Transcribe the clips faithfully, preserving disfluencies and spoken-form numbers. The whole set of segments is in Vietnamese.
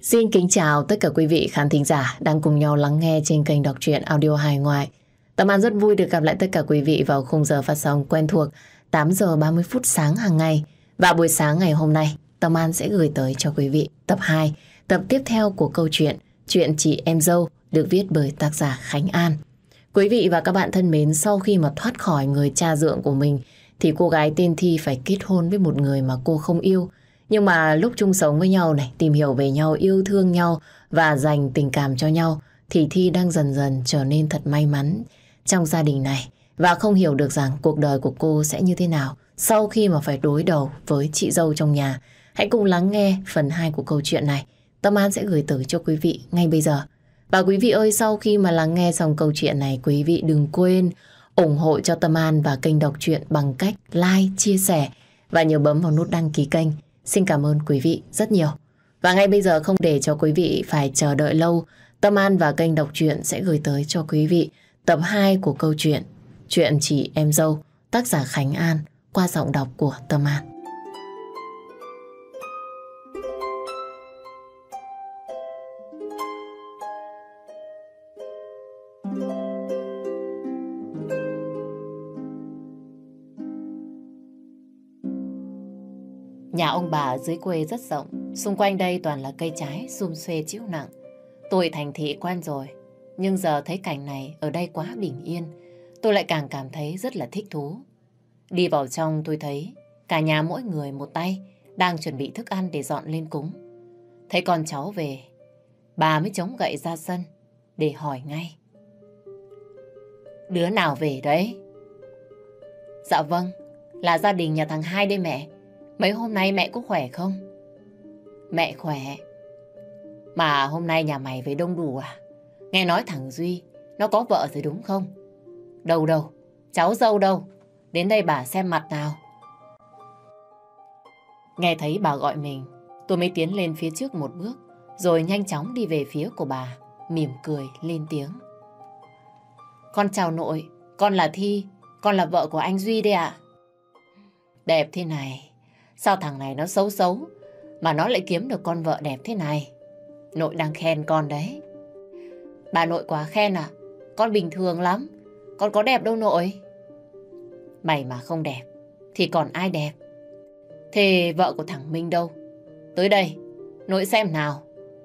Xin kính chào tất cả quý vị khán thính giả đang cùng nhau lắng nghe trên kênh đọc truyện audio hài ngoại. Tâm An rất vui được gặp lại tất cả quý vị vào khung giờ phát sóng quen thuộc tám giờ ba mươi phút sáng hàng ngày. Và buổi sáng ngày hôm nay, Tâm An sẽ gửi tới cho quý vị tập hai, tập tiếp theo của câu chuyện Chuyện Chị Em Dâu được viết bởi tác giả Khánh An. Quý vị và các bạn thân mến, sau khi mà thoát khỏi người cha dượng của mình thì cô gái tên Thi phải kết hôn với một người mà cô không yêu. Nhưng mà lúc chung sống với nhau này, tìm hiểu về nhau, yêu thương nhau và dành tình cảm cho nhau thì Thi đang dần dần trở nên thật may mắn trong gia đình này và không hiểu được rằng cuộc đời của cô sẽ như thế nào sau khi mà phải đối đầu với chị dâu trong nhà. Hãy cùng lắng nghe phần hai của câu chuyện này. Tâm An sẽ gửi tới cho quý vị ngay bây giờ. Và quý vị ơi, sau khi mà lắng nghe xong câu chuyện này, quý vị đừng quên ủng hộ cho Tâm An và kênh đọc truyện bằng cách like, chia sẻ và nhớ bấm vào nút đăng ký kênh. Xin cảm ơn quý vị rất nhiều. Và ngay bây giờ không để cho quý vị phải chờ đợi lâu, Tâm An và kênh đọc truyện sẽ gửi tới cho quý vị tập hai của câu chuyện Chuyện Chị Em Dâu, tác giả Khánh An qua giọng đọc của Tâm An. Nhà ông bà dưới quê rất rộng, xung quanh đây toàn là cây trái sum xuê chĩu nặng. Tôi thành thị quen rồi, nhưng giờ thấy cảnh này ở đây quá bình yên, tôi lại càng cảm thấy rất là thích thú. Đi vào trong tôi thấy cả nhà mỗi người một tay đang chuẩn bị thức ăn để dọn lên cúng. Thấy con cháu về, bà mới chống gậy ra sân để hỏi ngay. Đứa nào về đấy? Dạ vâng, là gia đình nhà thằng Hai đây mẹ. Mấy hôm nay mẹ có khỏe không? Mẹ khỏe. Mà hôm nay nhà mày về đông đủ à? Nghe nói thằng Duy nó có vợ rồi đúng không? Đâu đâu, cháu dâu đâu? Đến đây bà xem mặt nào. Nghe thấy bà gọi mình, tôi mới tiến lên phía trước một bước, rồi nhanh chóng đi về phía của bà, mỉm cười lên tiếng. Con chào nội, con là Thi, con là vợ của anh Duy đây ạ. Đẹp thế này. Sao thằng này nó xấu xấu mà nó lại kiếm được con vợ đẹp thế này? Nội đang khen con đấy. Bà nội quá khen à? Con bình thường lắm. Con có đẹp đâu nội. Mày mà không đẹp thì còn ai đẹp? Thế vợ của thằng Minh đâu? Tới đây, nội xem nào.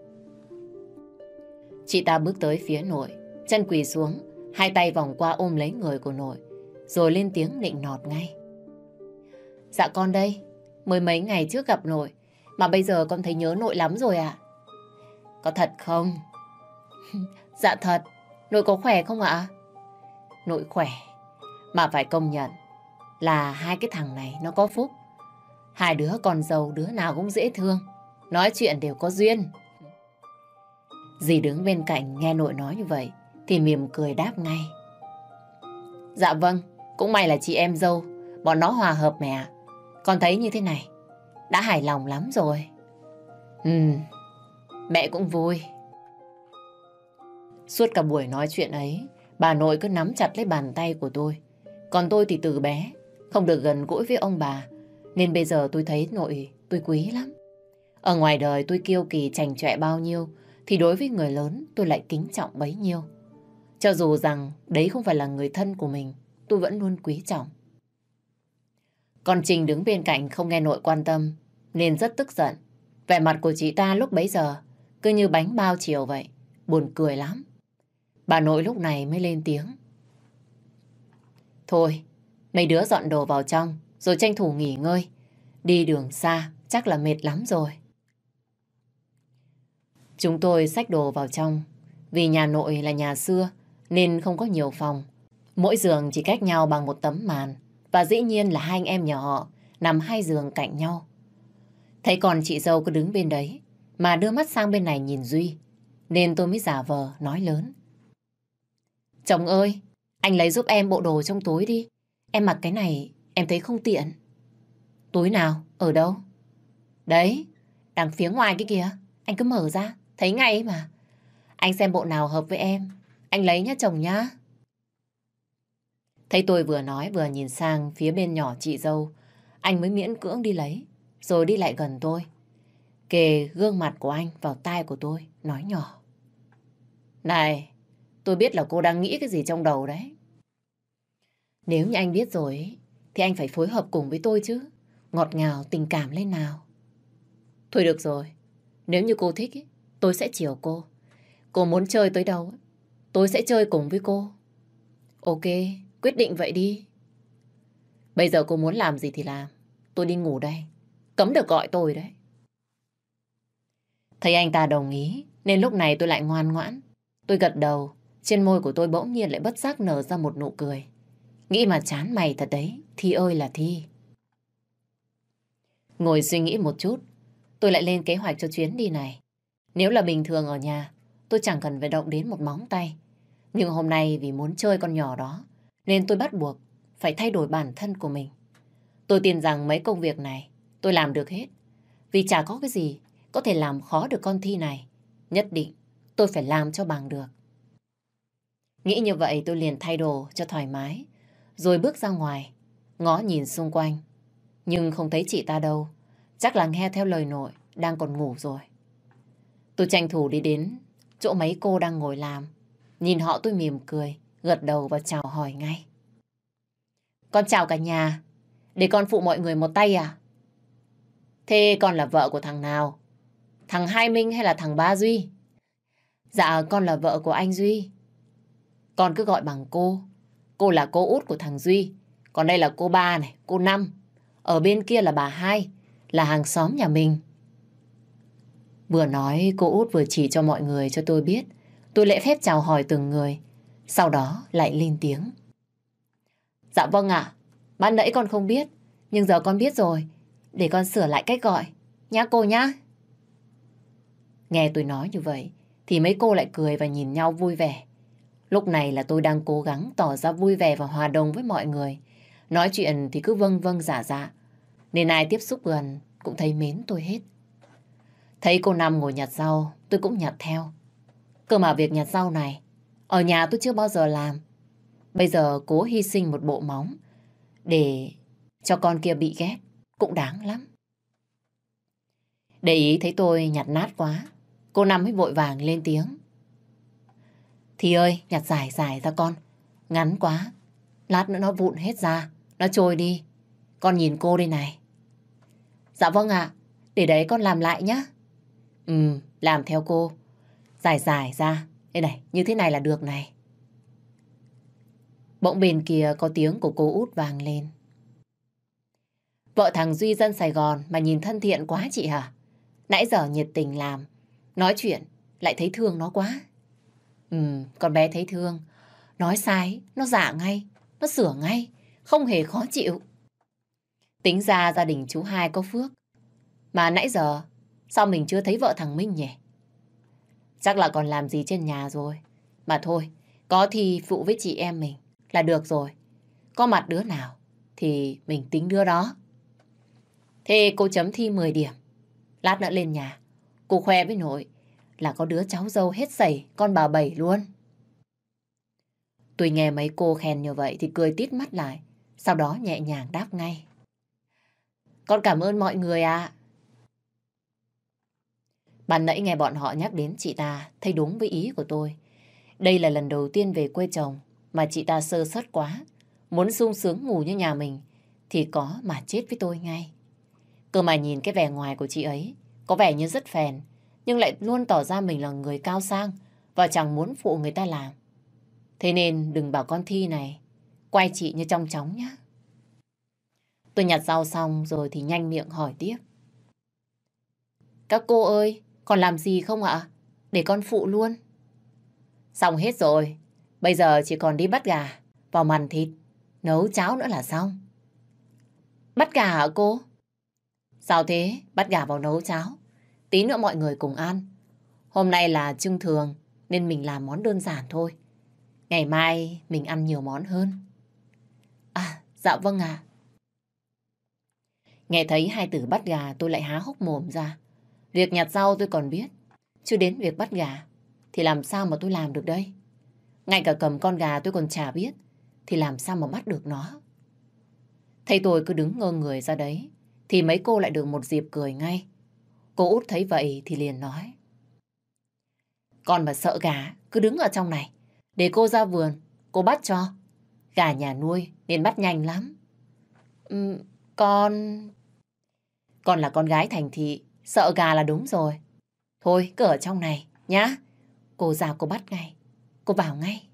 Chị ta bước tới phía nội, chân quỳ xuống, hai tay vòng qua ôm lấy người của nội, rồi lên tiếng nịnh nọt ngay. Dạ con đây. Mới mấy ngày trước gặp nội, mà bây giờ con thấy nhớ nội lắm rồi ạ. Có thật không? Dạ thật. Nội có khỏe không ạ? Nội khỏe. Mà phải công nhận là hai cái thằng này nó có phúc. Hai đứa con dâu đứa nào cũng dễ thương, nói chuyện đều có duyên. Dì đứng bên cạnh nghe nội nói như vậy thì mỉm cười đáp ngay. Dạ vâng, cũng may là chị em dâu bọn nó hòa hợp mẹ. Con thấy như thế này đã hài lòng lắm rồi. Ừ, mẹ cũng vui. Suốt cả buổi nói chuyện ấy, bà nội cứ nắm chặt lấy bàn tay của tôi. Còn tôi thì từ bé không được gần gũi với ông bà, nên bây giờ tôi thấy nội tôi quý lắm. Ở ngoài đời tôi kiêu kỳ chảnh chọe bao nhiêu thì đối với người lớn tôi lại kính trọng bấy nhiêu. Cho dù rằng đấy không phải là người thân của mình, tôi vẫn luôn quý trọng. Còn Trình đứng bên cạnh không nghe nội quan tâm nên rất tức giận. Vẻ mặt của chị ta lúc bấy giờ cứ như bánh bao chiều vậy, buồn cười lắm. Bà nội lúc này mới lên tiếng. Thôi, mấy đứa dọn đồ vào trong rồi tranh thủ nghỉ ngơi. Đi đường xa chắc là mệt lắm rồi. Chúng tôi xách đồ vào trong. Vì nhà nội là nhà xưa nên không có nhiều phòng. Mỗi giường chỉ cách nhau bằng một tấm màn. Và dĩ nhiên là hai anh em nhà họ nằm hai giường cạnh nhau. Thấy còn chị dâu cứ đứng bên đấy mà đưa mắt sang bên này nhìn Duy, nên tôi mới giả vờ nói lớn. Chồng ơi, anh lấy giúp em bộ đồ trong túi đi. Em mặc cái này em thấy không tiện. Túi nào? Ở đâu? Đấy, đằng phía ngoài cái kìa. Anh cứ mở ra, thấy ngay ấy mà. Anh xem bộ nào hợp với em, anh lấy nhá chồng nhá. Thấy tôi vừa nói vừa nhìn sang phía bên nhỏ chị dâu, anh mới miễn cưỡng đi lấy, rồi đi lại gần tôi. kề gương mặt của anh vào tai của tôi, nói nhỏ. Này, tôi biết là cô đang nghĩ cái gì trong đầu đấy. Nếu như anh biết rồi ấy, thì anh phải phối hợp cùng với tôi chứ. Ngọt ngào, tình cảm lên nào. Thôi được rồi, nếu như cô thích ấy, tôi sẽ chiều cô. Cô muốn chơi tới đâu, tôi sẽ chơi cùng với cô. Ok, quyết định vậy đi. Bây giờ cô muốn làm gì thì làm. Tôi đi ngủ đây. Cấm được gọi tôi đấy. Thấy anh ta đồng ý, nên lúc này tôi lại ngoan ngoãn. Tôi gật đầu, trên môi của tôi bỗng nhiên lại bất giác nở ra một nụ cười. Nghĩ mà chán mày thật đấy, Thi ơi là Thi. Ngồi suy nghĩ một chút, tôi lại lên kế hoạch cho chuyến đi này. Nếu là bình thường ở nhà, tôi chẳng cần phải động đến một móng tay. Nhưng hôm nay vì muốn chơi con nhỏ đó, nên tôi bắt buộc phải thay đổi bản thân của mình. Tôi tin rằng mấy công việc này tôi làm được hết. Vì chả có cái gì có thể làm khó được con Thi này. Nhất định tôi phải làm cho bằng được. Nghĩ như vậy tôi liền thay đồ cho thoải mái, rồi bước ra ngoài, ngó nhìn xung quanh. Nhưng không thấy chị ta đâu. Chắc là nghe theo lời nội, đang còn ngủ rồi. Tôi tranh thủ đi đến chỗ mấy cô đang ngồi làm. Nhìn họ tôi mỉm cười, gật đầu và chào hỏi ngay. Con chào cả nhà. Để con phụ mọi người một tay à? Thế con là vợ của thằng nào? Thằng Hai Minh hay là thằng Ba Duy? Dạ con là vợ của anh Duy. Con cứ gọi bằng cô. Cô là cô út của thằng Duy. Còn đây là cô Ba này, cô Năm. Ở bên kia là bà Hai, là hàng xóm nhà mình. Vừa nói cô út vừa chỉ cho mọi người cho tôi biết. Tôi lễ phép chào hỏi từng người. Sau đó lại lên tiếng. Dạ vâng ạ. Ban nãy con không biết. Nhưng giờ con biết rồi. Để con sửa lại cách gọi. Nhá cô nhá. Nghe tôi nói như vậy thì mấy cô lại cười và nhìn nhau vui vẻ. Lúc này là tôi đang cố gắng tỏ ra vui vẻ và hòa đồng với mọi người. Nói chuyện thì cứ vâng vâng dạ dạ. Nên ai tiếp xúc gần cũng thấy mến tôi hết. Thấy cô Năm ngồi nhặt rau, tôi cũng nhặt theo. Cơ mà việc nhặt rau này, ở nhà tôi chưa bao giờ làm. Bây giờ cố hy sinh một bộ móng để cho con kia bị ghét, cũng đáng lắm. Để ý thấy tôi nhặt nát quá, cô Năm mới vội vàng lên tiếng. Thì ơi, nhặt dài dài ra con. Ngắn quá, lát nữa nó vụn hết ra, nó trôi đi. Con nhìn cô đây này. Dạ vâng ạ, để đấy con làm lại nhá. Ừ, làm theo cô. Dài dài ra. Đây này, như thế này là được này. Bỗng bên kia có tiếng của cô út vang lên. Vợ thằng Duy dân Sài Gòn mà nhìn thân thiện quá chị hả? Nãy giờ nhiệt tình làm. Nói chuyện lại thấy thương nó quá. Ừ, con bé thấy thương. Nói sai, nó dạ ngay. Nó sửa ngay. Không hề khó chịu. Tính ra gia đình chú hai có phước. Mà nãy giờ sao mình chưa thấy vợ thằng Minh nhỉ? Chắc là còn làm gì trên nhà rồi. Mà thôi, có thì phụ với chị em mình là được rồi. Có mặt đứa nào thì mình tính đứa đó. Thế cô chấm thi mười điểm. Lát nữa lên nhà, cô khoe với nội là có đứa cháu dâu hết sẩy con bà Bảy luôn. Tôi nghe mấy cô khen như vậy thì cười tít mắt lại. Sau đó nhẹ nhàng đáp ngay. Con cảm ơn mọi người ạ. Ban nãy nghe bọn họ nhắc đến chị ta, thấy đúng với ý của tôi. Đây là lần đầu tiên về quê chồng mà chị ta sơ suất quá. Muốn sung sướng ngủ như nhà mình thì có mà chết với tôi ngay. Cơ mà nhìn cái vẻ ngoài của chị ấy, có vẻ như rất phèn, nhưng lại luôn tỏ ra mình là người cao sang và chẳng muốn phụ người ta làm. Thế nên đừng bảo con Thi này quay chị như trong chóng nhá. Tôi nhặt rau xong rồi thì nhanh miệng hỏi tiếp. Các cô ơi, còn làm gì không ạ? Để con phụ luôn. Xong hết rồi. Bây giờ chỉ còn đi bắt gà, vào mằn thịt, nấu cháo nữa là xong. Bắt gà hả cô? Sao thế? Bắt gà vào nấu cháo. Tí nữa mọi người cùng ăn. Hôm nay là trưng thường nên mình làm món đơn giản thôi. Ngày mai mình ăn nhiều món hơn. À, dạ vâng ạ. Nghe thấy hai từ bắt gà tôi lại há hốc mồm ra. Việc nhặt rau tôi còn biết, chứ đến việc bắt gà thì làm sao mà tôi làm được đây? Ngay cả cầm con gà tôi còn chả biết, thì làm sao mà bắt được nó? Thấy tôi cứ đứng ngơ người ra đấy, thì mấy cô lại được một dịp cười ngay. Cô út thấy vậy thì liền nói. Con mà sợ gà cứ đứng ở trong này. Để cô ra vườn, cô bắt cho. Gà nhà nuôi nên bắt nhanh lắm. Ừm, con... Con là con gái thành thị, sợ gà là đúng rồi. Thôi, cứ ở trong này, nhá. Cô ra cô bắt ngay. Cô vào ngay.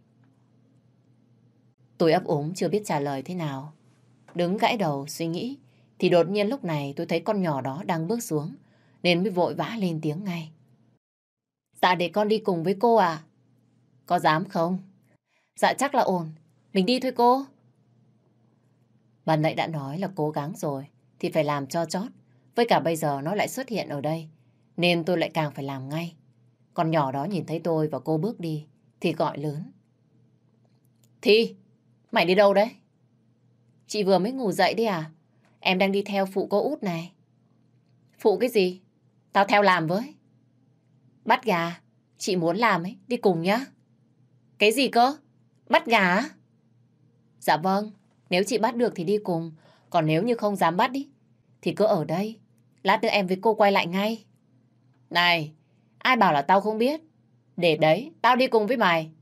Tôi ấp úng chưa biết trả lời thế nào. Đứng gãi đầu suy nghĩ. Thì đột nhiên lúc này tôi thấy con nhỏ đó đang bước xuống. Nên mới vội vã lên tiếng ngay. Dạ để con đi cùng với cô à? Có dám không? Dạ chắc là ổn. Mình đi thôi cô. Bạn nãy đã nói là cố gắng rồi thì phải làm cho chót. Với cả bây giờ nó lại xuất hiện ở đây. Nên tôi lại càng phải làm ngay. Con nhỏ đó nhìn thấy tôi và cô bước đi thì gọi lớn. Thi, mày đi đâu đấy? Chị vừa mới ngủ dậy đi à? Em đang đi theo phụ cô út này. Phụ cái gì? Tao theo làm với. Bắt gà. Chị muốn làm ấy, đi cùng nhá. Cái gì cơ? Bắt gà á? Dạ vâng, nếu chị bắt được thì đi cùng. Còn nếu như không dám bắt đi thì cứ ở đây. Lát nữa em với cô quay lại ngay. Này, ai bảo là tao không biết? Để đấy, tao đi cùng với mày.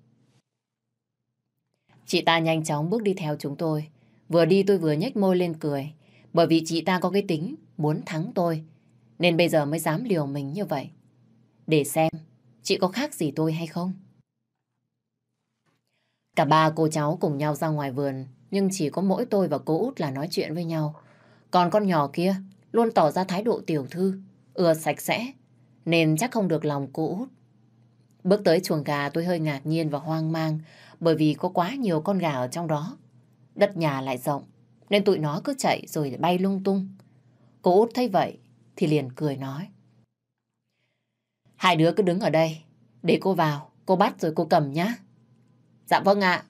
Chị ta nhanh chóng bước đi theo chúng tôi. Vừa đi tôi vừa nhếch môi lên cười. Bởi vì chị ta có cái tính muốn thắng tôi. Nên bây giờ mới dám liều mình như vậy. Để xem chị có khác gì tôi hay không. Cả ba cô cháu cùng nhau ra ngoài vườn. Nhưng chỉ có mỗi tôi và cô út là nói chuyện với nhau. Còn con nhỏ kia luôn tỏ ra thái độ tiểu thư, ưa sạch sẽ. Nên chắc không được lòng cô út. Bước tới chuồng gà tôi hơi ngạc nhiên và hoang mang. Bởi vì có quá nhiều con gà ở trong đó. Đất nhà lại rộng. Nên tụi nó cứ chạy rồi bay lung tung. Cô út thấy vậy thì liền cười nói. Hai đứa cứ đứng ở đây. Để cô vào, cô bắt rồi cô cầm nhá. Dạ vâng ạ.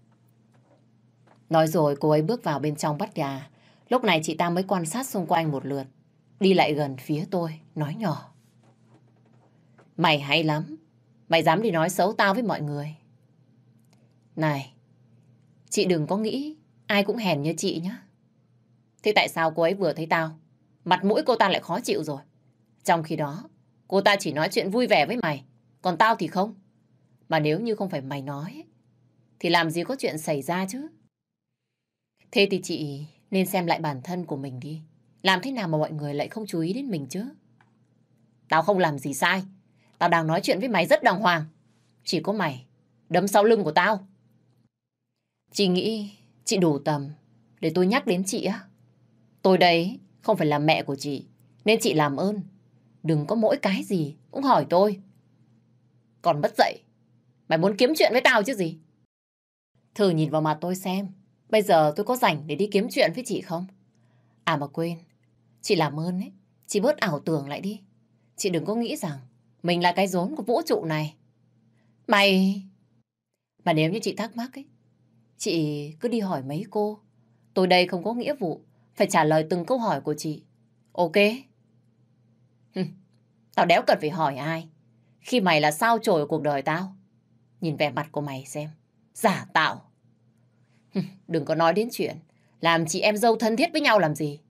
Nói rồi cô ấy bước vào bên trong bắt gà. Lúc này chị ta mới quan sát xung quanh một lượt. Đi lại gần phía tôi, nói nhỏ. Mày hay lắm. Mày dám đi nói xấu tao với mọi người. Này, chị đừng có nghĩ ai cũng hèn như chị nhá. Thế tại sao cô ấy vừa thấy tao, mặt mũi cô ta lại khó chịu rồi? Trong khi đó, cô ta chỉ nói chuyện vui vẻ với mày, còn tao thì không. Mà nếu như không phải mày nói, thì làm gì có chuyện xảy ra chứ? Thế thì chị nên xem lại bản thân của mình đi. Làm thế nào mà mọi người lại không chú ý đến mình chứ? Tao không làm gì sai. Tao đang nói chuyện với mày rất đàng hoàng. Chỉ có mày đấm sau lưng của tao. Chị nghĩ chị đủ tầm để tôi nhắc đến chị á. Tôi đây không phải là mẹ của chị, nên chị làm ơn đừng có mỗi cái gì cũng hỏi tôi. Còn mất dạy, mày muốn kiếm chuyện với tao chứ gì? Thử nhìn vào mặt tôi xem, bây giờ tôi có rảnh để đi kiếm chuyện với chị không? À mà quên, chị làm ơn ấy, chị bớt ảo tưởng lại đi. Chị đừng có nghĩ rằng mình là cái rốn của vũ trụ này. Mày... Mà nếu như chị thắc mắc ấy, chị cứ đi hỏi mấy cô. Tôi đây không có nghĩa vụ phải trả lời từng câu hỏi của chị. Ok? Hừm, tao đéo cần phải hỏi ai. Khi mày là sao chổi của cuộc đời tao. Nhìn vẻ mặt của mày xem. Giả tạo. Hừm, đừng có nói đến chuyện làm chị em dâu thân thiết với nhau làm gì.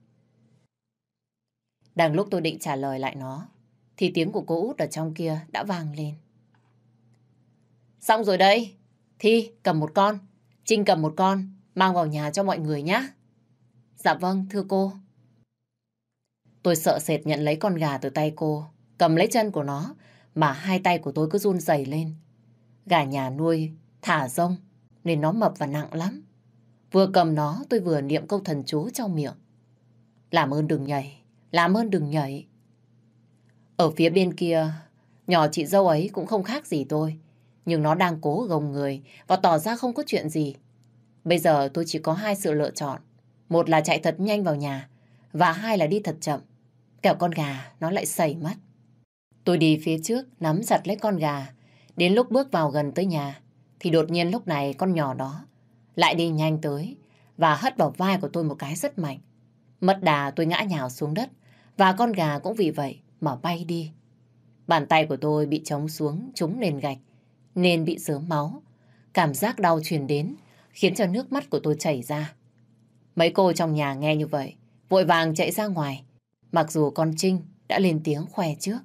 Đang lúc tôi định trả lời lại nó, thì tiếng của cô út ở trong kia đã vang lên. Xong rồi đây. Thi cầm một con, Trinh cầm một con, mang vào nhà cho mọi người nhé. Dạ vâng, thưa cô. Tôi sợ sệt nhận lấy con gà từ tay cô, cầm lấy chân của nó, mà hai tay của tôi cứ run rẩy lên. Gà nhà nuôi, thả rông, nên nó mập và nặng lắm. Vừa cầm nó, tôi vừa niệm câu thần chú trong miệng. Làm ơn đừng nhảy, làm ơn đừng nhảy. Ở phía bên kia, nhỏ chị dâu ấy cũng không khác gì tôi. Nhưng nó đang cố gồng người và tỏ ra không có chuyện gì. Bây giờ tôi chỉ có hai sự lựa chọn. Một là chạy thật nhanh vào nhà, và hai là đi thật chậm. Kẻo con gà nó lại sẩy mất. Tôi đi phía trước, nắm chặt lấy con gà. Đến lúc bước vào gần tới nhà, thì đột nhiên lúc này con nhỏ đó lại đi nhanh tới và hất vào vai của tôi một cái rất mạnh. Mất đà tôi ngã nhào xuống đất, và con gà cũng vì vậy mà bay đi. Bàn tay của tôi bị trống xuống trúng nền gạch, nên bị rớm máu. Cảm giác đau truyền đến, khiến cho nước mắt của tôi chảy ra. Mấy cô trong nhà nghe như vậy, vội vàng chạy ra ngoài. Mặc dù con Trinh đã lên tiếng khoe trước.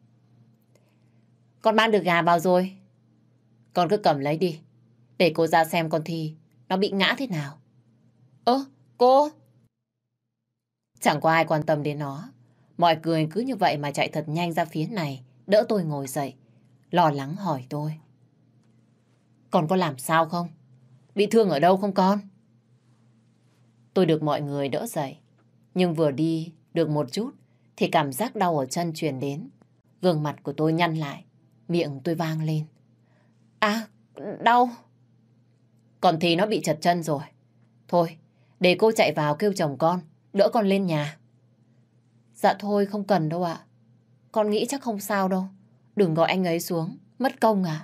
Con mang được gà vào rồi. Con cứ cầm lấy đi, để cô ra xem con Thi nó bị ngã thế nào. Ơ, cô! Chẳng có ai quan tâm đến nó. Mọi người cứ như vậy mà chạy thật nhanh ra phía này, đỡ tôi ngồi dậy, lo lắng hỏi tôi. Con có làm sao không? Bị thương ở đâu không con? Tôi được mọi người đỡ dậy, nhưng vừa đi được một chút thì cảm giác đau ở chân truyền đến. Gương mặt của tôi nhăn lại, miệng tôi vang lên. À, đau. Còn thì nó bị trật chân rồi. Thôi, để cô chạy vào kêu chồng con, đỡ con lên nhà. Dạ thôi, không cần đâu ạ. Con nghĩ chắc không sao đâu. Đừng gọi anh ấy xuống, mất công à.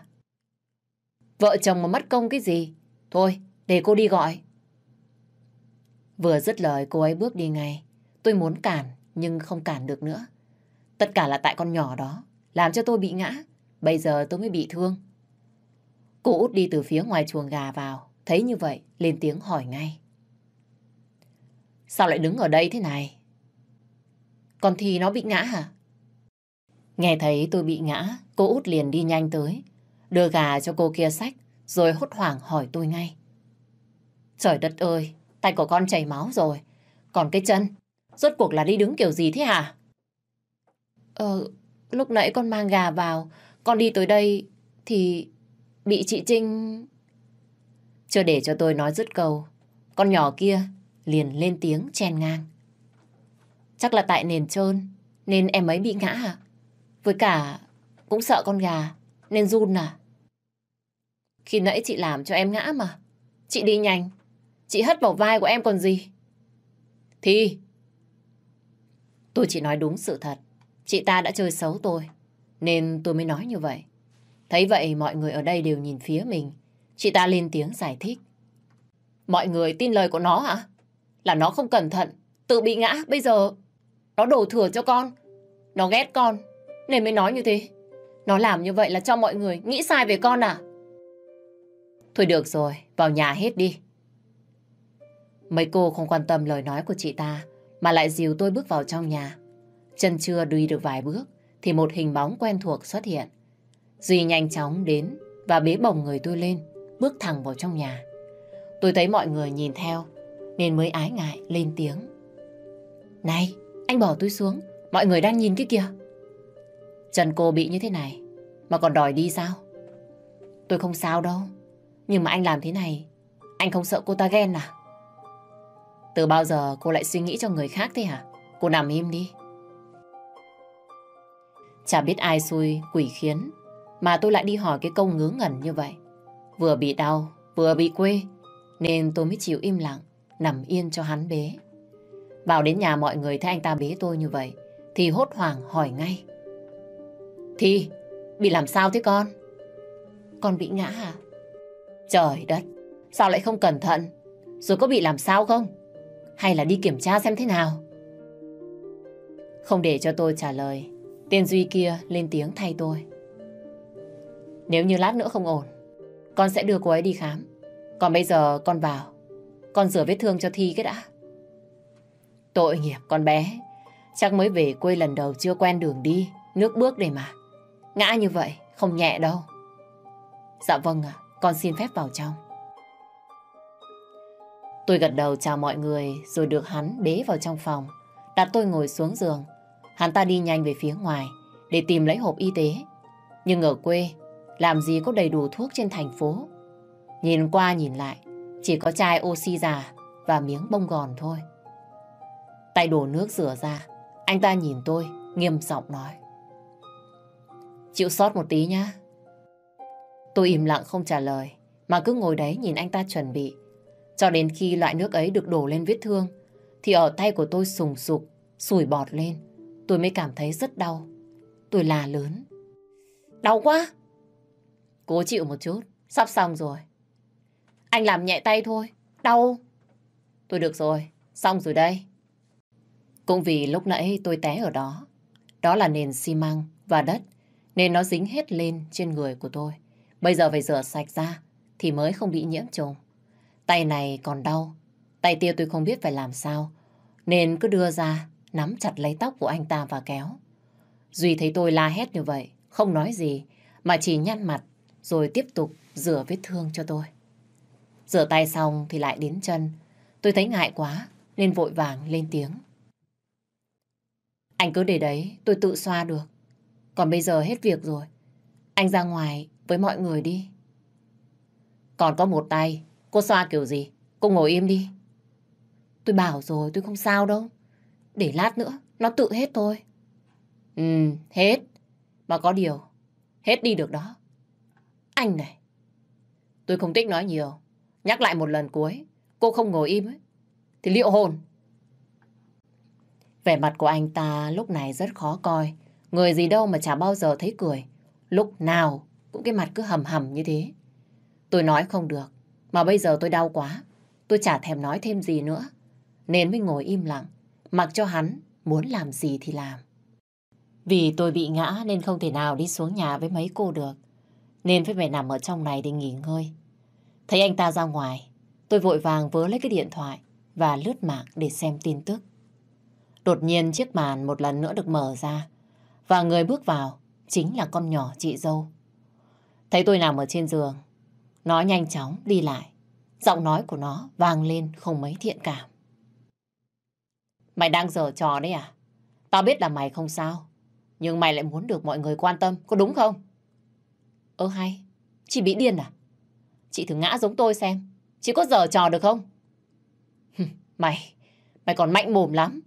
Vợ chồng mà mất công cái gì? Thôi, để cô đi gọi. Vừa dứt lời cô ấy bước đi ngay. Tôi muốn cản, nhưng không cản được nữa. Tất cả là tại con nhỏ đó, làm cho tôi bị ngã. Bây giờ tôi mới bị thương. Cô út đi từ phía ngoài chuồng gà vào, thấy như vậy, lên tiếng hỏi ngay. Sao lại đứng ở đây thế này? Con Thi nó bị ngã hả? Nghe thấy tôi bị ngã, cô út liền đi nhanh tới, đưa gà cho cô kia xách, rồi hốt hoảng hỏi tôi ngay. Trời đất ơi, tay của con chảy máu rồi. Còn cái chân, rốt cuộc là đi đứng kiểu gì thế hả? Ờ, lúc nãy con mang gà vào, con đi tới đây thì bị chị Trinh... Chưa để cho tôi nói dứt câu, con nhỏ kia liền lên tiếng chen ngang. Chắc là tại nền trơn nên em ấy bị ngã hả? Với cả cũng sợ con gà nên run à? Khi nãy chị làm cho em ngã mà. Chị đi nhanh, chị hất vào vai của em còn gì. Thì tôi chỉ nói đúng sự thật. Chị ta đã chơi xấu tôi, nên tôi mới nói như vậy. Thấy vậy mọi người ở đây đều nhìn phía mình. Chị ta lên tiếng giải thích. Mọi người tin lời của nó hả? Là nó không cẩn thận, tự bị ngã. Bây giờ nó đổ thừa cho con. Nó ghét con nên mới nói như thế. Nó làm như vậy là cho mọi người nghĩ sai về con à? Thôi được rồi, vào nhà hết đi. Mấy cô không quan tâm lời nói của chị ta, mà lại dìu tôi bước vào trong nhà. Chân chưa đi được vài bước thì một hình bóng quen thuộc xuất hiện. Duy nhanh chóng đến và bế bổng người tôi lên, bước thẳng vào trong nhà. Tôi thấy mọi người nhìn theo nên mới ái ngại lên tiếng. Này, anh bỏ tôi xuống, mọi người đang nhìn cái kìa. Chân cô bị như thế này mà còn đòi đi sao? Tôi không sao đâu, nhưng mà anh làm thế này, anh không sợ cô ta ghen à? Từ bao giờ cô lại suy nghĩ cho người khác thế hả? Cô nằm im đi. Chả biết ai xui quỷ khiến mà tôi lại đi hỏi cái câu ngớ ngẩn như vậy. Vừa bị đau, vừa bị quê, nên tôi mới chịu im lặng, nằm yên cho hắn bế. Vào đến nhà mọi người thấy anh ta bế tôi như vậy thì hốt hoảng hỏi ngay. Thì, bị làm sao thế con? Con bị ngã hả? Trời đất, sao lại không cẩn thận? Rồi có bị làm sao không? Hay là đi kiểm tra xem thế nào? Không để cho tôi trả lời, tên Duy kia lên tiếng thay tôi. Nếu như lát nữa không ổn, con sẽ đưa cô ấy đi khám. Còn bây giờ con vào, con rửa vết thương cho Thi cái đã. Tội nghiệp con bé, chắc mới về quê lần đầu chưa quen đường đi, nước bước đây mà. Ngã như vậy, không nhẹ đâu. Dạ vâng ạ, con xin phép vào trong. Tôi gật đầu chào mọi người rồi được hắn bế vào trong phòng, đặt tôi ngồi xuống giường. Hắn ta đi nhanh về phía ngoài để tìm lấy hộp y tế. Nhưng ở quê, làm gì có đầy đủ thuốc trên thành phố. Nhìn qua nhìn lại, chỉ có chai oxy già và miếng bông gòn thôi. Tay đổ nước rửa ra, anh ta nhìn tôi, nghiêm giọng nói. Chịu sót một tí nhá. Tôi im lặng không trả lời, mà cứ ngồi đấy nhìn anh ta chuẩn bị. Cho đến khi loại nước ấy được đổ lên vết thương, thì ở tay của tôi sùng sục, sùi bọt lên. Tôi mới cảm thấy rất đau. Tôi la lớn. Đau quá! Cố chịu một chút, sắp xong rồi. Anh làm nhẹ tay thôi, đau. Tôi được rồi, xong rồi đây. Cũng vì lúc nãy tôi té ở đó. Đó là nền xi măng và đất, nên nó dính hết lên trên người của tôi. Bây giờ phải rửa sạch ra thì mới không bị nhiễm trùng. Tay này còn đau, tay kia tôi không biết phải làm sao, nên cứ đưa ra nắm chặt lấy tóc của anh ta và kéo. Duy thấy tôi la hét như vậy, không nói gì, mà chỉ nhăn mặt, rồi tiếp tục rửa vết thương cho tôi. Rửa tay xong thì lại đến chân. Tôi thấy ngại quá, nên vội vàng lên tiếng. Anh cứ để đấy, tôi tự xoa được. Còn bây giờ hết việc rồi. Anh ra ngoài với mọi người đi. Còn có một tay, cô xoa kiểu gì? Cô ngồi im đi. Tôi bảo rồi, tôi không sao đâu. Để lát nữa, nó tự hết thôi. Ừ, hết. Mà có điều, hết đi được đó. Anh này, tôi không thích nói nhiều. Nhắc lại một lần cuối, cô không ngồi im ấy, thì liệu hồn. Vẻ mặt của anh ta lúc này rất khó coi. Người gì đâu mà chả bao giờ thấy cười. Lúc nào cũng cái mặt cứ hầm hầm như thế. Tôi nói không được, mà bây giờ tôi đau quá. Tôi chả thèm nói thêm gì nữa. Nên mới ngồi im lặng, mặc cho hắn muốn làm gì thì làm. Vì tôi bị ngã nên không thể nào đi xuống nhà với mấy cô được. Nên phải phải nằm ở trong này để nghỉ ngơi. Thấy anh ta ra ngoài, tôi vội vàng vớ lấy cái điện thoại và lướt mạng để xem tin tức. Đột nhiên chiếc màn một lần nữa được mở ra và người bước vào chính là con nhỏ chị dâu. Thấy tôi nằm ở trên giường, nó nhanh chóng đi lại. Giọng nói của nó vang lên không mấy thiện cảm. Mày đang giở trò đấy à? Tao biết là mày không sao, nhưng mày lại muốn được mọi người quan tâm, có đúng không? Ơ hay, chị bị điên à? Chị thử ngã giống tôi xem, chị có giở trò được không? Mày, mày còn mạnh mồm lắm.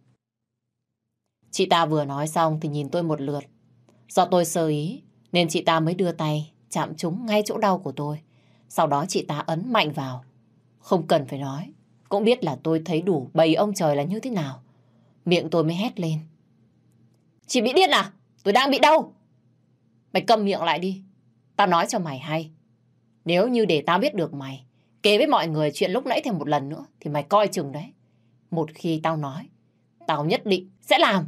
Chị ta vừa nói xong thì nhìn tôi một lượt. Do tôi sơ ý nên chị ta mới đưa tay chạm trúng ngay chỗ đau của tôi. Sau đó chị ta ấn mạnh vào. Không cần phải nói, cũng biết là tôi thấy đủ bầy ông trời là như thế nào. Miệng tôi mới hét lên. Chị bị điên à? Tôi đang bị đau. Mày câm miệng lại đi. Tao nói cho mày hay. Nếu như để tao biết được mày kể với mọi người chuyện lúc nãy thêm một lần nữa thì mày coi chừng đấy. Một khi tao nói, tao nhất định sẽ làm.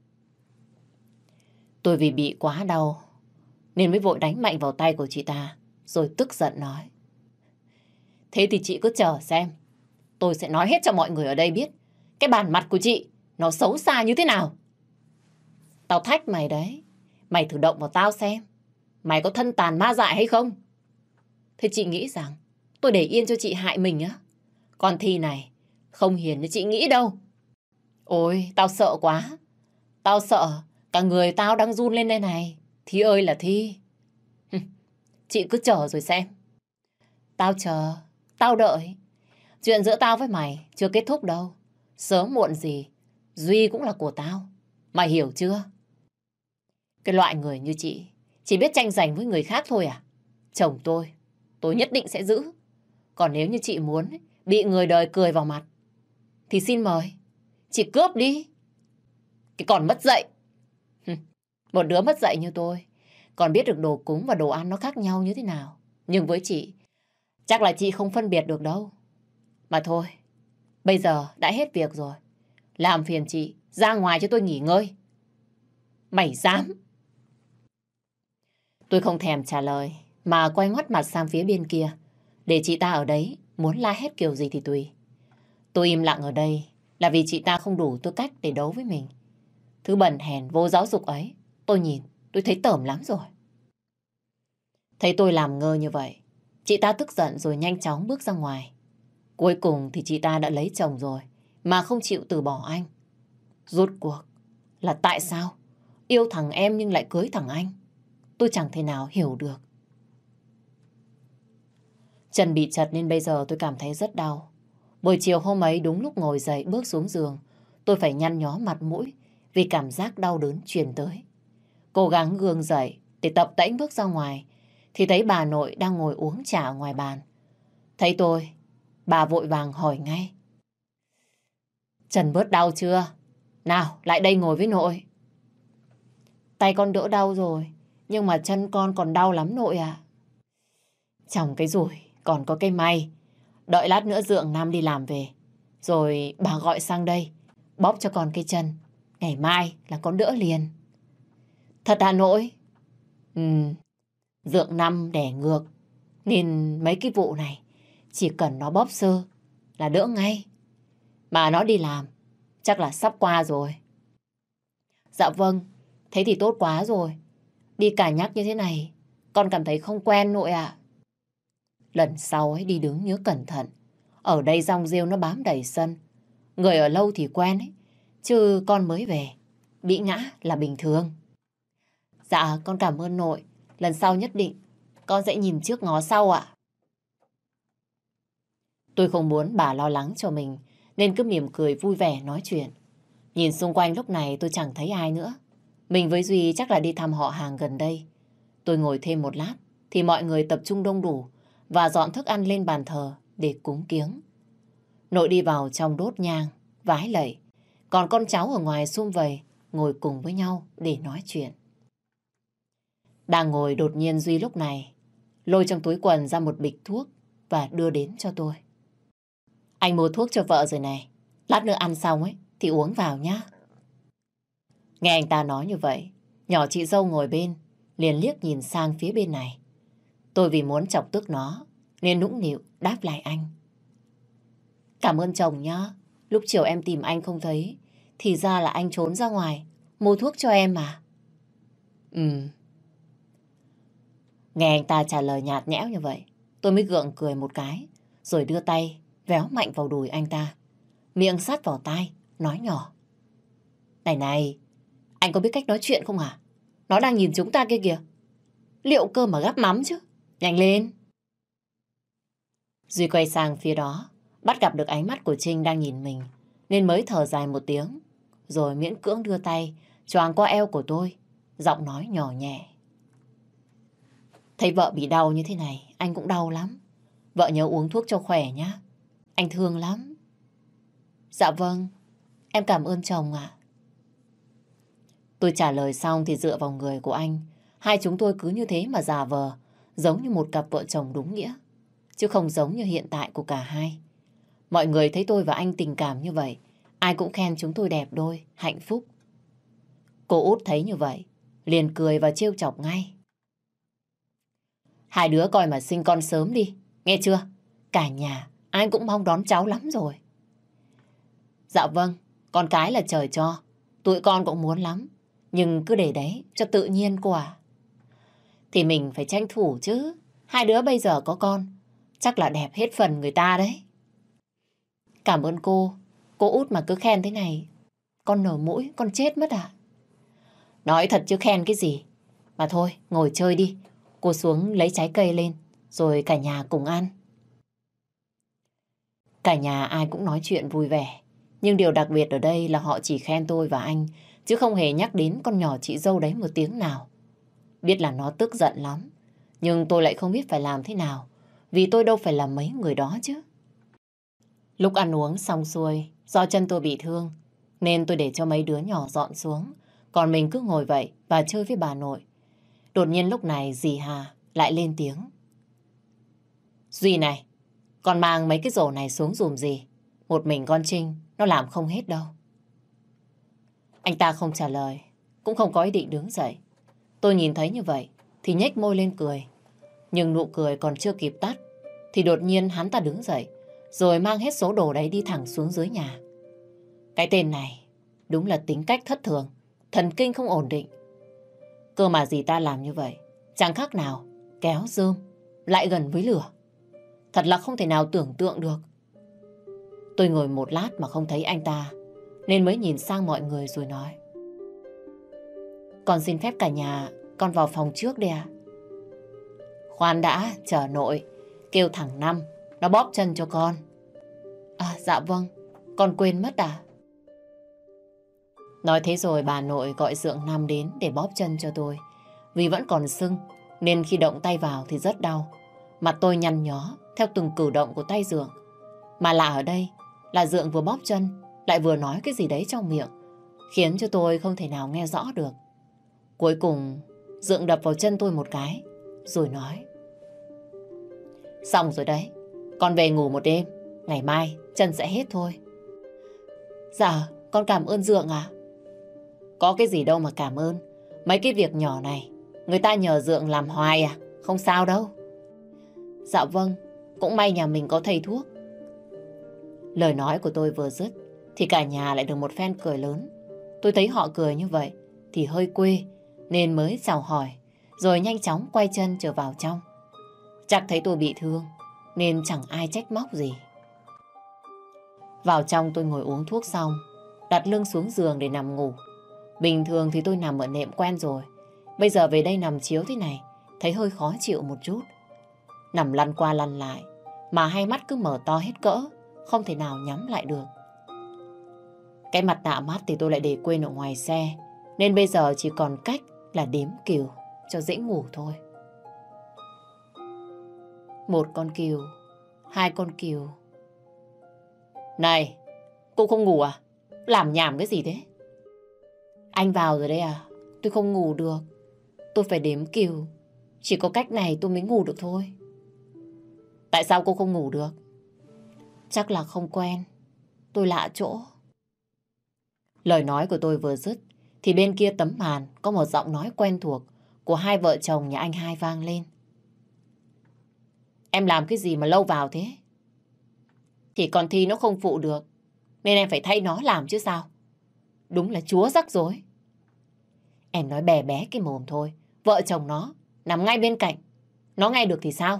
Tôi vì bị quá đau nên mới vội đánh mạnh vào tay của chị ta, rồi tức giận nói. Thế thì chị cứ chờ xem. Tôi sẽ nói hết cho mọi người ở đây biết cái bản mặt của chị nó xấu xa như thế nào. Tao thách mày đấy. Mày thử động vào tao xem. Mày có thân tàn ma dại hay không? Thế chị nghĩ rằng tôi để yên cho chị hại mình á? Con Thi này không hiền như chị nghĩ đâu. Ôi, tao sợ quá. Tao sợ cả người tao đang run lên đây này. Thi ơi là Thi. Chị cứ chờ rồi xem. Tao chờ, tao đợi. Chuyện giữa tao với mày chưa kết thúc đâu. Sớm muộn gì, Duy cũng là của tao. Mày hiểu chưa? Cái loại người như chị chỉ biết tranh giành với người khác thôi à? Chồng tôi, tôi nhất định sẽ giữ. Còn nếu như chị muốn bị người đời cười vào mặt thì xin mời, chị cướp đi. Cái còn mất dạy. Một đứa mất dạy như tôi còn biết được đồ cúng và đồ ăn nó khác nhau như thế nào. Nhưng với chị, chắc là chị không phân biệt được đâu. Mà thôi, bây giờ đã hết việc rồi. Làm phiền chị, ra ngoài cho tôi nghỉ ngơi. Mày dám? Tôi không thèm trả lời, mà quay ngoắt mặt sang phía bên kia. Để chị ta ở đấy, muốn la hét kiểu gì thì tùy. Tôi im lặng ở đây là vì chị ta không đủ tư cách để đấu với mình. Thứ bẩn hèn vô giáo dục ấy, tôi nhìn, tôi thấy tởm lắm rồi. Thấy tôi làm ngơ như vậy, chị ta tức giận rồi nhanh chóng bước ra ngoài. Cuối cùng thì chị ta đã lấy chồng rồi, mà không chịu từ bỏ anh. Rốt cuộc là tại sao yêu thằng em nhưng lại cưới thằng anh? Tôi chẳng thể nào hiểu được. Chân bị chật nên bây giờ tôi cảm thấy rất đau. Buổi chiều hôm ấy đúng lúc ngồi dậy bước xuống giường, tôi phải nhăn nhó mặt mũi vì cảm giác đau đớn truyền tới. Cố gắng gượng dậy để tập tễnh bước ra ngoài thì thấy bà nội đang ngồi uống trà ngoài bàn. Thấy tôi, bà vội vàng hỏi ngay. Chân bớt đau chưa? Nào, lại đây ngồi với nội. Tay con đỡ đau rồi, nhưng mà chân con còn đau lắm nội ạ. Chồng cái rủi, còn có cái may. Đợi lát nữa Dượng Nam đi làm về, rồi bà gọi sang đây, bóp cho con cái chân. Ngày mai là con đỡ liền. Thật hả nội? Ừ, Dượng Năm đẻ ngược, nên mấy cái vụ này chỉ cần nó bóp sơ là đỡ ngay. Mà nó đi làm, chắc là sắp qua rồi. Dạ vâng, Thế thì tốt quá rồi. Đi cả nhắc như thế này, con cảm thấy không quen nội ạ. Lần sau ấy đi đứng nhớ cẩn thận. Ở đây rong rêu nó bám đầy sân. Người ở lâu thì quen ấy. Chứ con mới về, bị ngã là bình thường. Dạ, con cảm ơn nội. Lần sau nhất định, con sẽ nhìn trước ngó sau ạ. Tôi không muốn bà lo lắng cho mình, nên cứ mỉm cười vui vẻ nói chuyện. Nhìn xung quanh lúc này tôi chẳng thấy ai nữa. Mình với Duy chắc là đi thăm họ hàng gần đây. Tôi ngồi thêm một lát, thì mọi người tập trung đông đủ và dọn thức ăn lên bàn thờ để cúng kiếng. Nội đi vào trong đốt nhang, vái lạy. Còn con cháu ở ngoài sum vầy, ngồi cùng với nhau để nói chuyện. Đang ngồi đột nhiên Duy lúc này lôi trong túi quần ra một bịch thuốc và đưa đến cho tôi. Anh mua thuốc cho vợ rồi này. Lát nữa ăn xong ấy thì uống vào nhá. Nghe anh ta nói như vậy, nhỏ chị dâu ngồi bên liền liếc nhìn sang phía bên này. Tôi vì muốn chọc tức nó nên nũng nịu đáp lại anh. Cảm ơn chồng nhá. Lúc chiều em tìm anh không thấy, thì ra là anh trốn ra ngoài mua thuốc cho em mà. Ừ. Nghe anh ta trả lời nhạt nhẽo như vậy, tôi mới gượng cười một cái, rồi đưa tay véo mạnh vào đùi anh ta, miệng sát vào tai, nói nhỏ. Này này, anh có biết cách nói chuyện không hả? Nó đang nhìn chúng ta kia kìa. Liệu cơ mà gắp mắm chứ. Nhanh lên. Duy quay sang phía đó, bắt gặp được ánh mắt của Trinh đang nhìn mình, nên mới thở dài một tiếng, rồi miễn cưỡng đưa tay choàng qua eo của tôi, giọng nói nhỏ nhẹ. Thấy vợ bị đau như thế này, anh cũng đau lắm. Vợ nhớ uống thuốc cho khỏe nhá. Anh thương lắm. Dạ vâng, em cảm ơn chồng ạ. Tôi trả lời xong thì dựa vào người của anh. Hai chúng tôi cứ như thế mà giả vờ, giống như một cặp vợ chồng đúng nghĩa, chứ không giống như hiện tại của cả hai. Mọi người thấy tôi và anh tình cảm như vậy, ai cũng khen chúng tôi đẹp đôi, hạnh phúc. Cô út thấy như vậy, liền cười và trêu chọc ngay. Hai đứa coi mà sinh con sớm đi, nghe chưa? Cả nhà, ai cũng mong đón cháu lắm rồi. Dạ vâng, con cái là trời cho, tụi con cũng muốn lắm, nhưng cứ để đấy cho tự nhiên cô à. Thì mình phải tranh thủ chứ, hai đứa bây giờ có con, chắc là đẹp hết phần người ta đấy. Cảm ơn cô, cô út mà cứ khen thế này, con nở mũi, con chết mất à? Nói thật chứ khen cái gì. Mà thôi, ngồi chơi đi, cô xuống lấy trái cây lên, rồi cả nhà cùng ăn. Cả nhà ai cũng nói chuyện vui vẻ, nhưng điều đặc biệt ở đây là họ chỉ khen tôi và anh, chứ không hề nhắc đến con nhỏ chị dâu đấy một tiếng nào. Biết là nó tức giận lắm, nhưng tôi lại không biết phải làm thế nào, vì tôi đâu phải là mấy người đó chứ. Lúc ăn uống xong xuôi, do chân tôi bị thương, nên tôi để cho mấy đứa nhỏ dọn xuống, còn mình cứ ngồi vậy và chơi với bà nội. Đột nhiên lúc này dì Hà lại lên tiếng. Duy này, con mang mấy cái rổ này xuống giùm dì. Một mình con Trinh, nó làm không hết đâu. Anh ta không trả lời, cũng không có ý định đứng dậy. Tôi nhìn thấy như vậy, thì nhếch môi lên cười. Nhưng nụ cười còn chưa kịp tắt, thì đột nhiên hắn ta đứng dậy, rồi mang hết số đồ đấy đi thẳng xuống dưới nhà. Cái tên này, đúng là tính cách thất thường, thần kinh không ổn định. Cơ mà dì ta làm như vậy, chẳng khác nào kéo rơm lại gần với lửa. Thật là không thể nào tưởng tượng được. Tôi ngồi một lát mà không thấy anh ta, nên mới nhìn sang mọi người rồi nói. Con xin phép cả nhà, con vào phòng trước đây ạ. Khoan đã, chờ nội, kêu thằng Năm, nó bóp chân cho con. À, dạ vâng, con quên mất à? Nói thế rồi bà nội gọi dượng Năm đến để bóp chân cho tôi. Vì vẫn còn sưng, nên khi động tay vào thì rất đau. Mặt tôi nhăn nhó theo từng cử động của tay dượng. Mà lạ ở đây là dượng vừa bóp chân, lại vừa nói cái gì đấy trong miệng, khiến cho tôi không thể nào nghe rõ được. Cuối cùng, dượng đập vào chân tôi một cái, rồi nói. Xong rồi đấy, con về ngủ một đêm, ngày mai chân sẽ hết thôi. Dạ, con cảm ơn dượng ạ. Có cái gì đâu mà cảm ơn. Mấy cái việc nhỏ này, người ta nhờ dượng làm hoài à, không sao đâu. Dạ vâng, cũng may nhà mình có thầy thuốc. Lời nói của tôi vừa dứt, thì cả nhà lại được một phen cười lớn. Tôi thấy họ cười như vậy, thì hơi quê nên mới chào hỏi, rồi nhanh chóng quay chân trở vào trong. Chắc thấy tôi bị thương nên chẳng ai trách móc gì. Vào trong tôi ngồi uống thuốc xong, đặt lưng xuống giường để nằm ngủ. Bình thường thì tôi nằm ở nệm quen rồi. Bây giờ về đây nằm chiếu thế này, thấy hơi khó chịu một chút. Nằm lăn qua lăn lại, mà hai mắt cứ mở to hết cỡ, không thể nào nhắm lại được. Cái mặt nạ mắt thì tôi lại để quên ở ngoài xe, nên bây giờ chỉ còn cách là đếm cừu cho dễ ngủ thôi. Một con cừu, hai con cừu. Này, cô không ngủ à? Làm nhảm cái gì thế? Anh vào rồi đấy à? Tôi không ngủ được. Tôi phải đếm cừu. Chỉ có cách này tôi mới ngủ được thôi. Tại sao cô không ngủ được? Chắc là không quen. Tôi lạ chỗ. Lời nói của tôi vừa dứt thì bên kia tấm màn có một giọng nói quen thuộc của hai vợ chồng nhà anh hai vang lên. Em làm cái gì mà lâu vào thế? Thì con Thi nó không phụ được, nên em phải thay nó làm chứ sao. Đúng là chúa rắc rối. Em nói bè bé cái mồm thôi. Vợ chồng nó nằm ngay bên cạnh, nó nghe được thì sao?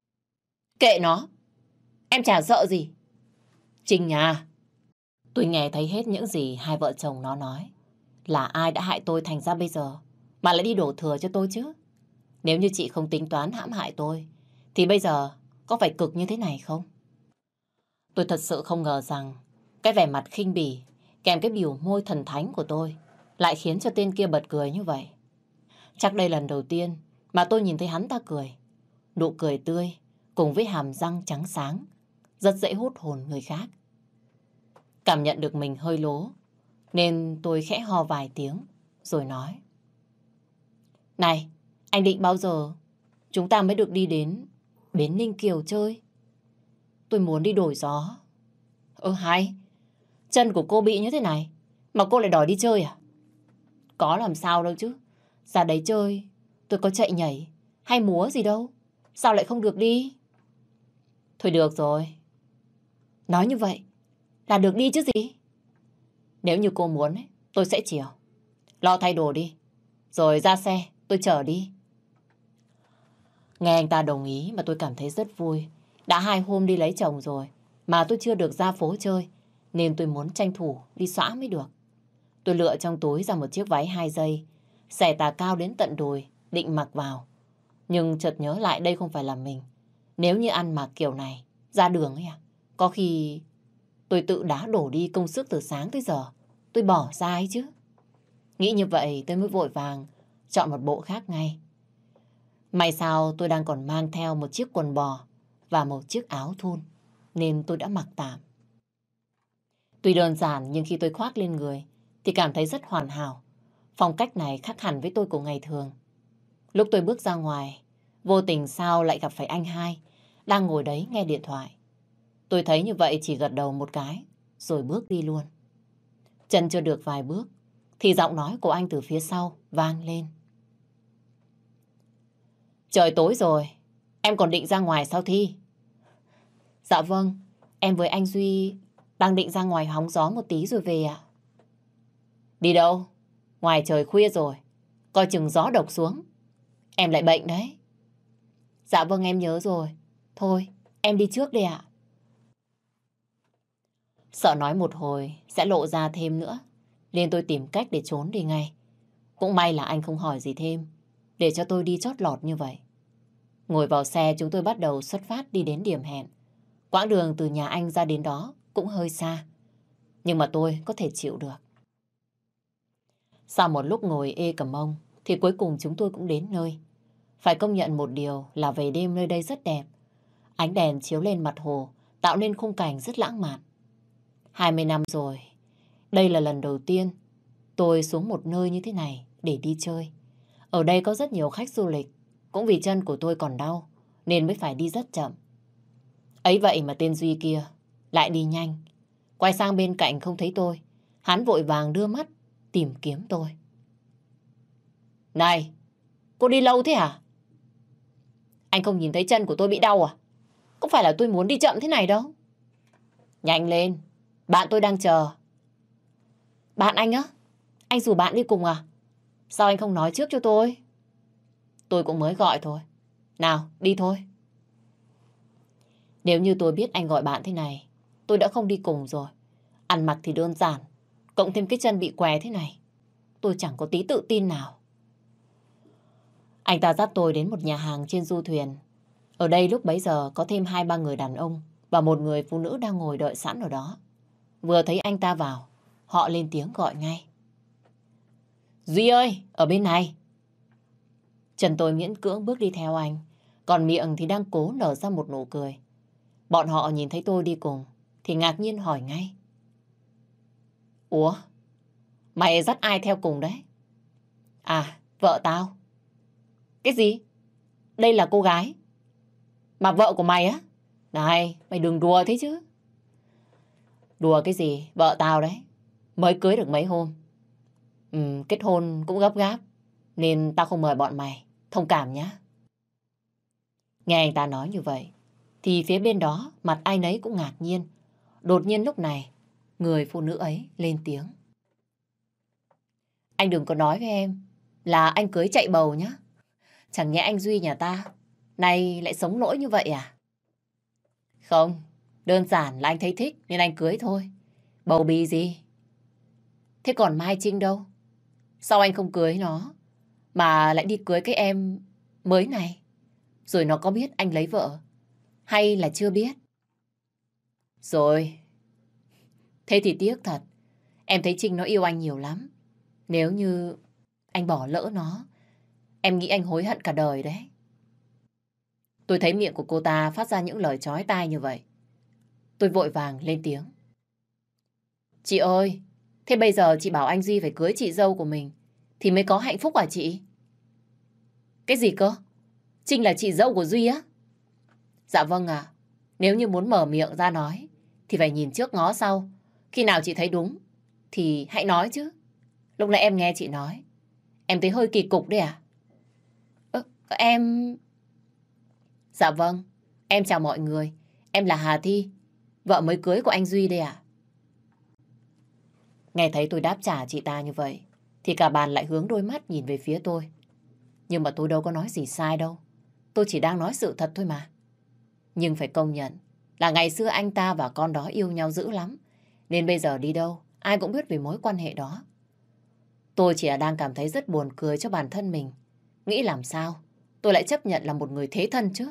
Kệ nó, em chả sợ gì. Trinh à, tôi nghe thấy hết những gì hai vợ chồng nó nói. Là ai đã hại tôi thành ra bây giờ mà lại đi đổ thừa cho tôi chứ? Nếu như chị không tính toán hãm hại tôi thì bây giờ có phải cực như thế này không? Tôi thật sự không ngờ rằng cái vẻ mặt khinh bỉ kèm cái biểu môi thần thánh của tôi lại khiến cho tên kia bật cười như vậy. Chắc đây lần đầu tiên mà tôi nhìn thấy hắn ta cười. Nụ cười tươi cùng với hàm răng trắng sáng rất dễ hút hồn người khác. Cảm nhận được mình hơi lố nên tôi khẽ ho vài tiếng rồi nói. Này, anh định bao giờ chúng ta mới được đi đến Bến Ninh Kiều chơi? Tôi muốn đi đổi gió. Ơ hay, chân của cô bị như thế này mà cô lại đòi đi chơi à? Có làm sao đâu chứ. Ra đấy chơi tôi có chạy nhảy hay múa gì đâu. Sao lại không được đi? Thôi được rồi. Nói như vậy là được đi chứ gì. Nếu như cô muốn ấy, tôi sẽ chiều. Lo thay đồ đi, rồi ra xe tôi chở đi. Nghe anh ta đồng ý mà tôi cảm thấy rất vui. Đã hai hôm đi lấy chồng rồi mà tôi chưa được ra phố chơi, nên tôi muốn tranh thủ đi xõa mới được. Tôi lựa trong túi ra một chiếc váy hai dây, xẻ tà cao đến tận đùi, định mặc vào. Nhưng chợt nhớ lại đây không phải là mình. Nếu như ăn mặc kiểu này ra đường ấy à, có khi tôi tự đá đổ đi công sức từ sáng tới giờ tôi bỏ ra ấy chứ. Nghĩ như vậy tôi mới vội vàng chọn một bộ khác ngay. May sao tôi đang còn mang theo một chiếc quần bò và một chiếc áo thun, nên tôi đã mặc tạm. Tuy đơn giản nhưng khi tôi khoác lên người thì cảm thấy rất hoàn hảo. Phong cách này khác hẳn với tôi của ngày thường. Lúc tôi bước ra ngoài, vô tình sao lại gặp phải anh hai đang ngồi đấy nghe điện thoại. Tôi thấy như vậy chỉ gật đầu một cái rồi bước đi luôn. Chân chưa được vài bước thì giọng nói của anh từ phía sau vang lên. Trời tối rồi, em còn định ra ngoài sao Thi? Dạ vâng, em với anh Duy đang định ra ngoài hóng gió một tí rồi về ạ. Đi đâu? Ngoài trời khuya rồi, coi chừng gió độc xuống. Em lại bệnh đấy. Dạ vâng em nhớ rồi. Thôi, em đi trước đây ạ. Sợ nói một hồi sẽ lộ ra thêm nữa, nên tôi tìm cách để trốn đi ngay. Cũng may là anh không hỏi gì thêm, để cho tôi đi chót lọt như vậy. Ngồi vào xe chúng tôi bắt đầu xuất phát đi đến điểm hẹn. Quãng đường từ nhà anh ra đến đó cũng hơi xa, nhưng mà tôi có thể chịu được. Sau một lúc ngồi ê cầm ông thì cuối cùng chúng tôi cũng đến nơi. Phải công nhận một điều là về đêm nơi đây rất đẹp. Ánh đèn chiếu lên mặt hồ tạo nên khung cảnh rất lãng mạn. hai mươi năm rồi, đây là lần đầu tiên tôi xuống một nơi như thế này để đi chơi. Ở đây có rất nhiều khách du lịch, cũng vì chân của tôi còn đau nên mới phải đi rất chậm. Ấy vậy mà tên Duy kia lại đi nhanh. Quay sang bên cạnh không thấy tôi, hắn vội vàng đưa mắt tìm kiếm tôi. Này, cô đi lâu thế hả? Anh không nhìn thấy chân của tôi bị đau à? Có phải là tôi muốn đi chậm thế này đâu. Nhanh lên, bạn tôi đang chờ. Bạn anh á? Anh rủ bạn đi cùng à? Sao anh không nói trước cho tôi? Tôi cũng mới gọi thôi. Nào, đi thôi. Nếu như tôi biết anh gọi bạn thế này, tôi đã không đi cùng rồi. Ăn mặc thì đơn giản, cộng thêm cái chân bị què thế này, tôi chẳng có tí tự tin nào. Anh ta dắt tôi đến một nhà hàng trên du thuyền. Ở đây lúc bấy giờ có thêm hai ba người đàn ông và một người phụ nữ đang ngồi đợi sẵn ở đó. Vừa thấy anh ta vào, họ lên tiếng gọi ngay. Duy ơi, ở bên này. Chân tôi miễn cưỡng bước đi theo anh, còn miệng thì đang cố nở ra một nụ cười. Bọn họ nhìn thấy tôi đi cùng thì ngạc nhiên hỏi ngay. Ủa, mày dắt ai theo cùng đấy? À, vợ tao. Cái gì? Đây là cô gái mà vợ của mày á? Này, mày đừng đùa thế chứ. Đùa cái gì? Vợ tao đấy. Mới cưới được mấy hôm. Ừ, kết hôn cũng gấp gáp, nên tao không mời bọn mày. Thông cảm nhá. Nghe anh ta nói như vậy, thì phía bên đó mặt ai nấy cũng ngạc nhiên. Đột nhiên lúc này, người phụ nữ ấy lên tiếng. Anh đừng có nói với em là anh cưới chạy bầu nhá. Chẳng nhẽ anh Duy nhà ta nay lại sống lỗi như vậy à? Không, đơn giản là anh thấy thích nên anh cưới thôi. Bầu bí gì? Thế còn Mai Trinh đâu? Sao anh không cưới nó mà lại đi cưới cái em mới này? Rồi nó có biết anh lấy vợ hay là chưa biết? Rồi, thế thì tiếc thật. Em thấy Trinh nó yêu anh nhiều lắm. Nếu như anh bỏ lỡ nó, em nghĩ anh hối hận cả đời đấy. Tôi thấy miệng của cô ta phát ra những lời chói tai như vậy. Tôi vội vàng lên tiếng. Chị ơi, thế bây giờ chị bảo anh Duy phải cưới chị dâu của mình thì mới có hạnh phúc à chị? Cái gì cơ? Trinh là chị dâu của Duy á? Dạ vâng ạ. Nếu như muốn mở miệng ra nói thì phải nhìn trước ngó sau. Khi nào chị thấy đúng thì hãy nói chứ. Lúc nãy em nghe chị nói, em thấy hơi kỳ cục đấy à? Ơ, em... Dạ vâng, em chào mọi người. Em là Hà Thi, vợ mới cưới của anh Duy đây ạ. Nghe thấy tôi đáp trả chị ta như vậy, thì cả bàn lại hướng đôi mắt nhìn về phía tôi. Nhưng mà tôi đâu có nói gì sai đâu. Tôi chỉ đang nói sự thật thôi mà. Nhưng phải công nhận là ngày xưa anh ta và con đó yêu nhau dữ lắm. Nên bây giờ đi đâu, ai cũng biết về mối quan hệ đó. Tôi chỉ là đang cảm thấy rất buồn cười cho bản thân mình. Nghĩ làm sao tôi lại chấp nhận là một người thế thân chứ?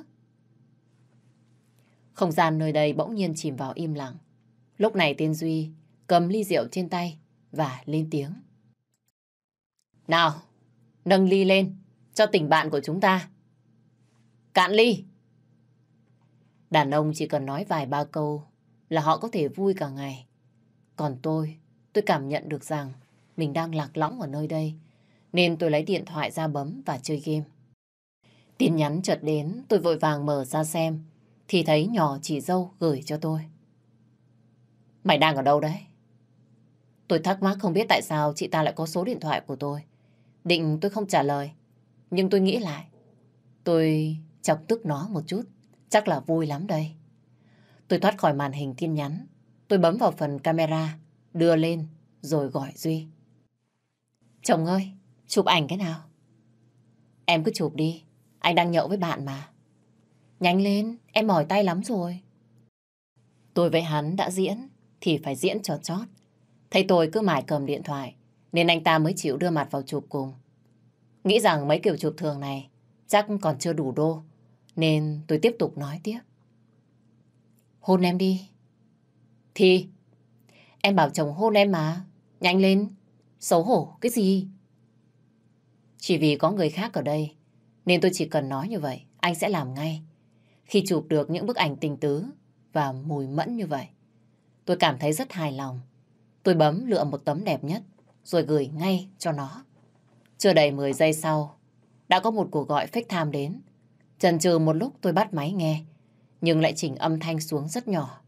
Không gian nơi đây bỗng nhiên chìm vào im lặng. Lúc này tên Duy cầm ly rượu trên tay và lên tiếng. Nào, nâng ly lên cho tình bạn của chúng ta. Cạn ly! Đàn ông chỉ cần nói vài ba câu là họ có thể vui cả ngày. Còn tôi, tôi cảm nhận được rằng mình đang lạc lõng ở nơi đây. Nên tôi lấy điện thoại ra bấm và chơi game. Tin nhắn chợt đến, tôi vội vàng mở ra xem. Thì thấy nhỏ chị dâu gửi cho tôi. Mày đang ở đâu đấy? Tôi thắc mắc không biết tại sao chị ta lại có số điện thoại của tôi. Định tôi không trả lời. Nhưng tôi nghĩ lại, tôi chọc tức nó một chút. Chắc là vui lắm đây. Tôi thoát khỏi màn hình tin nhắn. Tôi bấm vào phần camera, đưa lên rồi gọi Duy. Chồng ơi, chụp ảnh cái nào? Em cứ chụp đi, anh đang nhậu với bạn mà. Nhanh lên, em mỏi tay lắm rồi. Tôi với hắn đã diễn thì phải diễn cho chót. Thấy tôi cứ mải cầm điện thoại nên anh ta mới chịu đưa mặt vào chụp cùng. Nghĩ rằng mấy kiểu chụp thường này chắc còn chưa đủ đô, nên tôi tiếp tục nói tiếp. Hôn em đi. Thì em bảo chồng hôn em mà. Nhanh lên, xấu hổ cái gì? Chỉ vì có người khác ở đây nên tôi chỉ cần nói như vậy anh sẽ làm ngay. Khi chụp được những bức ảnh tình tứ và mùi mẫn như vậy, tôi cảm thấy rất hài lòng. Tôi bấm lựa một tấm đẹp nhất rồi gửi ngay cho nó. Chưa đầy mười giây sau, đã có một cuộc gọi fake time đến. Chần chừ một lúc tôi bắt máy nghe, nhưng lại chỉnh âm thanh xuống rất nhỏ.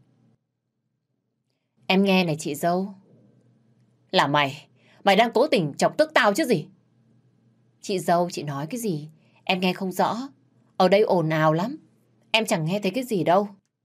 Em nghe này chị dâu. Là mày, mày đang cố tình chọc tức tao chứ gì? Chị dâu, chị nói cái gì? Em nghe không rõ. Ở đây ồn ào lắm. Em chẳng nghe thấy cái gì đâu.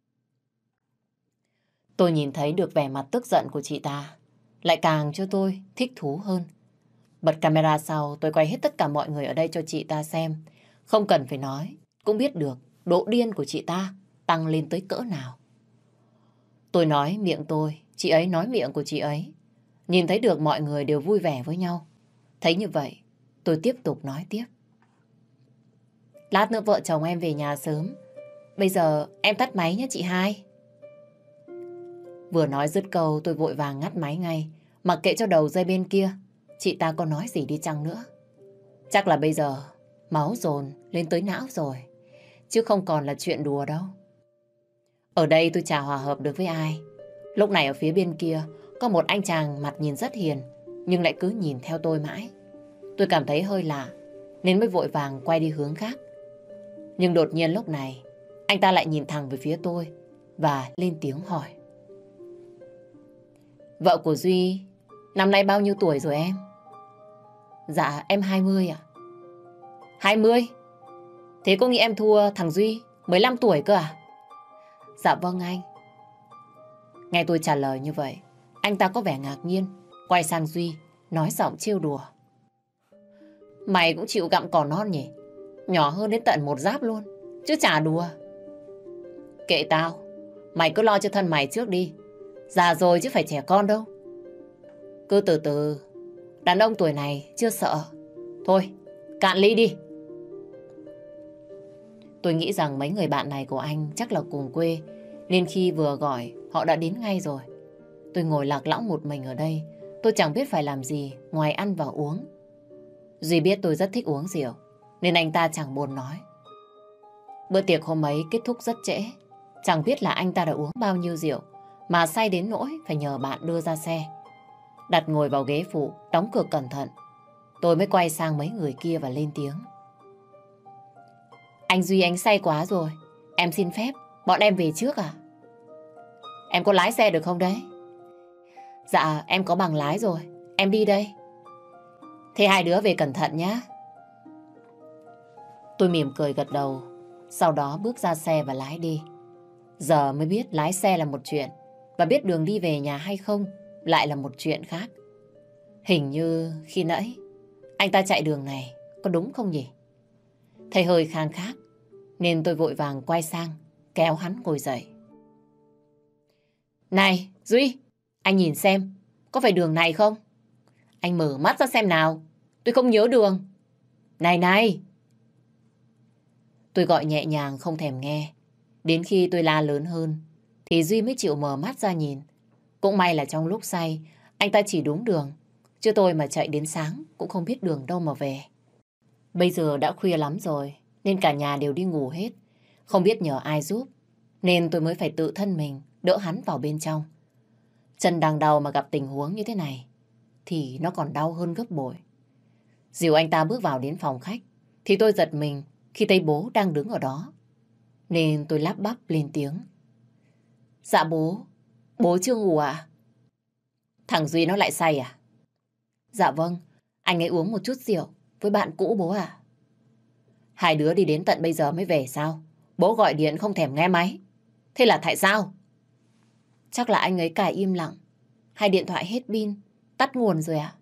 Tôi nhìn thấy được vẻ mặt tức giận của chị ta, lại càng cho tôi thích thú hơn. Bật camera sau, tôi quay hết tất cả mọi người ở đây cho chị ta xem. Không cần phải nói, cũng biết được độ điên của chị ta tăng lên tới cỡ nào. Tôi nói miệng tôi, chị ấy nói miệng của chị ấy. Nhìn thấy được mọi người đều vui vẻ với nhau. Thấy như vậy, tôi tiếp tục nói tiếp. Lát nữa vợ chồng em về nhà sớm. Bây giờ em tắt máy nhé chị hai. Vừa nói dứt câu tôi vội vàng ngắt máy ngay. Mặc kệ cho đầu dây bên kia, chị ta có nói gì đi chăng nữa. Chắc là bây giờ máu dồn lên tới não rồi. Chứ không còn là chuyện đùa đâu. Ở đây tôi chả hòa hợp được với ai. Lúc này ở phía bên kia có một anh chàng mặt nhìn rất hiền, nhưng lại cứ nhìn theo tôi mãi. Tôi cảm thấy hơi lạ nên mới vội vàng quay đi hướng khác. Nhưng đột nhiên lúc này anh ta lại nhìn thẳng về phía tôi và lên tiếng hỏi. Vợ của Duy năm nay bao nhiêu tuổi rồi em? Dạ em hai mươi ạ. hai mươi? Thế có nghĩ em thua thằng Duy mười lăm tuổi cơ à? Dạ vâng anh. Nghe tôi trả lời như vậy, anh ta có vẻ ngạc nhiên, quay sang Duy, nói giọng trêu đùa. Mày cũng chịu gặm cỏ non nhỉ? Nhỏ hơn đến tận một giáp luôn, chứ chả đùa. Kệ tao, mày cứ lo cho thân mày trước đi. Già rồi chứ phải trẻ con đâu. Cứ từ từ, đàn ông tuổi này chưa sợ. Thôi, cạn ly đi. Tôi nghĩ rằng mấy người bạn này của anh chắc là cùng quê, nên khi vừa gọi, họ đã đến ngay rồi. Tôi ngồi lạc lõng một mình ở đây, tôi chẳng biết phải làm gì ngoài ăn và uống. Duy biết tôi rất thích uống rượu, nên anh ta chẳng buồn nói. Bữa tiệc hôm ấy kết thúc rất trễ. Chẳng biết là anh ta đã uống bao nhiêu rượu mà say đến nỗi phải nhờ bạn đưa ra xe. Đặt ngồi vào ghế phụ, đóng cửa cẩn thận. Tôi mới quay sang mấy người kia và lên tiếng. Anh Duy anh say quá rồi. Em xin phép, bọn em về trước à? Em có lái xe được không đấy? Dạ, em có bằng lái rồi. Em đi đây. Thế hai đứa về cẩn thận nhé. Tôi mỉm cười gật đầu, sau đó bước ra xe và lái đi. Giờ mới biết lái xe là một chuyện, và biết đường đi về nhà hay không lại là một chuyện khác. Hình như khi nãy anh ta chạy đường này có đúng không nhỉ? Thấy hơi khang khác nên tôi vội vàng quay sang kéo hắn ngồi dậy. Này Duy, anh nhìn xem có phải đường này không? Anh mở mắt ra xem nào, tôi không nhớ đường. Này này. Tôi gọi nhẹ nhàng không thèm nghe. Đến khi tôi la lớn hơn thì Duy mới chịu mở mắt ra nhìn. Cũng may là trong lúc say anh ta chỉ đúng đường, chứ tôi mà chạy đến sáng cũng không biết đường đâu mà về. Bây giờ đã khuya lắm rồi nên cả nhà đều đi ngủ hết. Không biết nhờ ai giúp nên tôi mới phải tự thân mình đỡ hắn vào bên trong. Chân đang đau mà gặp tình huống như thế này thì nó còn đau hơn gấp bội. Dìu anh ta bước vào đến phòng khách thì tôi giật mình khi thấy bố đang đứng ở đó. Nên tôi lắp bắp lên tiếng. Dạ bố, bố chưa ngủ à? Thằng Duy nó lại say à? Dạ vâng, anh ấy uống một chút rượu với bạn cũ bố à? Hai đứa đi đến tận bây giờ mới về sao? Bố gọi điện không thèm nghe máy. Thế là tại sao? Chắc là anh ấy cài im lặng, hay điện thoại hết pin, tắt nguồn rồi à?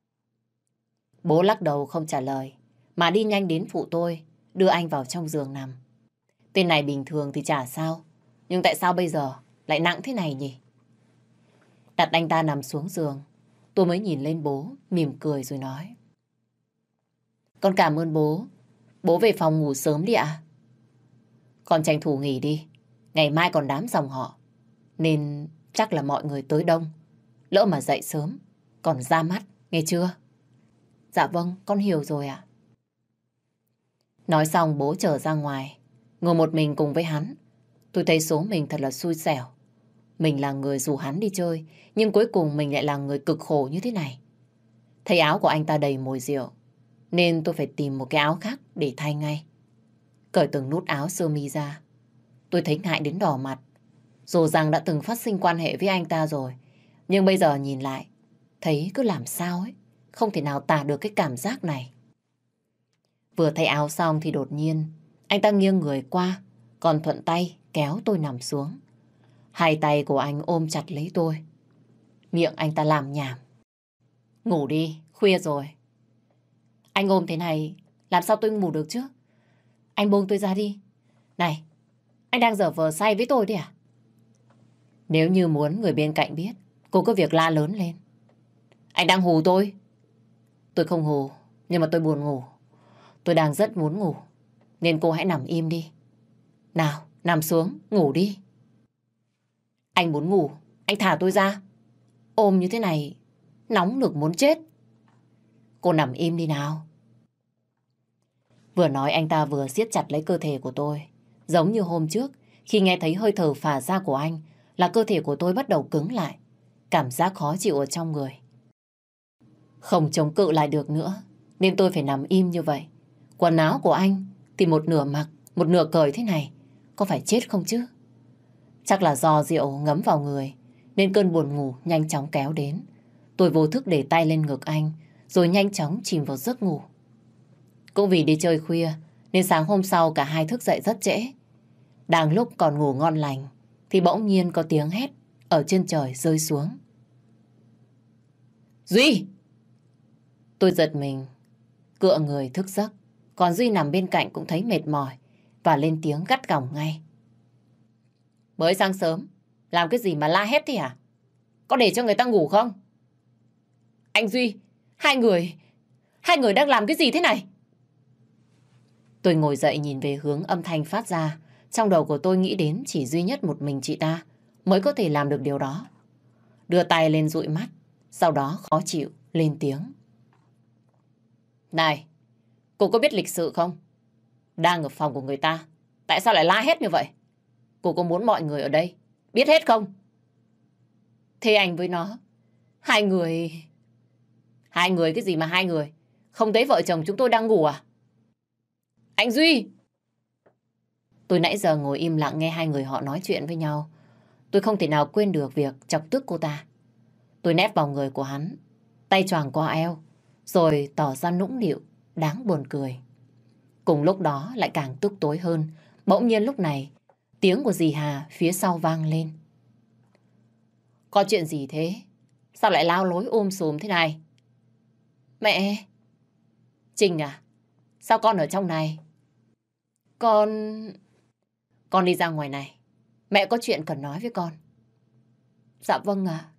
Bố lắc đầu không trả lời, mà đi nhanh đến phụ tôi, đưa anh vào trong giường nằm. Tên này bình thường thì chả sao, nhưng tại sao bây giờ lại nặng thế này nhỉ? Đặt anh ta nằm xuống giường, tôi mới nhìn lên bố, mỉm cười rồi nói. Con cảm ơn bố. Bố về phòng ngủ sớm đi ạ. Con tranh thủ nghỉ đi, ngày mai còn đám dòng họ, nên chắc là mọi người tới đông. Lỡ mà dậy sớm, còn ra mắt, nghe chưa? Dạ vâng, con hiểu rồi ạ. Nói xong bố trở ra ngoài, ngồi một mình cùng với hắn. Tôi thấy số mình thật là xui xẻo. Mình là người rủ hắn đi chơi, nhưng cuối cùng mình lại là người cực khổ như thế này. Thấy áo của anh ta đầy mùi rượu, nên tôi phải tìm một cái áo khác để thay ngay. Cởi từng nút áo sơ mi ra, tôi thấy ngại đến đỏ mặt. Dù rằng đã từng phát sinh quan hệ với anh ta rồi, nhưng bây giờ nhìn lại, thấy cứ làm sao ấy, không thể nào tả được cái cảm giác này. Vừa thay áo xong thì đột nhiên, anh ta nghiêng người qua, còn thuận tay kéo tôi nằm xuống. Hai tay của anh ôm chặt lấy tôi. Miệng anh ta làm nhảm. Ngủ đi, khuya rồi, Anh ôm thế này, làm sao tôi ngủ được chứ? Anh buông tôi ra đi. Này, anh đang giở vờ say với tôi đấy à? Nếu như muốn người bên cạnh biết, cô có việc la lớn lên. Anh đang hù tôi. Tôi không hù, nhưng mà tôi buồn ngủ. Tôi đang rất muốn ngủ, nên cô hãy nằm im đi. Nào, nằm xuống, ngủ đi. Anh muốn ngủ, anh thả tôi ra. Ôm như thế này, nóng nực muốn chết. Cô nằm im đi nào. Vừa nói anh ta vừa siết chặt lấy cơ thể của tôi. Giống như hôm trước, khi nghe thấy hơi thở phả ra của anh, là cơ thể của tôi bắt đầu cứng lại. Cảm giác khó chịu ở trong người. Không chống cự lại được nữa, nên tôi phải nằm im như vậy. Quần áo của anh thì một nửa mặc, một nửa cởi thế này. Có phải chết không chứ? Chắc là do rượu ngấm vào người, nên cơn buồn ngủ nhanh chóng kéo đến. Tôi vô thức để tay lên ngực anh, rồi nhanh chóng chìm vào giấc ngủ. Cũng vì đi chơi khuya, nên sáng hôm sau cả hai thức dậy rất trễ. Đang lúc còn ngủ ngon lành, thì bỗng nhiên có tiếng hét ở trên trời rơi xuống. Duy! Tôi giật mình, cựa người thức giấc. Còn Duy nằm bên cạnh cũng thấy mệt mỏi và lên tiếng gắt gỏng ngay. Mới sáng sớm, làm cái gì mà la hét thế hả? Có để cho người ta ngủ không? Anh Duy, hai người, hai người đang làm cái gì thế này? Tôi ngồi dậy nhìn về hướng âm thanh phát ra. Trong đầu của tôi nghĩ đến chỉ duy nhất một mình chị ta mới có thể làm được điều đó. Đưa tay lên dụi mắt, sau đó khó chịu, lên tiếng. Này, cô có biết lịch sự không? Đang ở phòng của người ta, tại sao lại la hét như vậy? Cô có muốn mọi người ở đây biết hết không? Thế anh với nó, hai người... Hai người cái gì mà hai người? Không thấy vợ chồng chúng tôi đang ngủ à? Anh Duy! Tôi nãy giờ ngồi im lặng nghe hai người họ nói chuyện với nhau. Tôi không thể nào quên được việc chọc tức cô ta. Tôi nép vào người của hắn, tay choàng qua eo, rồi tỏ ra nũng nịu, đáng buồn cười. Cùng lúc đó lại càng tức tối hơn. Bỗng nhiên lúc này, tiếng của dì Hà phía sau vang lên. Có chuyện gì thế? Sao lại lao lối ôm sùm thế này? Mẹ! Trinh à? Sao con ở trong này? Con... Con đi ra ngoài này. Mẹ có chuyện cần nói với con. Dạ vâng ạ.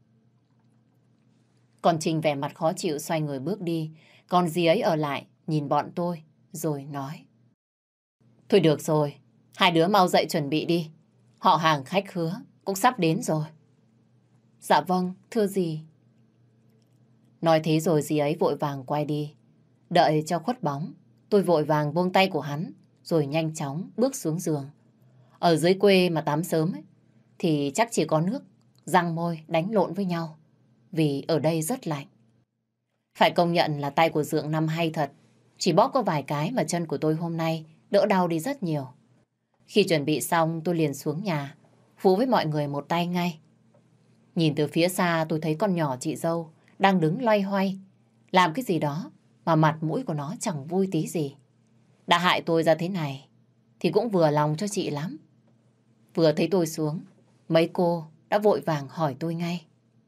Còn Trinh vẻ mặt khó chịu xoay người bước đi. Còn dì ấy ở lại nhìn bọn tôi rồi nói. Thôi được rồi, hai đứa mau dậy chuẩn bị đi. Họ hàng khách khứa cũng sắp đến rồi. Dạ vâng, thưa dì. Nói thế rồi dì ấy vội vàng quay đi. Đợi cho khuất bóng, tôi vội vàng buông tay của hắn rồi nhanh chóng bước xuống giường. Ở dưới quê mà tắm sớm ấy, thì chắc chỉ có nước, răng môi đánh lộn với nhau. Vì ở đây rất lạnh. Phải công nhận là tay của Dượng năm hay thật. Chỉ bóp có vài cái mà chân của tôi hôm nay đỡ đau đi rất nhiều. Khi chuẩn bị xong tôi liền xuống nhà, phụ với mọi người một tay ngay. Nhìn từ phía xa tôi thấy con nhỏ chị dâu đang đứng loay hoay, làm cái gì đó mà mặt mũi của nó chẳng vui tí gì. Đã hại tôi ra thế này thì cũng vừa lòng cho chị lắm. Vừa thấy tôi xuống, mấy cô đã vội vàng hỏi tôi ngay.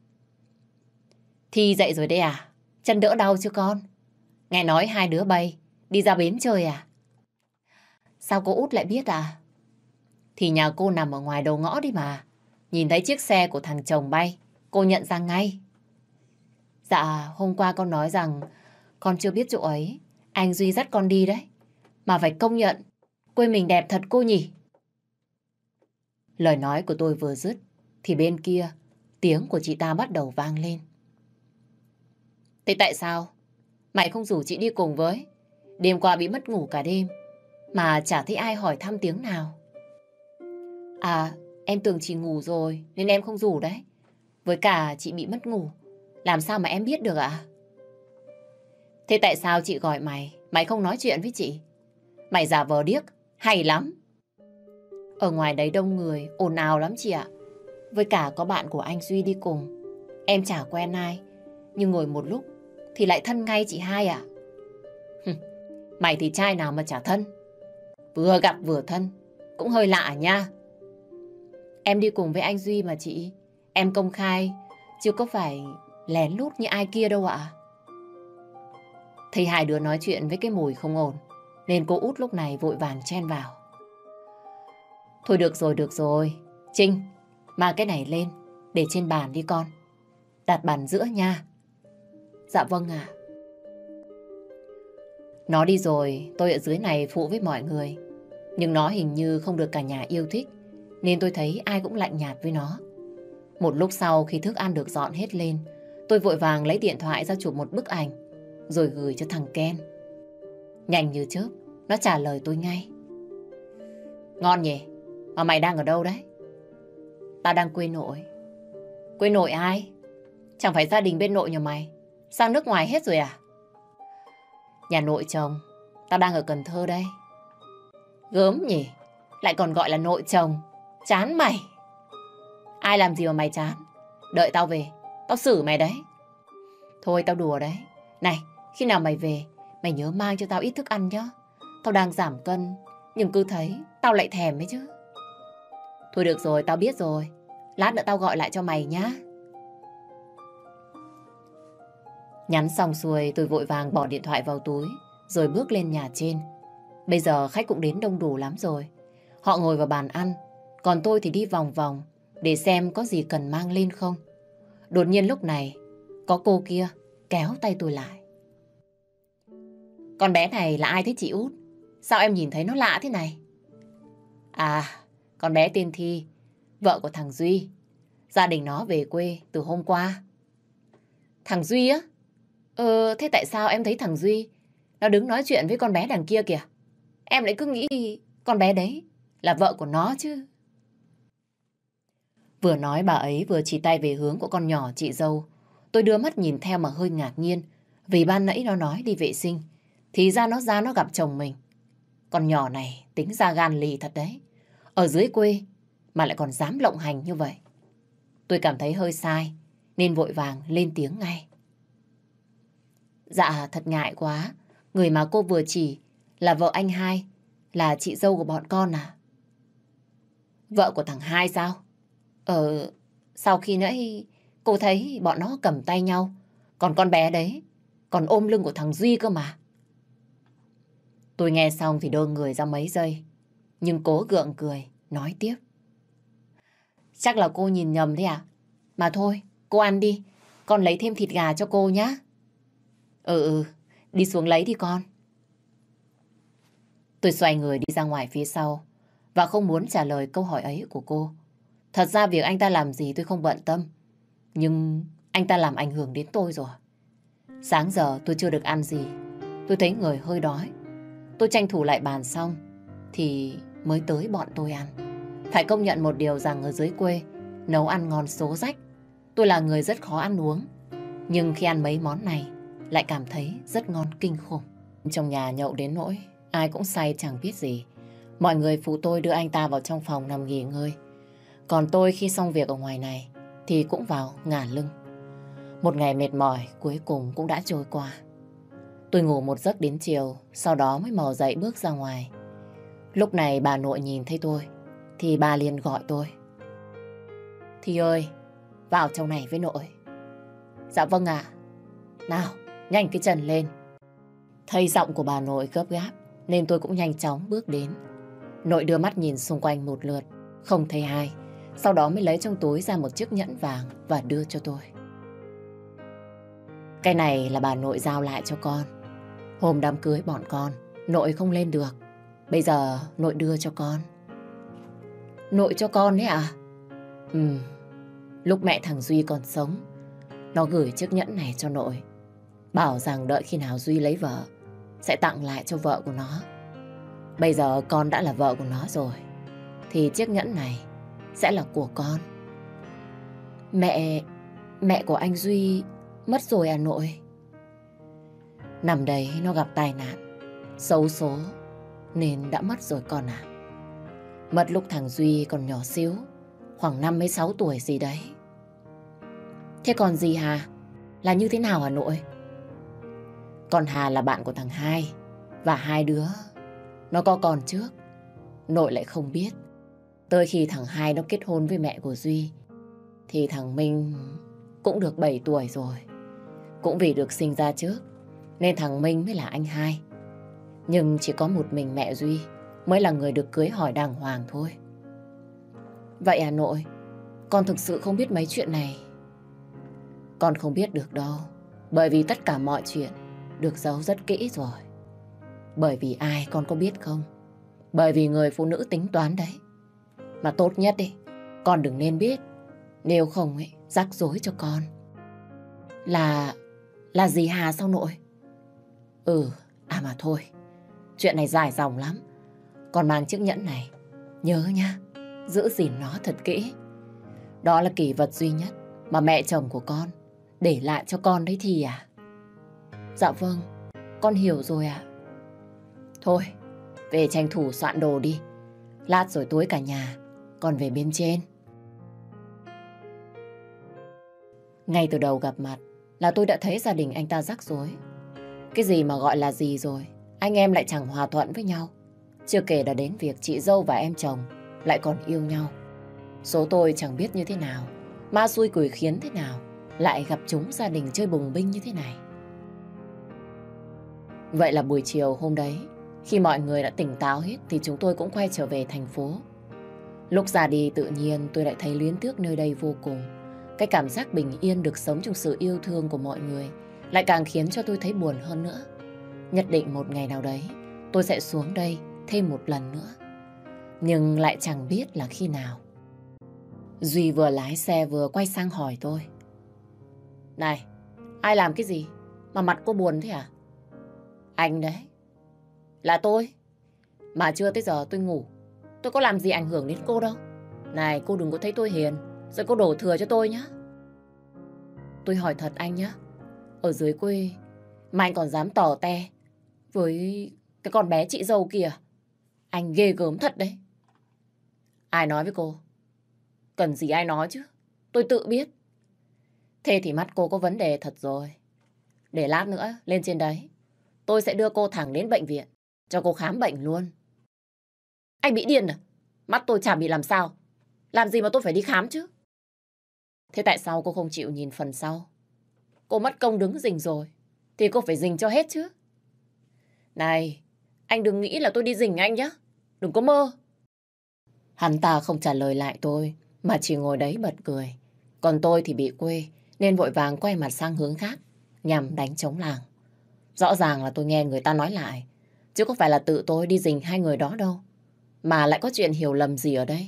Thi dậy rồi đấy à? Chân đỡ đau chưa con? Nghe nói hai đứa bay đi ra bến chơi à? Sao cô út lại biết à? Thì nhà cô nằm ở ngoài đầu ngõ đi mà. Nhìn thấy chiếc xe của thằng chồng bay, cô nhận ra ngay. Dạ, hôm qua con nói rằng con chưa biết chỗ ấy. Anh Duy dắt con đi đấy. Mà phải công nhận, quê mình đẹp thật cô nhỉ? Lời nói của tôi vừa dứt, thì bên kia, tiếng của chị ta bắt đầu vang lên. Thế tại sao mày không rủ chị đi cùng với? Đêm qua bị mất ngủ cả đêm, mà chả thấy ai hỏi thăm tiếng nào. À, em tưởng chị ngủ rồi, nên em không rủ đấy. Với cả chị bị mất ngủ, làm sao mà em biết được ạ? Thế tại sao chị gọi mày, mày không nói chuyện với chị? Mày giả vờ điếc, hay lắm. Ở ngoài đấy đông người, ồn ào lắm chị ạ. Với cả có bạn của anh Duy đi cùng. Em chả quen ai, nhưng ngồi một lúc thì lại thân ngay chị hai ạ. Mày thì trai nào mà chả thân. Vừa gặp vừa thân, cũng hơi lạ nha. Em đi cùng với anh Duy mà chị. Em công khai, chứ có phải lén lút như ai kia đâu ạ. Thấy hai đứa nói chuyện với cái mùi không ổn, nên cô út lúc này vội vàng chen vào. Thôi được rồi, được rồi. Trinh, mang cái này lên, để trên bàn đi con. Đặt bàn giữa nha. Dạ vâng ạ. Nó đi rồi, tôi ở dưới này phụ với mọi người. Nhưng nó hình như không được cả nhà yêu thích, nên tôi thấy ai cũng lạnh nhạt với nó. Một lúc sau khi thức ăn được dọn hết lên, tôi vội vàng lấy điện thoại ra chụp một bức ảnh, rồi gửi cho thằng Ken. Nhanh như chớp, nó trả lời tôi ngay. Ngon nhỉ? Mà mày đang ở đâu đấy? Tao đang quê nội. Quê nội ai? Chẳng phải gia đình bên nội nhà mày sang nước ngoài hết rồi à? Nhà nội chồng. Tao đang ở Cần Thơ đây. Gớm nhỉ? Lại còn gọi là nội chồng. Chán mày. Ai làm gì mà mày chán? Đợi tao về, tao xử mày đấy. Thôi tao đùa đấy. Này, khi nào mày về, mày nhớ mang cho tao ít thức ăn nhá. Tao đang giảm cân, nhưng cứ thấy tao lại thèm ấy chứ. Thôi được rồi, tao biết rồi. Lát nữa tao gọi lại cho mày nhá. Nhắn xong xuôi, tôi vội vàng bỏ điện thoại vào túi, rồi bước lên nhà trên. Bây giờ khách cũng đến đông đủ lắm rồi. Họ ngồi vào bàn ăn, còn tôi thì đi vòng vòng để xem có gì cần mang lên không. Đột nhiên lúc này, có cô kia kéo tay tôi lại. Con bé này là ai thế chị út? Sao em nhìn thấy nó lạ thế này? À, con bé tên Thi, vợ của thằng Duy. Gia đình nó về quê từ hôm qua. Thằng Duy á? Ờ, thế tại sao em thấy thằng Duy nó đứng nói chuyện với con bé đằng kia kìa? Em lại cứ nghĩ con bé đấy là vợ của nó chứ. Vừa nói bà ấy vừa chỉ tay về hướng của con nhỏ chị dâu. Tôi đưa mắt nhìn theo mà hơi ngạc nhiên, vì ban nãy nó nói đi vệ sinh, thì ra nó ra nó gặp chồng mình. Con nhỏ này tính ra gan lì thật đấy. Ở dưới quê mà lại còn dám lộng hành như vậy. Tôi cảm thấy hơi sai, nên vội vàng lên tiếng ngay. Dạ thật ngại quá. Người mà cô vừa chỉ là vợ anh hai, là chị dâu của bọn con à? Vợ của thằng hai sao? Ờ, sau khi nãy cô thấy bọn nó cầm tay nhau, còn con bé đấy còn ôm lưng của thằng Duy cơ mà. Tôi nghe xong thì đơ người ra mấy giây, nhưng cố gượng cười, nói tiếp. Chắc là cô nhìn nhầm thế à? Mà thôi, cô ăn đi, con lấy thêm thịt gà cho cô nhá. Ừ ừ, đi xuống lấy đi con. Tôi xoay người đi ra ngoài phía sau và không muốn trả lời câu hỏi ấy của cô. Thật ra việc anh ta làm gì tôi không bận tâm, nhưng anh ta làm ảnh hưởng đến tôi rồi. Sáng giờ tôi chưa được ăn gì, tôi thấy người hơi đói. Tôi tranh thủ lại bàn xong thì mới tới bọn tôi ăn. Phải công nhận một điều rằng ở dưới quê nấu ăn ngon số rách. Tôi là người rất khó ăn uống, nhưng khi ăn mấy món này lại cảm thấy rất ngon kinh khủng. Trong nhà nhậu đến nỗi ai cũng say chẳng biết gì. Mọi người phụ tôi đưa anh ta vào trong phòng nằm nghỉ ngơi. Còn tôi khi xong việc ở ngoài này thì cũng vào ngả lưng. Một ngày mệt mỏi cuối cùng cũng đã trôi qua. Tôi ngủ một giấc đến chiều, sau đó mới mò dậy bước ra ngoài. Lúc này bà nội nhìn thấy tôi thì bà liền gọi tôi. Thi ơi, vào trong này với nội. Dạ vâng ạ. Nào, nhanh cái chân lên. Thấy giọng của bà nội gấp gáp nên tôi cũng nhanh chóng bước đến. Nội đưa mắt nhìn xung quanh một lượt, không thấy ai. Sau đó mới lấy trong túi ra một chiếc nhẫn vàng và đưa cho tôi. Cái này là bà nội giao lại cho con. Hôm đám cưới bọn con, nội không lên được. Bây giờ nội đưa cho con. Nội cho con đấy à? Ừ, lúc mẹ thằng Duy còn sống, nó gửi chiếc nhẫn này cho nội. Bảo rằng đợi khi nào Duy lấy vợ, sẽ tặng lại cho vợ của nó. Bây giờ con đã là vợ của nó rồi, thì chiếc nhẫn này sẽ là của con. Mẹ, mẹ của anh Duy mất rồi à nội? Nằm đấy nó gặp tai nạn xấu số nên đã mất rồi con à. Mất lúc thằng Duy còn nhỏ xíu, khoảng năm sáu tuổi gì đấy. Thế còn dì Hà là như thế nào hả nội? Con Hà là bạn của thằng Hai, và hai đứa nó có con trước. Nội lại không biết. Tới khi thằng Hai nó kết hôn với mẹ của Duy thì thằng Minh cũng được bảy tuổi rồi. Cũng vì được sinh ra trước nên thằng Minh mới là anh hai. Nhưng chỉ có một mình mẹ Duy mới là người được cưới hỏi đàng hoàng thôi. Vậy à nội, con thực sự không biết mấy chuyện này. Con không biết được đâu, bởi vì tất cả mọi chuyện được giấu rất kỹ rồi. Bởi vì ai con có biết không? Bởi vì người phụ nữ tính toán đấy. Mà tốt nhất đi, con đừng nên biết. Nếu không ấy, rắc rối cho con. Là... là gì Hà sao nội? Ừ, à mà thôi, chuyện này dài dòng lắm. Con mang chiếc nhẫn này, nhớ nha, giữ gìn nó thật kỹ. Đó là kỷ vật duy nhất mà mẹ chồng của con để lại cho con đấy thì à? Dạ vâng, con hiểu rồi ạ. Thôi, về tranh thủ soạn đồ đi. Lát rồi tối cả nhà còn về bên trên. Ngay từ đầu gặp mặt là tôi đã thấy gia đình anh ta rắc rối. Cái gì mà gọi là gì rồi, anh em lại chẳng hòa thuận với nhau. Chưa kể đã đến việc chị dâu và em chồng lại còn yêu nhau. Số tôi chẳng biết như thế nào, ma xui quỷ khiến thế nào, lại gặp chúng gia đình chơi bùng binh như thế này. Vậy là buổi chiều hôm đấy, khi mọi người đã tỉnh táo hết thì chúng tôi cũng quay trở về thành phố. Lúc ra đi tự nhiên tôi lại thấy luyến tiếc nơi đây vô cùng. Cái cảm giác bình yên được sống trong sự yêu thương của mọi người lại càng khiến cho tôi thấy buồn hơn nữa. Nhất định một ngày nào đấy tôi sẽ xuống đây thêm một lần nữa. Nhưng lại chẳng biết là khi nào. Duy vừa lái xe vừa quay sang hỏi tôi. Này, ai làm cái gì mà mặt cô buồn thế à? Anh đấy. Là tôi. Mà chưa tới giờ tôi ngủ, tôi có làm gì ảnh hưởng đến cô đâu. Này, cô đừng có thấy tôi hiền rồi cô đổ thừa cho tôi nhá. Tôi hỏi thật anh nhá, ở dưới quê mà anh còn dám tỏ te với cái con bé chị dâu kìa. Anh ghê gớm thật đấy. Ai nói với cô? Cần gì ai nói chứ, tôi tự biết. Thế thì mắt cô có vấn đề thật rồi. Để lát nữa lên trên đấy, tôi sẽ đưa cô thẳng đến bệnh viện cho cô khám bệnh luôn. Anh bị điên à? Mắt tôi chả bị làm sao. Làm gì mà tôi phải đi khám chứ? Thế tại sao cô không chịu nhìn phần sau? Cô mất công đứng rình rồi thì cô phải rình cho hết chứ. Này, anh đừng nghĩ là tôi đi rình anh nhé. Đừng có mơ. Hắn ta không trả lời lại tôi mà chỉ ngồi đấy bật cười. Còn tôi thì bị quê nên vội vàng quay mặt sang hướng khác nhằm đánh trống làng. Rõ ràng là tôi nghe người ta nói lại, chứ không phải là tự tôi đi rình hai người đó đâu. Mà lại có chuyện hiểu lầm gì ở đây.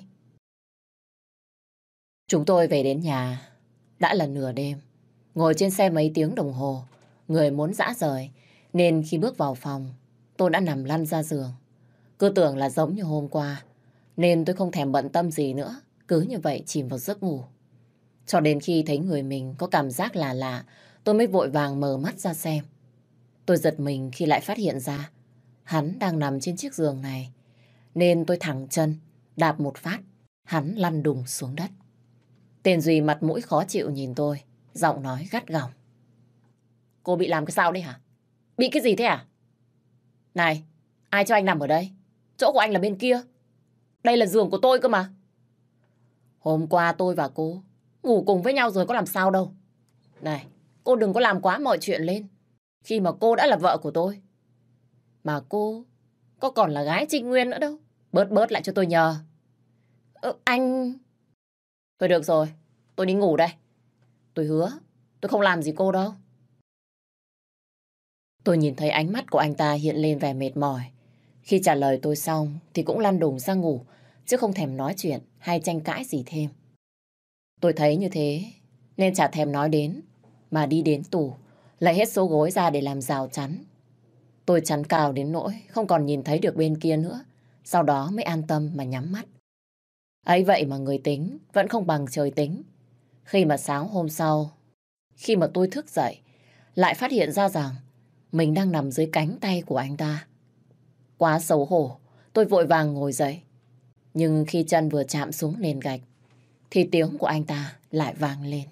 Chúng tôi về đến nhà đã là nửa đêm. Ngồi trên xe mấy tiếng đồng hồ, người muốn rã rời, nên khi bước vào phòng, tôi đã nằm lăn ra giường. Cứ tưởng là giống như hôm qua, nên tôi không thèm bận tâm gì nữa, cứ như vậy chìm vào giấc ngủ. Cho đến khi thấy người mình có cảm giác lạ lạ, tôi mới vội vàng mở mắt ra xem. Tôi giật mình khi lại phát hiện ra hắn đang nằm trên chiếc giường này, nên tôi thẳng chân, đạp một phát, hắn lăn đùng xuống đất. Tên Duy mặt mũi khó chịu nhìn tôi, giọng nói gắt gỏng. Cô bị làm cái sao đấy hả? Bị cái gì thế à? Này, ai cho anh nằm ở đây? Chỗ của anh là bên kia. Đây là giường của tôi cơ mà. Hôm qua tôi và cô ngủ cùng với nhau rồi có làm sao đâu. Này, cô đừng có làm quá mọi chuyện lên, khi mà cô đã là vợ của tôi. Mà cô có còn là gái Trinh Nguyên nữa đâu. Bớt bớt lại cho tôi nhờ. Ờ, anh... Thôi được rồi, tôi đi ngủ đây. Tôi hứa, tôi không làm gì cô đâu. Tôi nhìn thấy ánh mắt của anh ta hiện lên vẻ mệt mỏi. Khi trả lời tôi xong thì cũng lăn đùng ra ngủ, chứ không thèm nói chuyện hay tranh cãi gì thêm. Tôi thấy như thế nên chả thèm nói đến, mà đi đến tủ, lấy hết số gối ra để làm rào chắn. Tôi chắn cào đến nỗi không còn nhìn thấy được bên kia nữa, sau đó mới an tâm mà nhắm mắt. Ấy vậy mà người tính vẫn không bằng trời tính. Khi mà sáng hôm sau, khi mà tôi thức dậy, lại phát hiện ra rằng mình đang nằm dưới cánh tay của anh ta. Quá xấu hổ, tôi vội vàng ngồi dậy. Nhưng khi chân vừa chạm xuống nền gạch, thì tiếng của anh ta lại vang lên.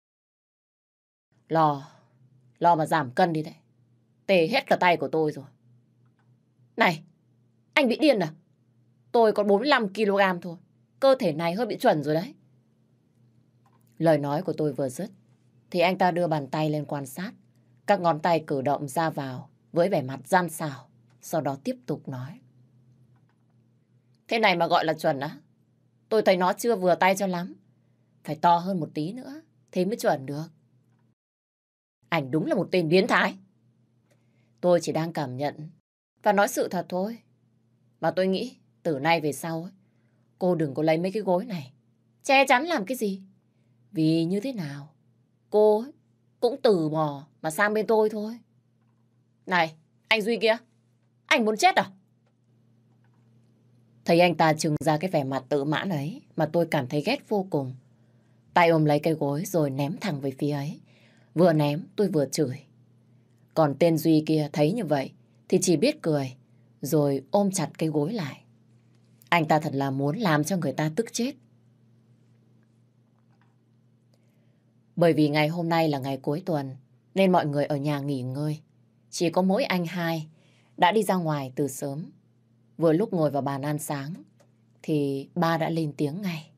Lo, lo mà giảm cân đi đấy. Tê hết cả tay của tôi rồi. Này, anh bị điên à? Tôi có bốn mươi lăm ki lô gam thôi. Cơ thể này hơi bị chuẩn rồi đấy. Lời nói của tôi vừa dứt thì anh ta đưa bàn tay lên quan sát. Các ngón tay cử động ra vào với vẻ mặt gian xảo. Sau đó tiếp tục nói. Thế này mà gọi là chuẩn á? Tôi thấy nó chưa vừa tay cho lắm. Phải to hơn một tí nữa, thế mới chuẩn được. Anh đúng là một tên biến thái. Tôi chỉ đang cảm nhận và nói sự thật thôi. Và tôi nghĩ từ nay về sau ấy, cô đừng có lấy mấy cái gối này che chắn làm cái gì. Vì như thế nào cô ấy cũng từ bỏ mà sang bên tôi thôi. Này, anh Duy kia, anh muốn chết à? Thấy anh ta trừng ra cái vẻ mặt tự mãn ấy mà tôi cảm thấy ghét vô cùng. Tay ôm lấy cây gối rồi ném thẳng về phía ấy. Vừa ném tôi vừa chửi. Còn tên Duy kia thấy như vậy thì chỉ biết cười rồi ôm chặt cây gối lại. Anh ta thật là muốn làm cho người ta tức chết. Bởi vì ngày hôm nay là ngày cuối tuần nên mọi người ở nhà nghỉ ngơi. Chỉ có mỗi anh hai đã đi ra ngoài từ sớm. Vừa lúc ngồi vào bàn ăn sáng thì ba đã lên tiếng ngay.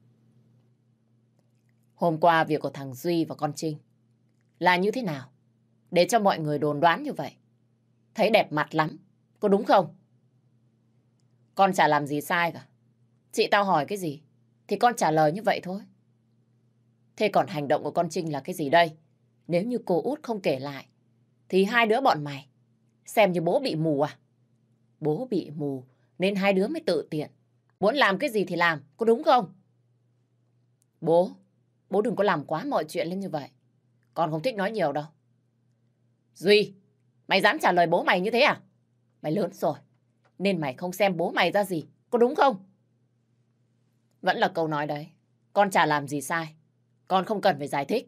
Hôm qua việc của thằng Duy và con Trinh là như thế nào? Để cho mọi người đồn đoán như vậy. Thấy đẹp mặt lắm, có đúng không? Con chả làm gì sai cả. Chị tao hỏi cái gì thì con trả lời như vậy thôi. Thế còn hành động của con Trinh là cái gì đây? Nếu như cô út không kể lại thì hai đứa bọn mày xem như bố bị mù à? Bố bị mù nên hai đứa mới tự tiện. Muốn làm cái gì thì làm, có đúng không? Bố, bố đừng có làm quá mọi chuyện lên như vậy. Con không thích nói nhiều đâu. Duy, mày dám trả lời bố mày như thế à? Mày lớn rồi, nên mày không xem bố mày ra gì, có đúng không? Vẫn là câu nói đấy, con chả làm gì sai. Con không cần phải giải thích.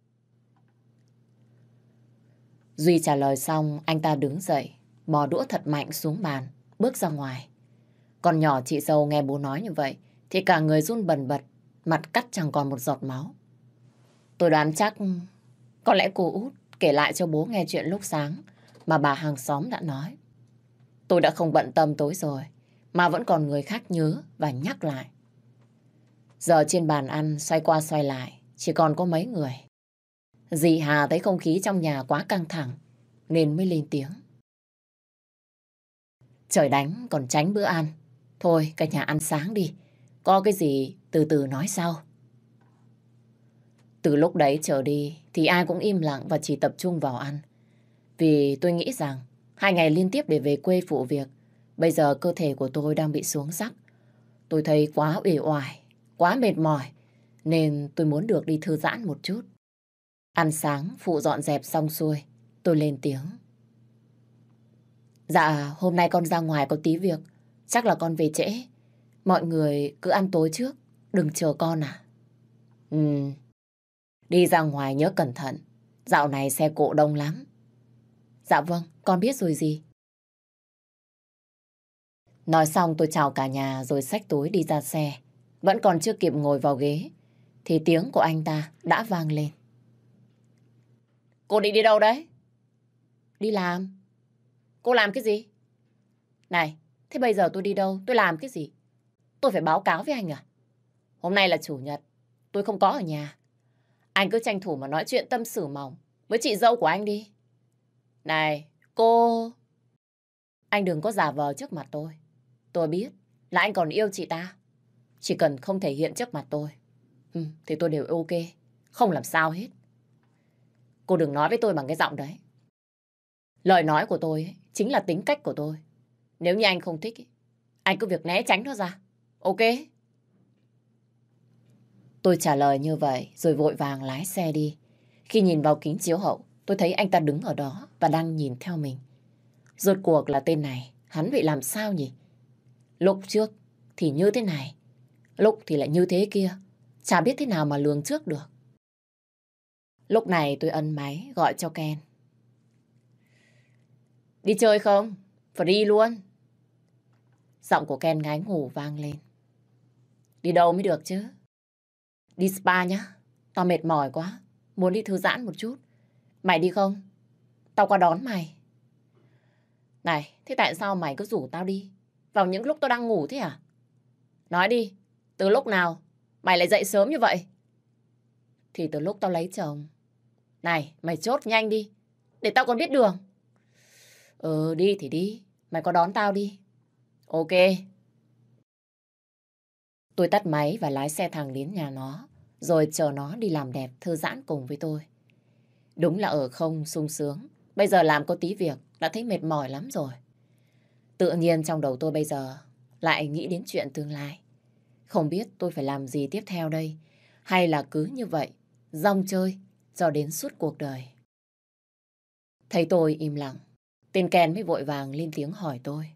Duy trả lời xong, anh ta đứng dậy, mò đũa thật mạnh xuống bàn, bước ra ngoài. Con nhỏ chị dâu nghe bố nói như vậy, thì cả người run bần bật, mặt cắt chẳng còn một giọt máu. Tôi đoán chắc có lẽ cô út kể lại cho bố nghe chuyện lúc sáng mà bà hàng xóm đã nói. Tôi đã không bận tâm tối rồi, mà vẫn còn người khác nhớ và nhắc lại. Giờ trên bàn ăn xoay qua xoay lại, chỉ còn có mấy người. Dì Hà thấy không khí trong nhà quá căng thẳng, nên mới lên tiếng. Trời đánh còn tránh bữa ăn. Thôi cả nhà ăn sáng đi, có cái gì từ từ nói sau. Từ lúc đấy trở đi thì ai cũng im lặng và chỉ tập trung vào ăn. Vì tôi nghĩ rằng hai ngày liên tiếp để về quê phụ việc, bây giờ cơ thể của tôi đang bị xuống sắc. Tôi thấy quá uể oải, quá mệt mỏi, nên tôi muốn được đi thư giãn một chút. Ăn sáng, phụ dọn dẹp xong xuôi, tôi lên tiếng. Dạ, hôm nay con ra ngoài có tí việc, chắc là con về trễ. Mọi người cứ ăn tối trước, đừng chờ con à? Ừ, đi ra ngoài nhớ cẩn thận, dạo này xe cộ đông lắm. Dạ vâng, con biết rồi gì. Nói xong tôi chào cả nhà rồi xách túi đi ra xe. Vẫn còn chưa kịp ngồi vào ghế thì tiếng của anh ta đã vang lên. Cô định đi đâu đấy? Đi làm. Cô làm cái gì? Này, thế bây giờ tôi đi đâu? Tôi làm cái gì? Tôi phải báo cáo với anh à? Hôm nay là chủ nhật, tôi không có ở nhà. Anh cứ tranh thủ mà nói chuyện tâm sự mỏng với chị dâu của anh đi. Này, cô... Anh đừng có giả vờ trước mặt tôi. Tôi biết là anh còn yêu chị ta. Chỉ cần không thể hiện trước mặt tôi, ừ, thì tôi đều ok, không làm sao hết. Cô đừng nói với tôi bằng cái giọng đấy. Lời nói của tôi ấy, chính là tính cách của tôi. Nếu như anh không thích ấy, anh cứ việc né tránh nó ra. Ok? Tôi trả lời như vậy rồi vội vàng lái xe đi. Khi nhìn vào kính chiếu hậu, tôi thấy anh ta đứng ở đó và đang nhìn theo mình. Rốt cuộc là tên này, hắn bị làm sao nhỉ? Lúc trước thì như thế này, lúc thì lại như thế kia. Chả biết thế nào mà lường trước được. Lúc này tôi ấn máy gọi cho Ken. Đi chơi không? Phải đi luôn. Giọng của Ken ngái ngủ vang lên. Đi đâu mới được chứ? Đi spa nhá. Tao mệt mỏi quá, muốn đi thư giãn một chút. Mày đi không? Tao qua đón mày. Này, thế tại sao mày cứ rủ tao đi vào những lúc tao đang ngủ thế à? Nói đi, từ lúc nào mày lại dậy sớm như vậy? Thì từ lúc tao lấy chồng. Này, mày chốt nhanh đi. để tao còn biết đường. Ừ, đi thì đi. Mày có đón tao đi. Ok. Tôi tắt máy và lái xe thẳng đến nhà nó, rồi chờ nó đi làm đẹp thư giãn cùng với tôi. Đúng là ở không sung sướng. Bây giờ làm có tí việc đã thấy mệt mỏi lắm rồi. Tự nhiên trong đầu tôi bây giờ lại nghĩ đến chuyện tương lai. Không biết tôi phải làm gì tiếp theo đây, hay là cứ như vậy, rong chơi cho đến suốt cuộc đời. Thấy tôi im lặng, tên Ken mới vội vàng lên tiếng hỏi tôi.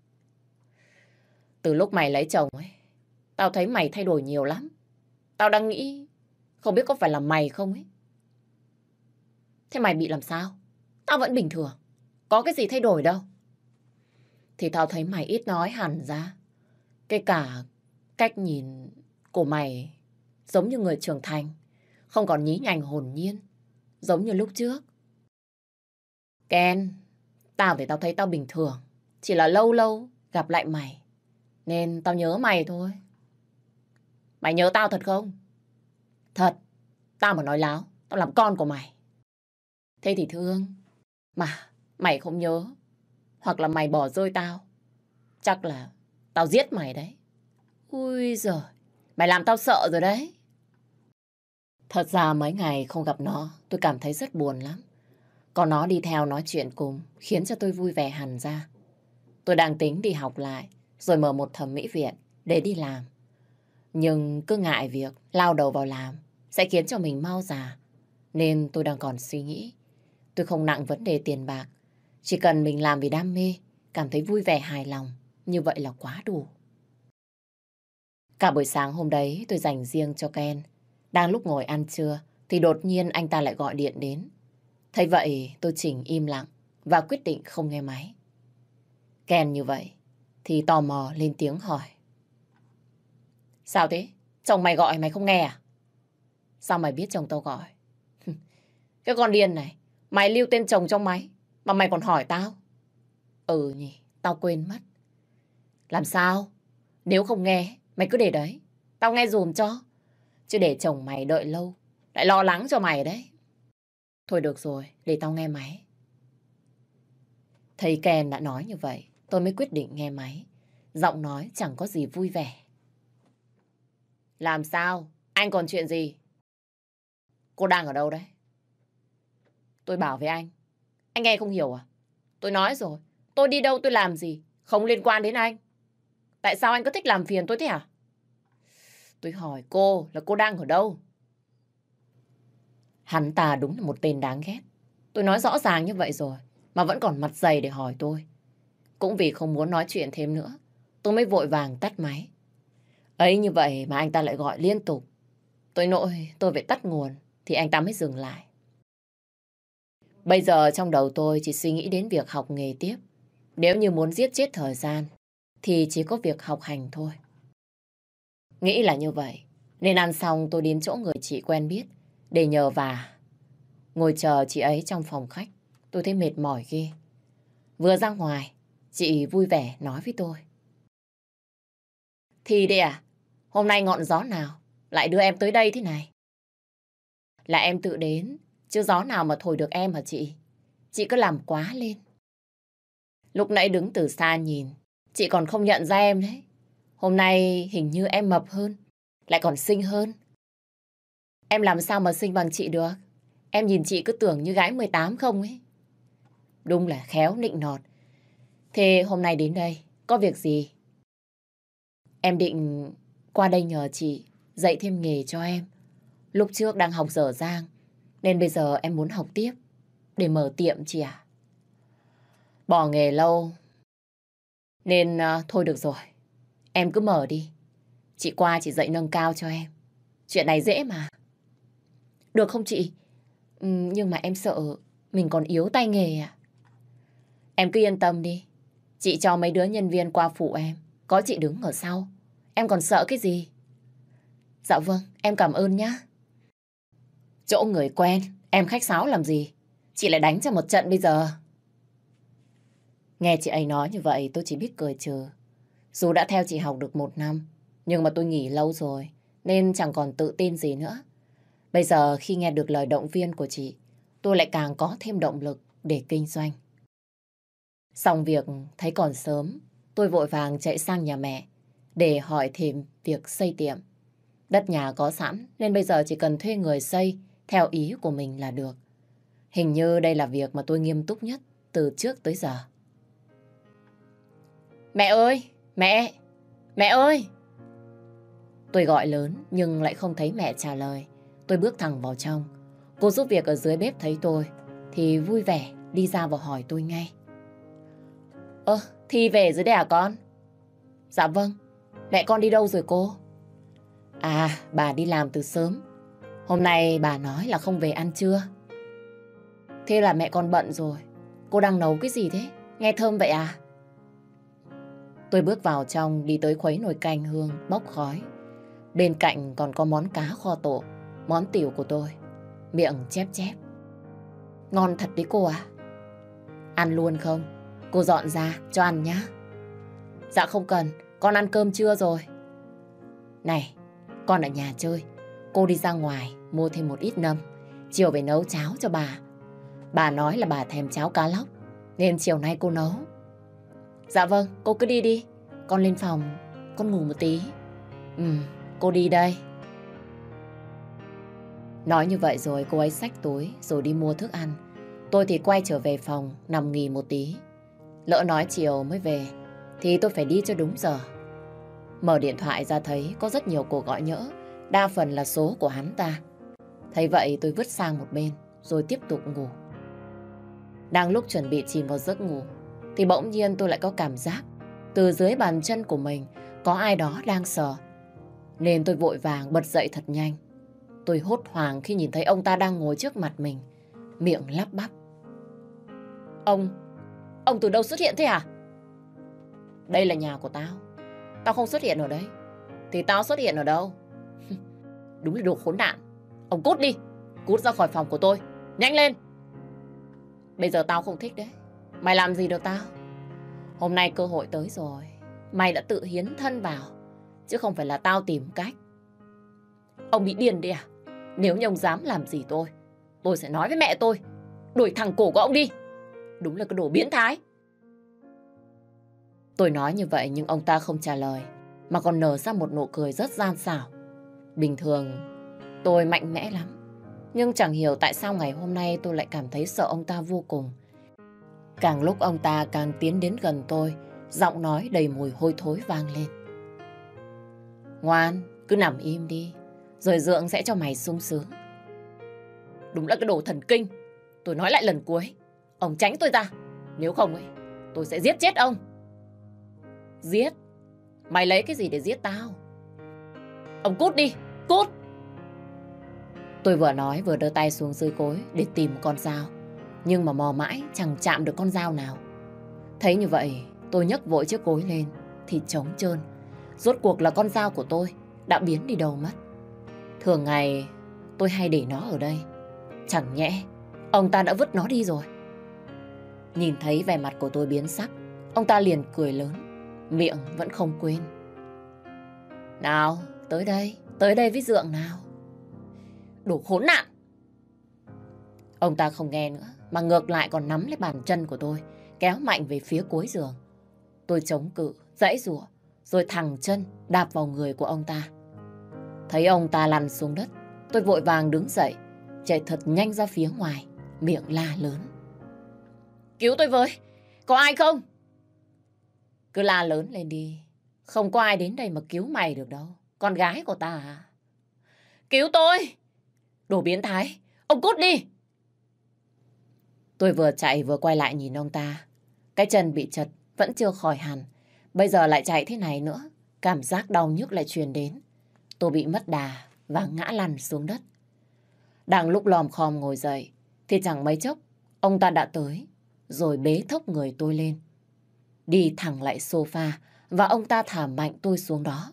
Từ lúc mày lấy chồng ấy, tao thấy mày thay đổi nhiều lắm. Tao đang nghĩ, không biết có phải là mày không ấy. Thế mày bị làm sao? Tao vẫn bình thường, có cái gì thay đổi đâu. Thì tao thấy mày ít nói hẳn ra. Cái cả cách nhìn của mày giống như người trưởng thành, không còn nhí nhảnh hồn nhiên, giống như lúc trước. Ken, tao thì tao thấy tao bình thường, chỉ là lâu lâu gặp lại mày, nên tao nhớ mày thôi. Mày nhớ tao thật không? Thật, tao mà nói láo, tao làm con của mày. Thế thì thương, mà mày không nhớ, hoặc là mày bỏ rơi tao, chắc là tao giết mày đấy. Ui giời, mày làm tao sợ rồi đấy. Thật ra mấy ngày không gặp nó, tôi cảm thấy rất buồn lắm. Có nó đi theo nói chuyện cùng, khiến cho tôi vui vẻ hẳn ra. Tôi đang tính đi học lại, rồi mở một thẩm mỹ viện để đi làm. Nhưng cứ ngại việc lao đầu vào làm sẽ khiến cho mình mau già. Nên tôi đang còn suy nghĩ. Tôi không nặng vấn đề tiền bạc. Chỉ cần mình làm vì đam mê, cảm thấy vui vẻ hài lòng, như vậy là quá đủ. Cả buổi sáng hôm đấy tôi dành riêng cho Ken. Đang lúc ngồi ăn trưa thì đột nhiên anh ta lại gọi điện đến. Thấy vậy tôi chỉnh im lặng và quyết định không nghe máy. Ken như vậy thì tò mò lên tiếng hỏi. Sao thế? Chồng mày gọi mày không nghe à? Sao mày biết chồng tao gọi? Cái con điên này, mày lưu tên chồng trong máy mà mày còn hỏi tao? Ừ nhỉ, tao quên mất. Làm sao? Nếu không nghe, mày cứ để đấy, tao nghe dùm cho. Chứ để chồng mày đợi lâu, lại lo lắng cho mày đấy. Thôi được rồi, để tao nghe máy. Thấy Ken đã nói như vậy, tôi mới quyết định nghe máy. Giọng nói chẳng có gì vui vẻ. Làm sao? Anh còn chuyện gì? Cô đang ở đâu đấy? Tôi bảo với anh. Anh nghe không hiểu à? Tôi nói rồi, tôi đi đâu tôi làm gì, không liên quan đến anh. Tại sao anh cứ thích làm phiền tôi thế hả? Tôi hỏi cô là cô đang ở đâu? Hắn ta đúng là một tên đáng ghét. Tôi nói rõ ràng như vậy rồi, mà vẫn còn mặt dày để hỏi tôi. Cũng vì không muốn nói chuyện thêm nữa, tôi mới vội vàng tắt máy. Ấy như vậy mà anh ta lại gọi liên tục. Tôi nội tôi phải tắt nguồn thì anh ta mới dừng lại. Bây giờ trong đầu tôi chỉ suy nghĩ đến việc học nghề tiếp. Nếu như muốn giết chết thời gian thì chỉ có việc học hành thôi. Nghĩ là như vậy, nên ăn xong tôi đến chỗ người chị quen biết để nhờ vả. Ngồi chờ chị ấy trong phòng khách, tôi thấy mệt mỏi ghê. Vừa ra ngoài, chị vui vẻ nói với tôi. Thì đây à, hôm nay ngọn gió nào lại đưa em tới đây thế này? Là em tự đến, chứ gió nào mà thổi được em hả chị? Chị cứ làm quá lên. Lúc nãy đứng từ xa nhìn, chị còn không nhận ra em đấy. Hôm nay hình như em mập hơn, lại còn xinh hơn. Em làm sao mà xinh bằng chị được? Em nhìn chị cứ tưởng như gái mười tám không ấy. Đúng là khéo nịnh nọt. Thế hôm nay đến đây, có việc gì? Em định qua đây nhờ chị dạy thêm nghề cho em. Lúc trước đang học dở dang, nên bây giờ em muốn học tiếp để mở tiệm chị à. Bỏ nghề lâu, nên uh, thôi được rồi. Em cứ mở đi. Chị qua chị dạy nâng cao cho em. Chuyện này dễ mà. Được không chị? Ừ, nhưng mà em sợ mình còn yếu tay nghề à. Em cứ yên tâm đi. Chị cho mấy đứa nhân viên qua phụ em. Có chị đứng ở sau. Em còn sợ cái gì? Dạ vâng, em cảm ơn nhá. Chỗ người quen, em khách sáo làm gì? Chị lại đánh cho một trận bây giờ. Nghe chị ấy nói như vậy tôi chỉ biết cười trừ. Dù đã theo chị học được một năm, nhưng mà tôi nghỉ lâu rồi, nên chẳng còn tự tin gì nữa. Bây giờ khi nghe được lời động viên của chị, tôi lại càng có thêm động lực để kinh doanh. Xong việc thấy còn sớm, tôi vội vàng chạy sang nhà mẹ để hỏi thêm việc xây tiệm. Đất nhà có sẵn nên bây giờ chỉ cần thuê người xây theo ý của mình là được. Hình như đây là việc mà tôi nghiêm túc nhất từ trước tới giờ. Mẹ ơi! Mẹ! Mẹ ơi! Tôi gọi lớn nhưng lại không thấy mẹ trả lời. Tôi bước thẳng vào trong. Cô giúp việc ở dưới bếp thấy tôi thì vui vẻ đi ra và hỏi tôi ngay. Ơ, Thi về dưới đây à con? Dạ vâng. Mẹ con đi đâu rồi cô? À, bà đi làm từ sớm. Hôm nay bà nói là không về ăn trưa. Thế là mẹ con bận rồi. Cô đang nấu cái gì thế? Nghe thơm vậy à? Tôi bước vào trong, đi tới khuấy nồi canh hương bốc khói. Bên cạnh còn có món cá kho tộ, món tiểu của tôi. Miệng chép chép. Ngon thật đấy cô à? Ăn luôn không? Cô dọn ra cho ăn nhá. Dạ không cần, con ăn cơm trưa rồi. Này, con ở nhà chơi. Cô đi ra ngoài mua thêm một ít nấm. Chiều về nấu cháo cho bà. Bà nói là bà thèm cháo cá lóc nên chiều nay cô nấu. Dạ vâng, cô cứ đi đi. Con lên phòng, con ngủ một tí. Ừ, cô đi đây. Nói như vậy rồi cô ấy xách túi rồi đi mua thức ăn. Tôi thì quay trở về phòng nằm nghỉ một tí. Lỡ nói chiều mới về thì tôi phải đi cho đúng giờ. Mở điện thoại ra thấy có rất nhiều cuộc gọi nhỡ, đa phần là số của hắn ta. Thấy vậy tôi vứt sang một bên rồi tiếp tục ngủ. Đang lúc chuẩn bị chìm vào giấc ngủ thì bỗng nhiên tôi lại có cảm giác từ dưới bàn chân của mình có ai đó đang sờ. Nên tôi vội vàng bật dậy thật nhanh. Tôi hốt hoảng khi nhìn thấy ông ta đang ngồi trước mặt mình, miệng lắp bắp. Ông, ông từ đâu xuất hiện thế hả? Đây là nhà của tao. Tao không xuất hiện ở đây thì tao xuất hiện ở đâu? Đúng là đồ khốn nạn. Ông cút đi, cút ra khỏi phòng của tôi, nhanh lên. Bây giờ tao không thích đấy. Mày làm gì được tao? Hôm nay cơ hội tới rồi. Mày đã tự hiến thân vào, chứ không phải là tao tìm cách. Ông bị điên đi à? Nếu như ông dám làm gì tôi, tôi sẽ nói với mẹ tôi đuổi thẳng cổ của ông đi. Đúng là cái đồ biến thái. Tôi nói như vậy nhưng ông ta không trả lời, mà còn nở ra một nụ cười rất gian xảo. Bình thường tôi mạnh mẽ lắm, nhưng chẳng hiểu tại sao ngày hôm nay tôi lại cảm thấy sợ ông ta vô cùng. Càng lúc ông ta càng tiến đến gần tôi, giọng nói đầy mùi hôi thối vang lên. Ngoan, cứ nằm im đi, rồi Dượng sẽ cho mày sung sướng. Đúng là cái đồ thần kinh. Tôi nói lại lần cuối, ông tránh tôi ra. Nếu không ấy, tôi sẽ giết chết ông. Giết? Mày lấy cái gì để giết tao? Ông cút đi, cút! Tôi vừa nói vừa đưa tay xuống dưới gối để tìm con dao. Nhưng mà mò mãi chẳng chạm được con dao nào. Thấy như vậy, tôi nhấc vội chiếc gối lên thì trống trơn. Rốt cuộc là con dao của tôi đã biến đi đâu mất. Thường ngày tôi hay để nó ở đây. Chẳng nhẽ ông ta đã vứt nó đi rồi. Nhìn thấy vẻ mặt của tôi biến sắc, ông ta liền cười lớn, miệng vẫn không quên. Nào, tới đây, tới đây với Dượng nào. Đồ khốn nạn! Ông ta không nghe nữa, mà ngược lại còn nắm lấy bàn chân của tôi, kéo mạnh về phía cuối giường. Tôi chống cự, giãy giụa, rồi thẳng chân đạp vào người của ông ta. Thấy ông ta lăn xuống đất, tôi vội vàng đứng dậy, chạy thật nhanh ra phía ngoài, miệng la lớn. Cứu tôi với! Có ai không? Cứ la lớn lên đi. Không có ai đến đây mà cứu mày được đâu. Con gái của ta à? Cứu tôi! Đồ biến thái! Ông cút đi! Tôi vừa chạy vừa quay lại nhìn ông ta. Cái chân bị chật vẫn chưa khỏi hẳn. Bây giờ lại chạy thế này nữa. Cảm giác đau nhức lại truyền đến. Tôi bị mất đà và ngã lăn xuống đất. Đang lúc lòm khòm ngồi dậy thì chẳng mấy chốc ông ta đã tới, rồi bế thốc người tôi lên. Đi thẳng lại sofa và ông ta thả mạnh tôi xuống đó.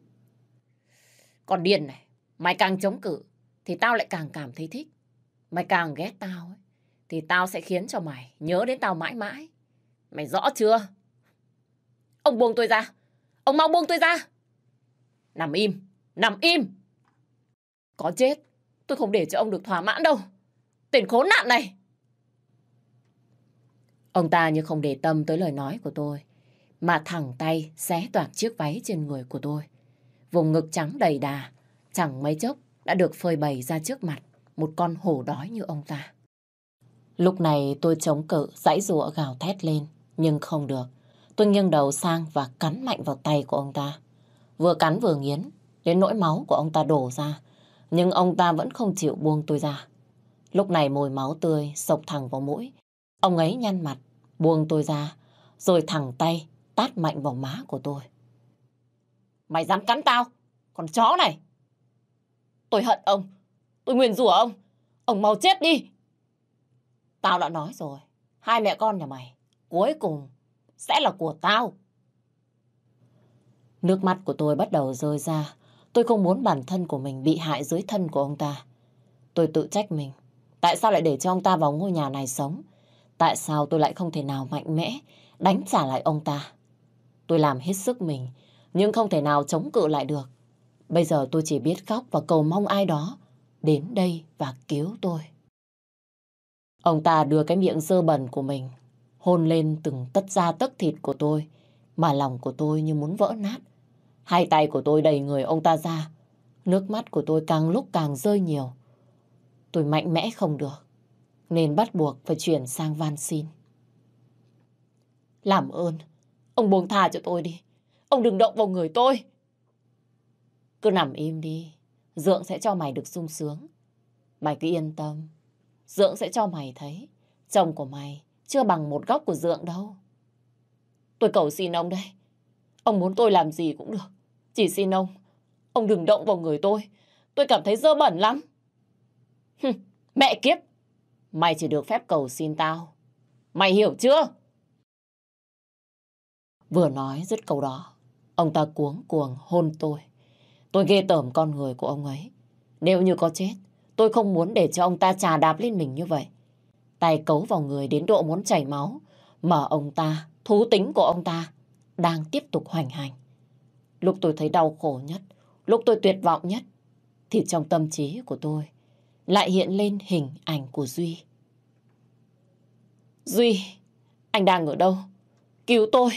Con điên này, mày càng chống cự thì tao lại càng cảm thấy thích. Mày càng ghét tao ấy, thì tao sẽ khiến cho mày nhớ đến tao mãi mãi. Mày rõ chưa? Ông buông tôi ra! Ông mau buông tôi ra! Nằm im! Nằm im! Có chết, tôi không để cho ông được thỏa mãn đâu. Tên khốn nạn này! Ông ta như không để tâm tới lời nói của tôi, mà thẳng tay xé toạc chiếc váy trên người của tôi. Vùng ngực trắng đầy đà, chẳng mấy chốc đã được phơi bày ra trước mặt một con hổ đói như ông ta. Lúc này tôi chống cự, giãy giụa gào thét lên, nhưng không được. Tôi nghiêng đầu sang và cắn mạnh vào tay của ông ta. Vừa cắn vừa nghiến, đến nỗi máu của ông ta đổ ra, nhưng ông ta vẫn không chịu buông tôi ra. Lúc này mùi máu tươi xộc thẳng vào mũi. Ông ấy nhăn mặt, buông tôi ra, rồi thẳng tay tát mạnh vào má của tôi. Mày dám cắn tao, con chó này! Tôi hận ông, tôi nguyền rủa ông, ông mau chết đi! Tao đã nói rồi, hai mẹ con nhà mày cuối cùng sẽ là của tao. Nước mắt của tôi bắt đầu rơi ra. Tôi không muốn bản thân của mình bị hại dưới thân của ông ta. Tôi tự trách mình. Tại sao lại để cho ông ta vào ngôi nhà này sống? Tại sao tôi lại không thể nào mạnh mẽ đánh trả lại ông ta? Tôi làm hết sức mình, nhưng không thể nào chống cự lại được. Bây giờ tôi chỉ biết khóc và cầu mong ai đó đến đây và cứu tôi. Ông ta đưa cái miệng dơ bẩn của mình hôn lên từng tấc da tấc thịt của tôi, mà lòng của tôi như muốn vỡ nát. Hai tay của tôi đẩy người ông ta ra. Nước mắt của tôi càng lúc càng rơi nhiều. Tôi mạnh mẽ không được, nên bắt buộc phải chuyển sang van xin. Làm ơn, ông buông tha cho tôi đi. Ông đừng động vào người tôi. Cứ nằm im đi, Dượng sẽ cho mày được sung sướng. Mày cứ yên tâm, Dượng sẽ cho mày thấy chồng của mày chưa bằng một góc của Dượng đâu. Tôi cầu xin ông đây. Ông muốn tôi làm gì cũng được. Chỉ xin ông, ông đừng động vào người tôi. Tôi cảm thấy dơ bẩn lắm. Hừm, mẹ kiếp, mày chỉ được phép cầu xin tao. Mày hiểu chưa? Vừa nói dứt câu đó, ông ta cuống cuồng hôn tôi. Tôi ghê tởm con người của ông ấy. Nếu như có chết, tôi không muốn để cho ông ta chà đạp lên mình như vậy. Tay cấu vào người đến độ muốn chảy máu, mà ông ta, thú tính của ông ta, đang tiếp tục hoành hành. Lúc tôi thấy đau khổ nhất, lúc tôi tuyệt vọng nhất, thì trong tâm trí của tôi lại hiện lên hình ảnh của Duy. Duy, anh đang ở đâu? Cứu tôi!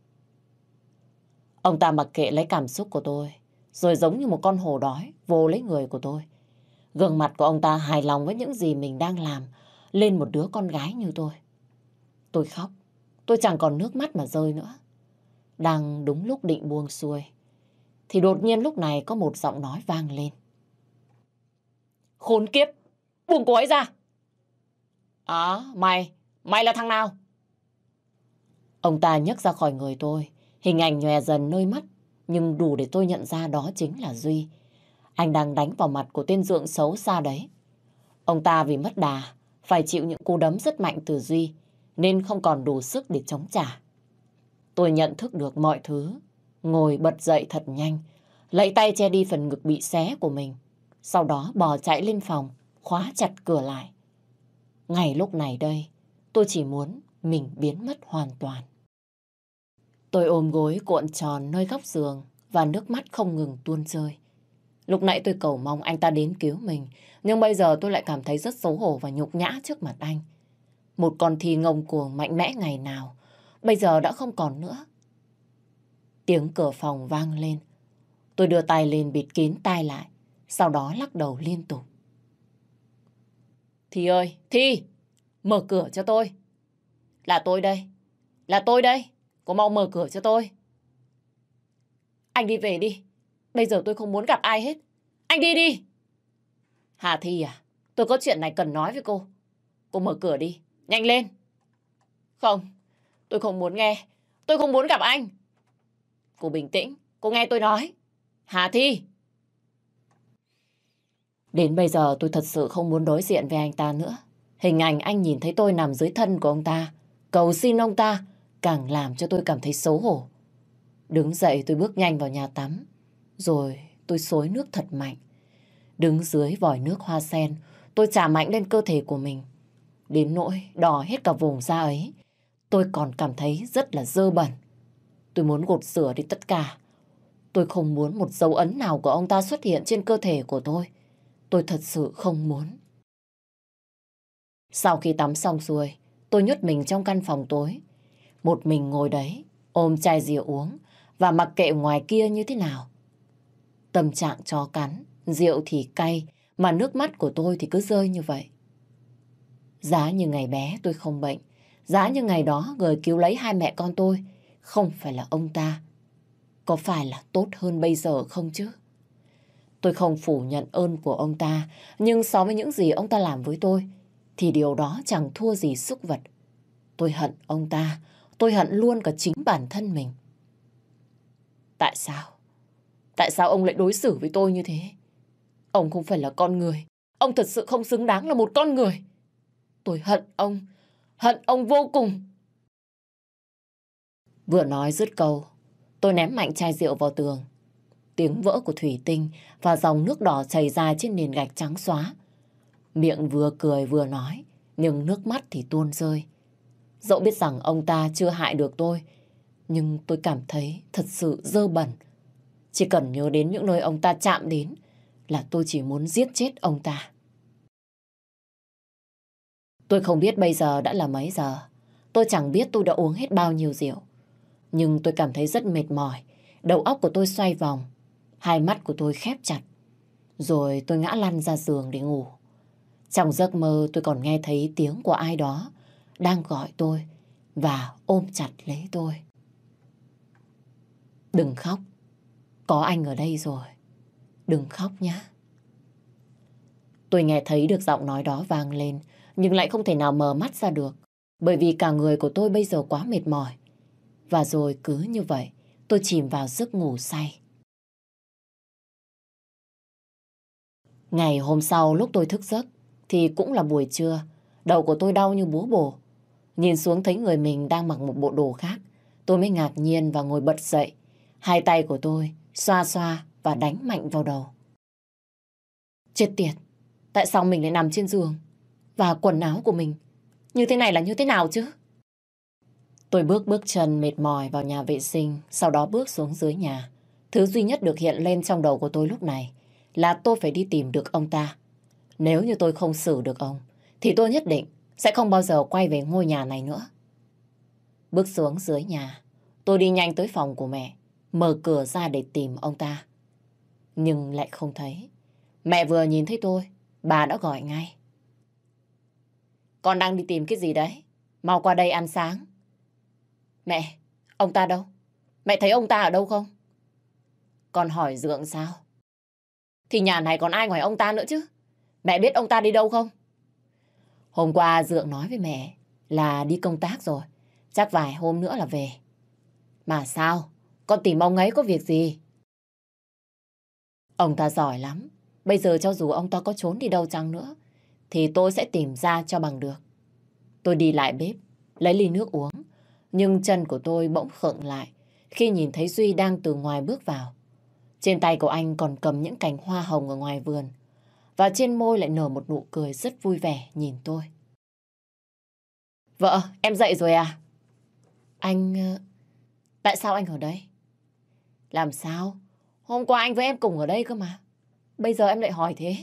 Ông ta mặc kệ lấy cảm xúc của tôi, rồi giống như một con hổ đói vô lấy người của tôi. Gương mặt của ông ta hài lòng với những gì mình đang làm lên một đứa con gái như tôi. Tôi khóc, tôi chẳng còn nước mắt mà rơi nữa. Đang đúng lúc định buông xuôi, thì đột nhiên lúc này có một giọng nói vang lên. Khốn kiếp, buông cô ấy ra! À, mày, mày là thằng nào? Ông ta nhấc ra khỏi người tôi, hình ảnh nhòe dần nơi mắt, nhưng đủ để tôi nhận ra đó chính là Duy. Anh đang đánh vào mặt của tên Dượng xấu xa đấy. Ông ta vì mất đà, phải chịu những cú đấm rất mạnh từ Duy, nên không còn đủ sức để chống trả. Tôi nhận thức được mọi thứ, ngồi bật dậy thật nhanh, lấy tay che đi phần ngực bị xé của mình. Sau đó bò chạy lên phòng, khóa chặt cửa lại. Ngay lúc này đây, tôi chỉ muốn mình biến mất hoàn toàn. Tôi ôm gối cuộn tròn nơi góc giường và nước mắt không ngừng tuôn rơi. Lúc nãy tôi cầu mong anh ta đến cứu mình, nhưng bây giờ tôi lại cảm thấy rất xấu hổ và nhục nhã trước mặt anh. Một con thi ngông cuồng mạnh mẽ ngày nào, bây giờ đã không còn nữa. Tiếng cửa phòng vang lên. Tôi đưa tay lên bịt kín tai lại, sau đó lắc đầu liên tục. Thi ơi, Thi, mở cửa cho tôi. Là tôi đây, là tôi đây, cô mau mở cửa cho tôi. Anh đi về đi, bây giờ tôi không muốn gặp ai hết. Anh đi đi. Hà Thi à, tôi có chuyện này cần nói với cô. Cô mở cửa đi, nhanh lên. Không, tôi không muốn nghe, tôi không muốn gặp anh. Cô bình tĩnh, cô nghe tôi nói. Hà Thi. Đến bây giờ tôi thật sự không muốn đối diện với anh ta nữa. Hình ảnh anh nhìn thấy tôi nằm dưới thân của ông ta, cầu xin ông ta, càng làm cho tôi cảm thấy xấu hổ. Đứng dậy tôi bước nhanh vào nhà tắm, rồi tôi xối nước thật mạnh. Đứng dưới vòi nước hoa sen, tôi chà mạnh lên cơ thể của mình. Đến nỗi đỏ hết cả vùng da ấy. Tôi còn cảm thấy rất là dơ bẩn. Tôi muốn gột rửa đi tất cả. Tôi không muốn một dấu ấn nào của ông ta xuất hiện trên cơ thể của tôi. Tôi thật sự không muốn. Sau khi tắm xong xuôi, tôi nhốt mình trong căn phòng tối. Một mình ngồi đấy, ôm chai rượu uống và mặc kệ ngoài kia như thế nào. Tâm trạng chó cắn, rượu thì cay, mà nước mắt của tôi thì cứ rơi như vậy. Giá như ngày bé tôi không bệnh, giá như ngày đó người cứu lấy hai mẹ con tôi không phải là ông ta, có phải là tốt hơn bây giờ không chứ? Tôi không phủ nhận ơn của ông ta, nhưng so với những gì ông ta làm với tôi, thì điều đó chẳng thua gì súc vật. Tôi hận ông ta, tôi hận luôn cả chính bản thân mình. Tại sao? Tại sao ông lại đối xử với tôi như thế? Ông không phải là con người. Ông thật sự không xứng đáng là một con người. Tôi hận ông, hận ông vô cùng. Vừa nói dứt câu, tôi ném mạnh chai rượu vào tường. Tiếng vỡ của thủy tinh và dòng nước đỏ chảy ra trên nền gạch trắng xóa. Miệng vừa cười vừa nói, nhưng nước mắt thì tuôn rơi. Dẫu biết rằng ông ta chưa hại được tôi, nhưng tôi cảm thấy thật sự dơ bẩn. Chỉ cần nhớ đến những nơi ông ta chạm đến là tôi chỉ muốn giết chết ông ta. Tôi không biết bây giờ đã là mấy giờ. Tôi chẳng biết tôi đã uống hết bao nhiêu rượu. Nhưng tôi cảm thấy rất mệt mỏi. Đầu óc của tôi xoay vòng. Hai mắt của tôi khép chặt. Rồi tôi ngã lăn ra giường để ngủ. Trong giấc mơ tôi còn nghe thấy tiếng của ai đó đang gọi tôi và ôm chặt lấy tôi. Đừng khóc. Có anh ở đây rồi. Đừng khóc nhé. Tôi nghe thấy được giọng nói đó vang lên, nhưng lại không thể nào mở mắt ra được, bởi vì cả người của tôi bây giờ quá mệt mỏi. Và rồi cứ như vậy, tôi chìm vào giấc ngủ say. Ngày hôm sau lúc tôi thức giấc, thì cũng là buổi trưa, đầu của tôi đau như búa bổ. Nhìn xuống thấy người mình đang mặc một bộ đồ khác, tôi mới ngạc nhiên và ngồi bật dậy. Hai tay của tôi xoa xoa và đánh mạnh vào đầu. Chết tiệt, tại sao mình lại nằm trên giường? Và quần áo của mình như thế này là như thế nào chứ? Tôi bước bước chân mệt mỏi vào nhà vệ sinh, sau đó bước xuống dưới nhà. Thứ duy nhất được hiện lên trong đầu của tôi lúc này là tôi phải đi tìm được ông ta. Nếu như tôi không xử được ông, thì tôi nhất định sẽ không bao giờ quay về ngôi nhà này nữa. Bước xuống dưới nhà, tôi đi nhanh tới phòng của mẹ, mở cửa ra để tìm ông ta. Nhưng lại không thấy. Mẹ vừa nhìn thấy tôi, bà đã gọi ngay. Con đang đi tìm cái gì đấy? Mau qua đây ăn sáng. Mẹ, ông ta đâu? Mẹ thấy ông ta ở đâu không? Con hỏi Dượng sao? Thì nhà này còn ai ngoài ông ta nữa chứ? Mẹ biết ông ta đi đâu không? Hôm qua Dượng nói với mẹ là đi công tác rồi. Chắc vài hôm nữa là về. Mà sao? Con tìm ông ấy có việc gì? Ông ta giỏi lắm. Bây giờ cho dù ông ta có trốn đi đâu chăng nữa, thì tôi sẽ tìm ra cho bằng được. Tôi đi lại bếp, lấy ly nước uống. Nhưng chân của tôi bỗng khựng lại khi nhìn thấy Duy đang từ ngoài bước vào. Trên tay của anh còn cầm những cành hoa hồng ở ngoài vườn. Và trên môi lại nở một nụ cười rất vui vẻ nhìn tôi. Vợ, em dậy rồi à? Anh... Tại sao anh ở đây? Làm sao? Hôm qua anh với em cùng ở đây cơ mà. Bây giờ em lại hỏi thế.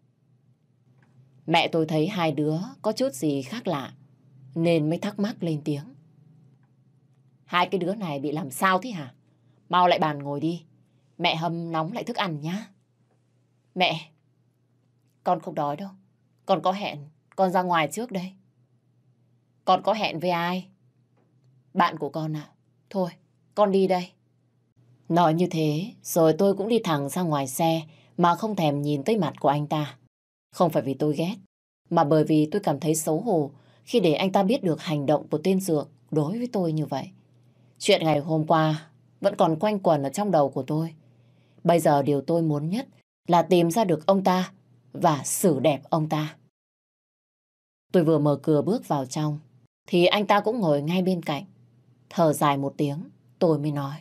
Mẹ tôi thấy hai đứa có chút gì khác lạ, nên mới thắc mắc lên tiếng. Hai cái đứa này bị làm sao thế hả? Mau lại bàn ngồi đi. Mẹ hâm nóng lại thức ăn nhá. Mẹ, con không đói đâu. Con có hẹn, con ra ngoài trước đây. Con có hẹn với ai? Bạn của con à? Thôi, con đi đây. Nói như thế, rồi tôi cũng đi thẳng ra ngoài xe mà không thèm nhìn tới mặt của anh ta. Không phải vì tôi ghét, mà bởi vì tôi cảm thấy xấu hổ khi để anh ta biết được hành động của tên Dượng đối với tôi như vậy. Chuyện ngày hôm qua vẫn còn quanh quẩn ở trong đầu của tôi. Bây giờ điều tôi muốn nhất là tìm ra được ông ta và xử đẹp ông ta. Tôi vừa mở cửa bước vào trong thì anh ta cũng ngồi ngay bên cạnh. Thở dài một tiếng, tôi mới nói.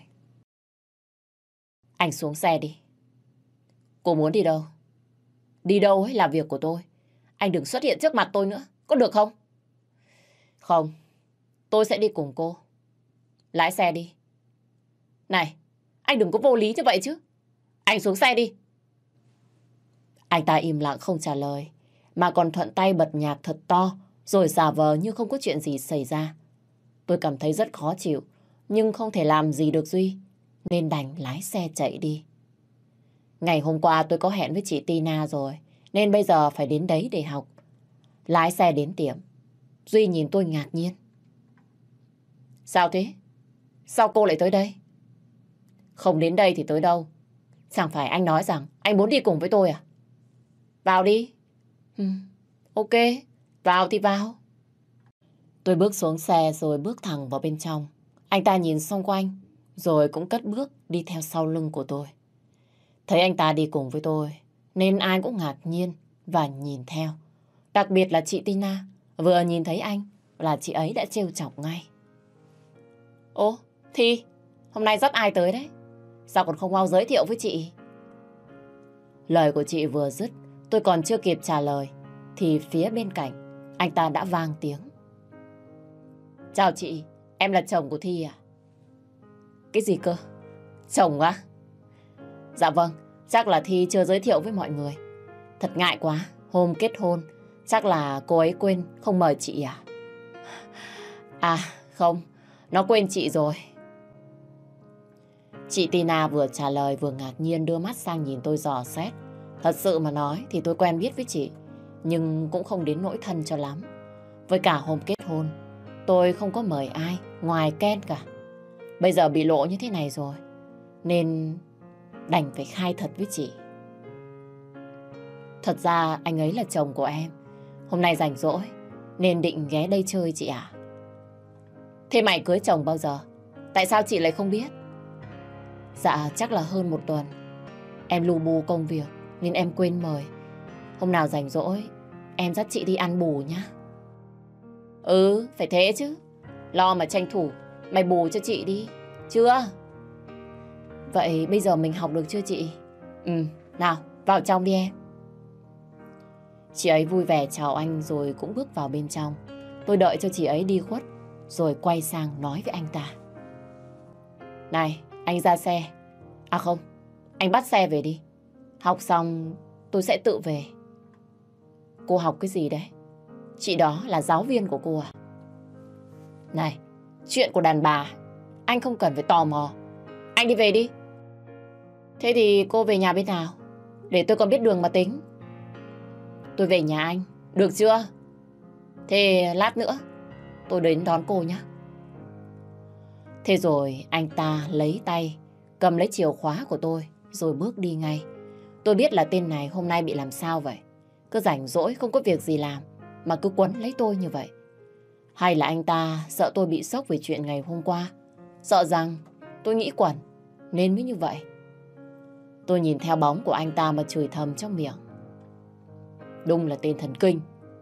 Anh xuống xe đi. Cô muốn đi đâu? Đi đâu ấy là việc của tôi. Anh đừng xuất hiện trước mặt tôi nữa, có được không? Không, tôi sẽ đi cùng cô. Lái xe đi. Này, anh đừng có vô lý như vậy chứ. Anh xuống xe đi. Anh ta im lặng không trả lời, mà còn thuận tay bật nhạc thật to rồi giả vờ như không có chuyện gì xảy ra. Tôi cảm thấy rất khó chịu, nhưng không thể làm gì được Duy, nên đành lái xe chạy đi. Ngày hôm qua tôi có hẹn với chị Tina rồi, nên bây giờ phải đến đấy để học. Lái xe đến tiệm, Duy nhìn tôi ngạc nhiên. Sao thế? Sao cô lại tới đây? Không đến đây thì tới đâu? Chẳng phải anh nói rằng anh muốn đi cùng với tôi à? Vào đi. Ừ, ok, vào thì vào. Tôi bước xuống xe rồi bước thẳng vào bên trong. Anh ta nhìn xung quanh, rồi cũng cất bước đi theo sau lưng của tôi. Thấy anh ta đi cùng với tôi, nên ai cũng ngạc nhiên và nhìn theo. Đặc biệt là chị Tina, vừa nhìn thấy anh là chị ấy đã trêu chọc ngay. Ô, Thi, hôm nay dắt ai tới đấy? Sao còn không mau giới thiệu với chị? Lời của chị vừa dứt, tôi còn chưa kịp trả lời, thì phía bên cạnh, anh ta đã vang tiếng. Chào chị, em là chồng của Thi à? Cái gì cơ? Chồng á? Dạ vâng, chắc là Thi chưa giới thiệu với mọi người. Thật ngại quá, hôm kết hôn, chắc là cô ấy quên không mời chị à? À, không, nó quên chị rồi. Chị Tina vừa trả lời vừa ngạc nhiên đưa mắt sang nhìn tôi dò xét. Thật sự mà nói thì tôi quen biết với chị, nhưng cũng không đến nỗi thân cho lắm. Với cả hôm kết hôn, tôi không có mời ai ngoài Ken cả. Bây giờ bị lộ như thế này rồi, nên đành phải khai thật với chị. Thật ra anh ấy là chồng của em. Hôm nay rảnh rỗi nên định ghé đây chơi chị ạ. Thế mày cưới chồng bao giờ? Tại sao chị lại không biết? Dạ chắc là hơn một tuần. Em lù bù công việc nên em quên mời. Hôm nào rảnh rỗi em dắt chị đi ăn bù nhá. Ừ, phải thế chứ. Lo mà tranh thủ, mày bù cho chị đi. Chưa? Vậy bây giờ mình học được chưa chị? Ừ, nào, vào trong đi em. Chị ấy vui vẻ chào anh rồi cũng bước vào bên trong. Tôi đợi cho chị ấy đi khuất, rồi quay sang nói với anh ta. Này, anh ra xe. À không, anh bắt xe về đi. Học xong tôi sẽ tự về. Cô học cái gì đấy? Chị đó là giáo viên của cô à? Này, chuyện của đàn bà anh không cần phải tò mò. Anh đi về đi. Thế thì cô về nhà bên nào? Để tôi còn biết đường mà tính. Tôi về nhà anh, được chưa? Thế lát nữa tôi đến đón cô nhé. Thế rồi anh ta lấy tay cầm lấy chìa khóa của tôi rồi bước đi ngay. Tôi biết là tên này hôm nay bị làm sao vậy. Cứ rảnh rỗi không có việc gì làm mà cứ quấn lấy tôi như vậy. Hay là anh ta sợ tôi bị sốc về chuyện ngày hôm qua, sợ rằng tôi nghĩ quẩn nên mới như vậy. Tôi nhìn theo bóng của anh ta mà chửi thầm trong miệng. Đúng là tên thần kinh.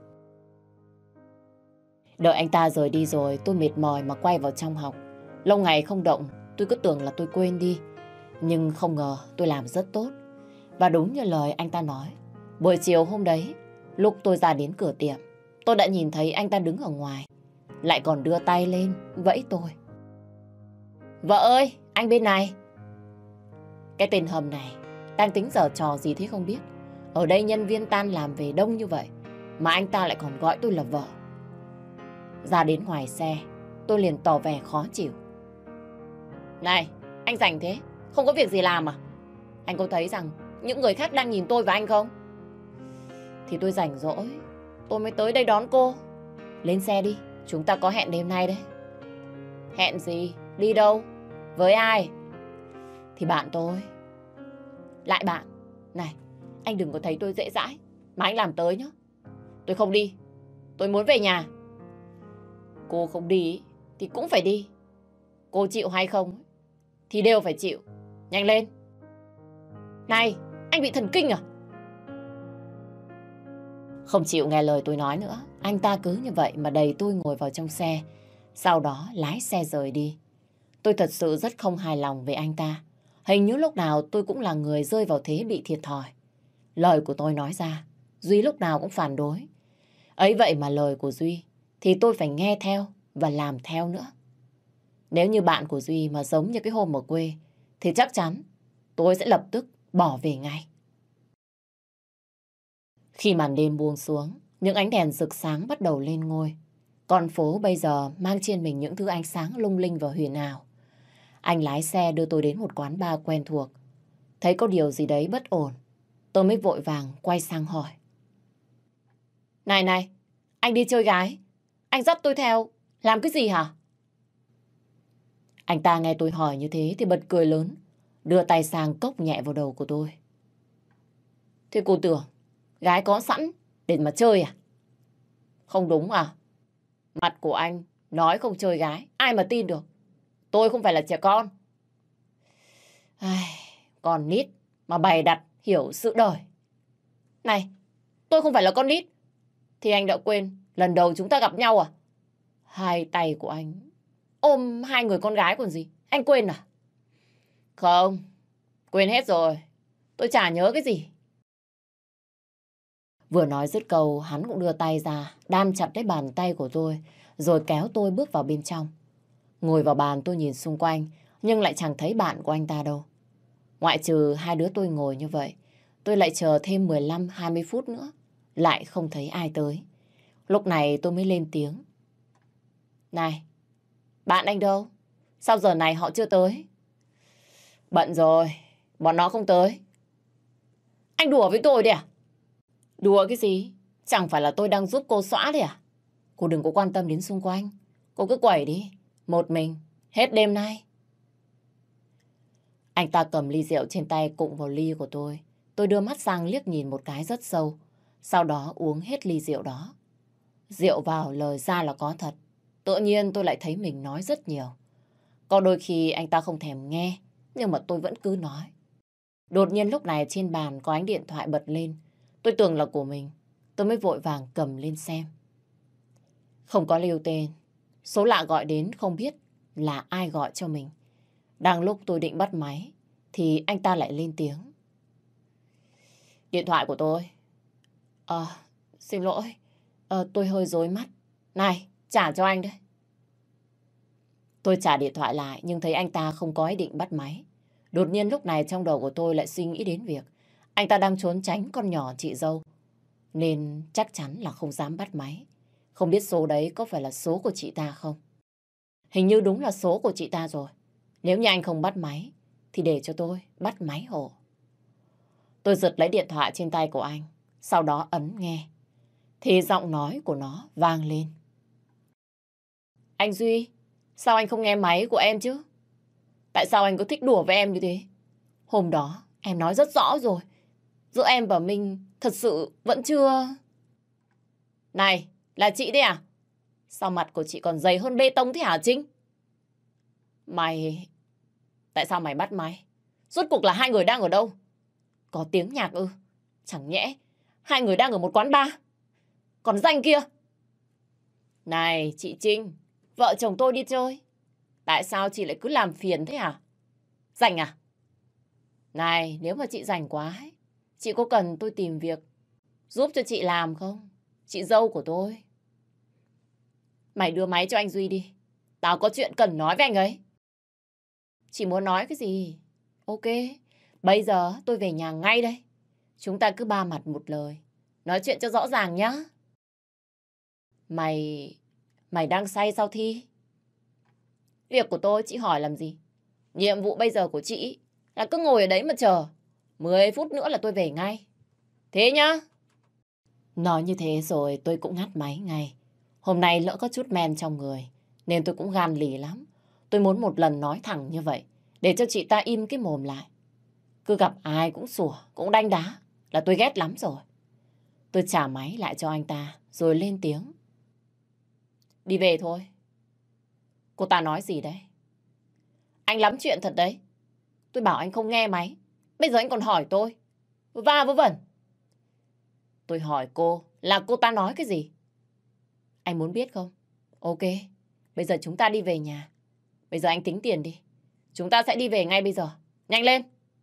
Đợi anh ta rời đi rồi tôi mệt mỏi mà quay vào trong học. Lâu ngày không động tôi cứ tưởng là tôi quên đi. Nhưng không ngờ tôi làm rất tốt. Và đúng như lời anh ta nói, buổi chiều hôm đấy, lúc tôi ra đến cửa tiệm, tôi đã nhìn thấy anh ta đứng ở ngoài, lại còn đưa tay lên vẫy tôi. Vợ ơi, anh bên này. Cái tên hầm này đang tính giở trò gì thế không biết. Ở đây nhân viên tan làm về đông như vậy mà anh ta lại còn gọi tôi là vợ. Ra đến ngoài xe, tôi liền tỏ vẻ khó chịu. Này, anh rảnh thế, không có việc gì làm à? Anh có thấy rằng những người khác đang nhìn tôi và anh không? Thì tôi rảnh rỗi, tôi mới tới đây đón cô. Lên xe đi, chúng ta có hẹn đêm nay đấy. Hẹn gì? Đi đâu? Với ai? Thì bạn tôi. Lại bạn? Này, anh đừng có thấy tôi dễ dãi mà anh làm tới nhá. Tôi không đi, tôi muốn về nhà. Cô không đi thì cũng phải đi. Cô chịu hay không thì đều phải chịu. Nhanh lên. Này, anh bị thần kinh à? Không chịu nghe lời tôi nói nữa, anh ta cứ như vậy mà đẩy tôi ngồi vào trong xe, sau đó lái xe rời đi. Tôi thật sự rất không hài lòng về anh ta. Hình như lúc nào tôi cũng là người rơi vào thế bị thiệt thòi. Lời của tôi nói ra, Duy lúc nào cũng phản đối. Ấy vậy mà lời của Duy thì tôi phải nghe theo và làm theo nữa. Nếu như bạn của Duy mà giống như cái hôm ở quê thì chắc chắn tôi sẽ lập tức bỏ về ngay. Khi màn đêm buông xuống, Những ánh đèn rực sáng bắt đầu lên ngôi. Con phố bây giờ mang trên mình những thứ ánh sáng lung linh và huyền ảo. Anh lái xe đưa tôi đến một quán bar quen thuộc. Thấy có điều gì đấy bất ổn, tôi mới vội vàng quay sang hỏi. Này này, anh đi chơi gái, anh dắt tôi theo, làm cái gì hả? Anh ta nghe tôi hỏi như thế thì bật cười lớn, đưa tay sang cốc nhẹ vào đầu của tôi. Thế cô tưởng gái có sẵn để mà chơi à? Không đúng à? Mặt của anh nói không chơi gái, ai mà tin được. Tôi không phải là trẻ con. Ai, con nít mà bày đặt hiểu sự đời. Này, tôi không phải là con nít. Thì anh đã quên lần đầu chúng ta gặp nhau à? Hai tay của anh ôm hai người con gái còn gì. Anh quên à? Không, quên hết rồi. Tôi chả nhớ cái gì. Vừa nói dứt câu, hắn cũng đưa tay ra, đan chặt lấy bàn tay của tôi, rồi kéo tôi bước vào bên trong. Ngồi vào bàn tôi nhìn xung quanh, nhưng lại chẳng thấy bạn của anh ta đâu. Ngoại trừ hai đứa tôi ngồi như vậy, tôi lại chờ thêm mười lăm hai mươi phút nữa, lại không thấy ai tới. Lúc này tôi mới lên tiếng. Này, bạn anh đâu? Sao giờ này họ chưa tới? Bận rồi, bọn nó không tới. Anh đùa với tôi đấy à? Đùa cái gì? Chẳng phải là tôi đang giúp cô xõa đấy à? Cô đừng có quan tâm đến xung quanh. Cô cứ quẩy đi, một mình, hết đêm nay. Anh ta cầm ly rượu trên tay cụng vào ly của tôi. Tôi đưa mắt sang liếc nhìn một cái rất sâu. Sau đó uống hết ly rượu đó. Rượu vào lời ra là có thật. Tự nhiên tôi lại thấy mình nói rất nhiều. Có đôi khi anh ta không thèm nghe, nhưng mà tôi vẫn cứ nói. Đột nhiên lúc này trên bàn có ánh điện thoại bật lên. Tôi tưởng là của mình. Tôi mới vội vàng cầm lên xem. Không có lưu tên. Số lạ gọi đến không biết là ai gọi cho mình. Đang lúc tôi định bắt máy thì anh ta lại lên tiếng. Điện thoại của tôi. Ờ, xin lỗi. Ờ, tôi hơi rối mắt. Này, trả cho anh đấy. Tôi trả điện thoại lại nhưng thấy anh ta không có ý định bắt máy. Đột nhiên lúc này trong đầu của tôi lại suy nghĩ đến việc anh ta đang trốn tránh con nhỏ chị dâu. Nên chắc chắn là không dám bắt máy. Không biết số đấy có phải là số của chị ta không? Hình như đúng là số của chị ta rồi. Nếu như anh không bắt máy thì để cho tôi bắt máy hộ. Tôi giật lấy điện thoại trên tay của anh, sau đó ấn nghe. Thì giọng nói của nó vang lên. Anh Duy, sao anh không nghe máy của em chứ? Tại sao anh cứ thích đùa với em như thế? Hôm đó em nói rất rõ rồi. Giữa em và Minh thật sự vẫn chưa... Này, là chị đấy à? Sao mặt của chị còn dày hơn bê tông thế hả Trinh? Mày... Tại sao mày bắt máy? Rốt cuộc là hai người đang ở đâu? Có tiếng nhạc ư? Chẳng nhẽ hai người đang ở một quán bar? Còn Danh kia? Này chị Trinh, vợ chồng tôi đi chơi. Tại sao chị lại cứ làm phiền thế hả? Rảnh à? Này, nếu mà chị rảnh quá ấy, chị có cần tôi tìm việc giúp cho chị làm không? Chị dâu của tôi. Mày đưa máy cho anh Duy đi. Tao có chuyện cần nói với anh ấy. Chị muốn nói cái gì? Ok, bây giờ tôi về nhà ngay đây. Chúng ta cứ ba mặt một lời. Nói chuyện cho rõ ràng nhá. Mày... Mày đang say sao Thi? Việc của tôi chị hỏi làm gì? Nhiệm vụ bây giờ của chị là cứ ngồi ở đấy mà chờ. Mười phút nữa là tôi về ngay. Thế nhá. Nói như thế rồi tôi cũng ngắt máy ngay. Hôm nay lỡ có chút men trong người nên tôi cũng gan lì lắm. Tôi muốn một lần nói thẳng như vậy để cho chị ta im cái mồm lại. Cứ gặp ai cũng sủa, cũng đanh đá là tôi ghét lắm rồi. Tôi trả máy lại cho anh ta rồi lên tiếng. Đi về thôi. Cô ta nói gì đấy? Anh lắm chuyện thật đấy. Tôi bảo anh không nghe máy. Bây giờ anh còn hỏi tôi. Va vớ vẩn. Tôi hỏi cô là cô ta nói cái gì? Anh muốn biết không? Ok. Bây giờ chúng ta đi về nhà. Bây giờ anh tính tiền đi. Chúng ta sẽ đi về ngay bây giờ. Nhanh lên.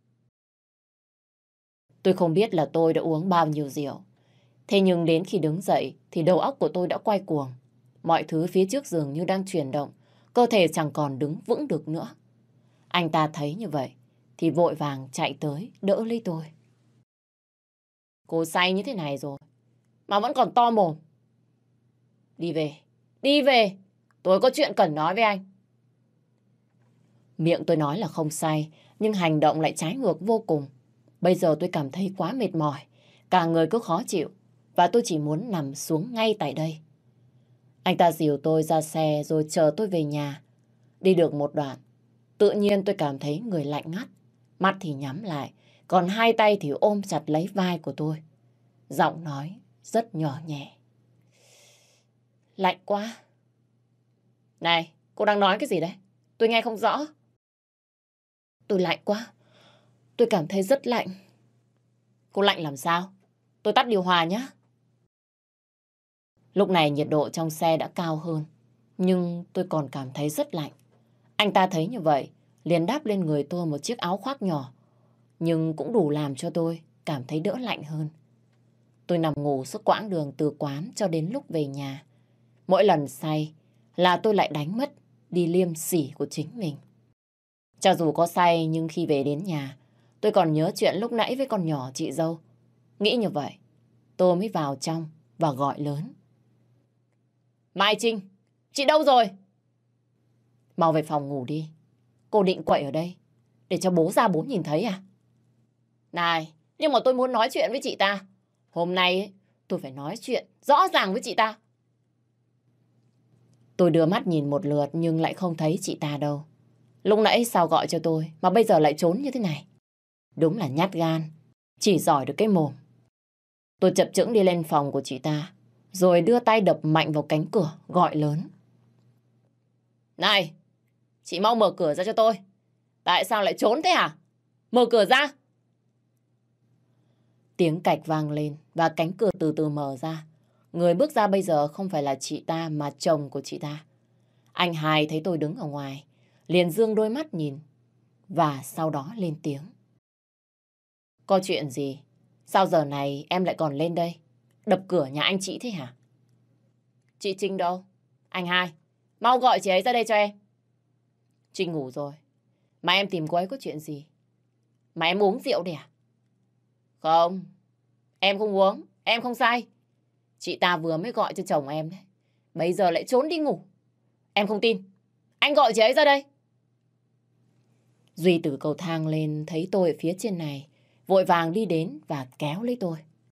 Tôi không biết là tôi đã uống bao nhiêu rượu. Thế nhưng đến khi đứng dậy thì đầu óc của tôi đã quay cuồng. Mọi thứ phía trước giường như đang chuyển động. Cơ thể chẳng còn đứng vững được nữa. Anh ta thấy như vậy thì vội vàng chạy tới đỡ lấy tôi. Cô say như thế này rồi. mà vẫn còn to mồm. Đi về, đi về, tôi có chuyện cần nói với anh. Miệng tôi nói là không say, nhưng hành động lại trái ngược vô cùng. Bây giờ tôi cảm thấy quá mệt mỏi, cả người cứ khó chịu, và tôi chỉ muốn nằm xuống ngay tại đây. Anh ta dìu tôi ra xe rồi chờ tôi về nhà. Đi được một đoạn, tự nhiên tôi cảm thấy người lạnh ngắt, mắt thì nhắm lại, còn hai tay thì ôm chặt lấy vai của tôi. Giọng nói rất nhỏ nhẹ. Lạnh quá. Này, cô đang nói cái gì đấy? Tôi nghe không rõ. Tôi lạnh quá. Tôi cảm thấy rất lạnh. Cô lạnh làm sao? Tôi tắt điều hòa nhé. Lúc này nhiệt độ trong xe đã cao hơn, nhưng tôi còn cảm thấy rất lạnh. Anh ta thấy như vậy, liền đáp lên người tôi một chiếc áo khoác nhỏ, nhưng cũng đủ làm cho tôi cảm thấy đỡ lạnh hơn. Tôi nằm ngủ suốt quãng đường từ quán cho đến lúc về nhà. Mỗi lần say là tôi lại đánh mất đi liêm sỉ của chính mình. Cho dù có say nhưng khi về đến nhà, tôi còn nhớ chuyện lúc nãy với con nhỏ chị dâu. Nghĩ như vậy, tôi mới vào trong và gọi lớn. Mai Trinh, chị đâu rồi? Mau về phòng ngủ đi. Cô định quậy ở đây để cho bố ra bố nhìn thấy à? Này, nhưng mà tôi muốn nói chuyện với chị ta. Hôm nay tôi phải nói chuyện rõ ràng với chị ta. Tôi đưa mắt nhìn một lượt nhưng lại không thấy chị ta đâu. Lúc nãy sao gọi cho tôi mà bây giờ lại trốn như thế này? Đúng là nhát gan, chỉ giỏi được cái mồm. Tôi chập chững đi lên phòng của chị ta, rồi đưa tay đập mạnh vào cánh cửa, gọi lớn. Này, chị mau mở cửa ra cho tôi. Tại sao lại trốn thế hả? Mở cửa ra. Tiếng cạch vang lên và cánh cửa từ từ mở ra. Người bước ra bây giờ không phải là chị ta mà chồng của chị ta. Anh Hai thấy tôi đứng ở ngoài, liền dương đôi mắt nhìn và sau đó lên tiếng. Có chuyện gì? Sao giờ này em lại còn lên đây? Đập cửa nhà anh chị thế hả? Chị Trinh đâu? Anh Hai, mau gọi chị ấy ra đây cho em. Trinh ngủ rồi. Mà em tìm cô ấy có chuyện gì? Mà em uống rượu đấy à? Không, em không uống, em không say. Chị ta vừa mới gọi cho chồng em đấy. Bây giờ lại trốn đi ngủ. Em không tin. Anh gọi chị ấy ra đây. Duy từ cầu thang lên thấy tôi ở phía trên này, vội vàng đi đến và kéo lấy tôi.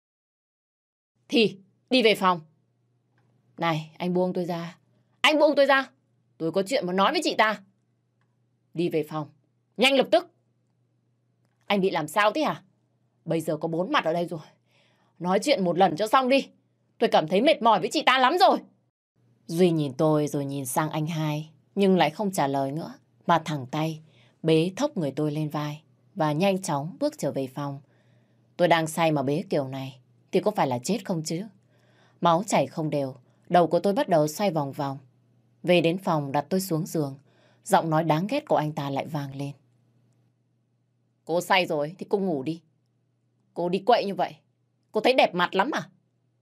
Thì, đi về phòng. Này, anh buông tôi ra. Anh buông tôi ra. Tôi có chuyện muốn nói với chị ta. Đi về phòng. Nhanh lập tức. Anh bị làm sao thế hả? Bây giờ có bốn mặt ở đây rồi. Nói chuyện một lần cho xong đi. Tôi cảm thấy mệt mỏi với chị ta lắm rồi. Duy nhìn tôi rồi nhìn sang anh Hai, nhưng lại không trả lời nữa, mà thẳng tay bế thốc người tôi lên vai và nhanh chóng bước trở về phòng. Tôi đang say mà bế kiểu này thì có phải là chết không chứ? Máu chảy không đều, đầu của tôi bắt đầu xoay vòng vòng. Về đến phòng đặt tôi xuống giường, giọng nói đáng ghét của anh ta lại vang lên. Cô say rồi thì cô ngủ đi. Cô đi quậy như vậy, cô thấy đẹp mặt lắm à?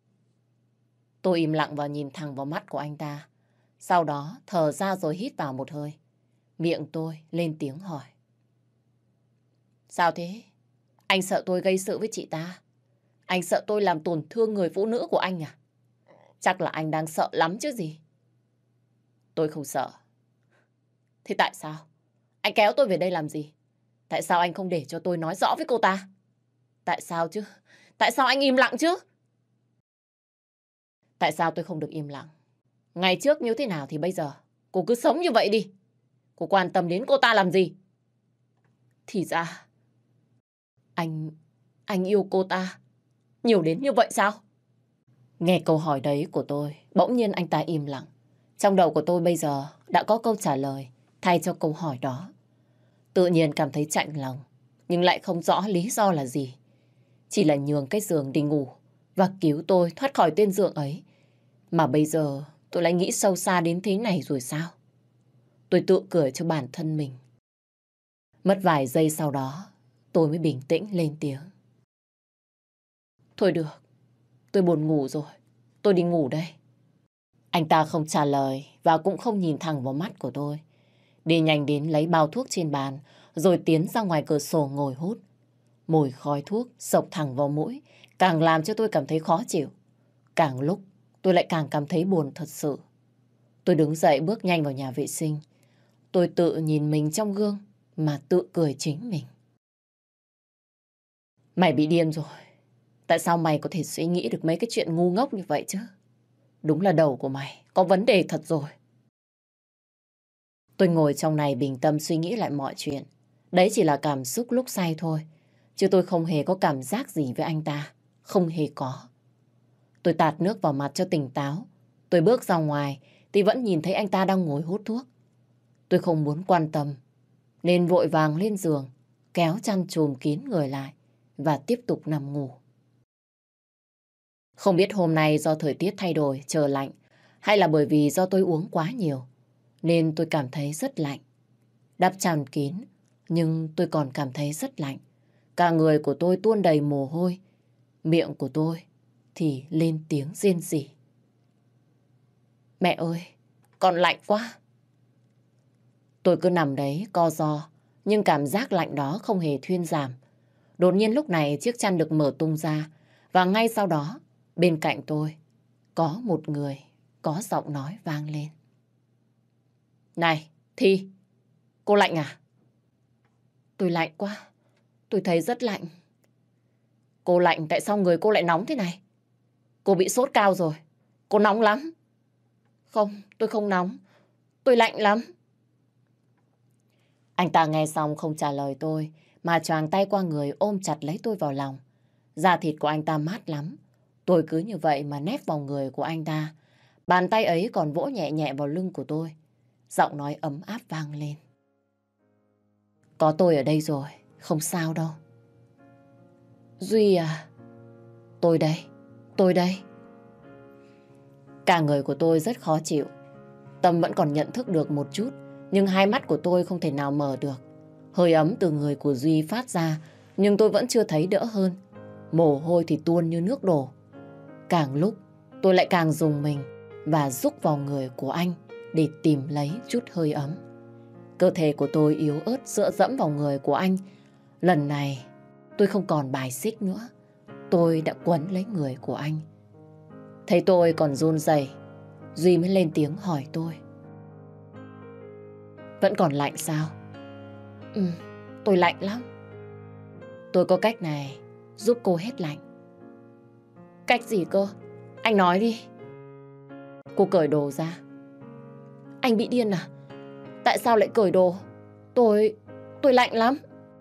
Tôi im lặng và nhìn thẳng vào mắt của anh ta. Sau đó thở ra rồi hít vào một hơi. Miệng tôi lên tiếng hỏi. Sao thế? Anh sợ tôi gây sự với chị ta? Anh sợ tôi làm tổn thương người phụ nữ của anh à? Chắc là anh đang sợ lắm chứ gì. Tôi không sợ. Thế tại sao? Anh kéo tôi về đây làm gì? Tại sao anh không để cho tôi nói rõ với cô ta? Tại sao chứ? Tại sao anh im lặng chứ? Tại sao tôi không được im lặng? Ngày trước như thế nào thì bây giờ cô cứ sống như vậy đi. Cô quan tâm đến cô ta làm gì? Thì ra Anh... Anh yêu cô ta nhiều đến như vậy sao? Nghe câu hỏi đấy của tôi, bỗng nhiên anh ta im lặng. Trong đầu của tôi bây giờ đã có câu trả lời thay cho câu hỏi đó. Tự nhiên cảm thấy chạnh lòng, nhưng lại không rõ lý do là gì. Chỉ là nhường cái giường đi ngủ và cứu tôi thoát khỏi tên giường ấy. Mà bây giờ tôi lại nghĩ sâu xa đến thế này rồi sao? Tôi tự cười cho bản thân mình. Mất vài giây sau đó, tôi mới bình tĩnh lên tiếng. Thôi được, tôi buồn ngủ rồi, tôi đi ngủ đây. Anh ta không trả lời và cũng không nhìn thẳng vào mắt của tôi. Đi nhanh đến lấy bao thuốc trên bàn, rồi tiến ra ngoài cửa sổ ngồi hút. Mùi khói thuốc xộc thẳng vào mũi, càng làm cho tôi cảm thấy khó chịu. Càng lúc tôi lại càng cảm thấy buồn thật sự. Tôi đứng dậy bước nhanh vào nhà vệ sinh. Tôi tự nhìn mình trong gương mà tự cười chính mình. Mày bị điên rồi. Tại sao mày có thể suy nghĩ được mấy cái chuyện ngu ngốc như vậy chứ? Đúng là đầu của mày có vấn đề thật rồi. Tôi ngồi trong này bình tâm suy nghĩ lại mọi chuyện. Đấy chỉ là cảm xúc lúc say thôi. Chứ tôi không hề có cảm giác gì với anh ta. Không hề có. Tôi tạt nước vào mặt cho tỉnh táo. Tôi bước ra ngoài thì vẫn nhìn thấy anh ta đang ngồi hút thuốc. Tôi không muốn quan tâm nên vội vàng lên giường, kéo chăn chùm kín người lại và tiếp tục nằm ngủ. Không biết hôm nay do thời tiết thay đổi, trời lạnh hay là bởi vì do tôi uống quá nhiều nên tôi cảm thấy rất lạnh. Đắp chăn kín nhưng tôi còn cảm thấy rất lạnh. Cả người của tôi tuôn đầy mồ hôi. Miệng của tôi thì lên tiếng rên rỉ. Mẹ ơi, con lạnh quá. Tôi cứ nằm đấy co ro, nhưng cảm giác lạnh đó không hề thuyên giảm. Đột nhiên lúc này chiếc chăn được mở tung ra và ngay sau đó bên cạnh tôi có một người có giọng nói vang lên. Này, Thi, cô lạnh à? Tôi lạnh quá, tôi thấy rất lạnh. Cô lạnh tại sao người cô lại nóng thế này? Cô bị sốt cao rồi, cô nóng lắm. Không, tôi không nóng, tôi lạnh lắm. Anh ta nghe xong không trả lời tôi, mà choàng tay qua người ôm chặt lấy tôi vào lòng. Da thịt của anh ta mát lắm. Tôi cứ như vậy mà nép vào người của anh ta. Bàn tay ấy còn vỗ nhẹ nhẹ vào lưng của tôi. Giọng nói ấm áp vang lên. Có tôi ở đây rồi, không sao đâu. Duy à? Tôi đây, tôi đây. Cả người của tôi rất khó chịu. Tâm vẫn còn nhận thức được một chút, nhưng hai mắt của tôi không thể nào mở được. Hơi ấm từ người của Duy phát ra, nhưng tôi vẫn chưa thấy đỡ hơn. Mồ hôi thì tuôn như nước đổ. Càng lúc, tôi lại càng rùng mình và rúc vào người của anh để tìm lấy chút hơi ấm. Cơ thể của tôi yếu ớt dựa dẫm vào người của anh. Lần này, tôi không còn bài xích nữa. Tôi đã quấn lấy người của anh. Thấy tôi còn run rẩy, Duy mới lên tiếng hỏi tôi. Vẫn còn lạnh sao? Ừ, tôi lạnh lắm. Tôi có cách này giúp cô hết lạnh. Cách gì cơ? Anh nói đi. Cô cởi đồ ra. Anh bị điên à? Tại sao lại cởi đồ? Tôi... tôi lạnh lắm.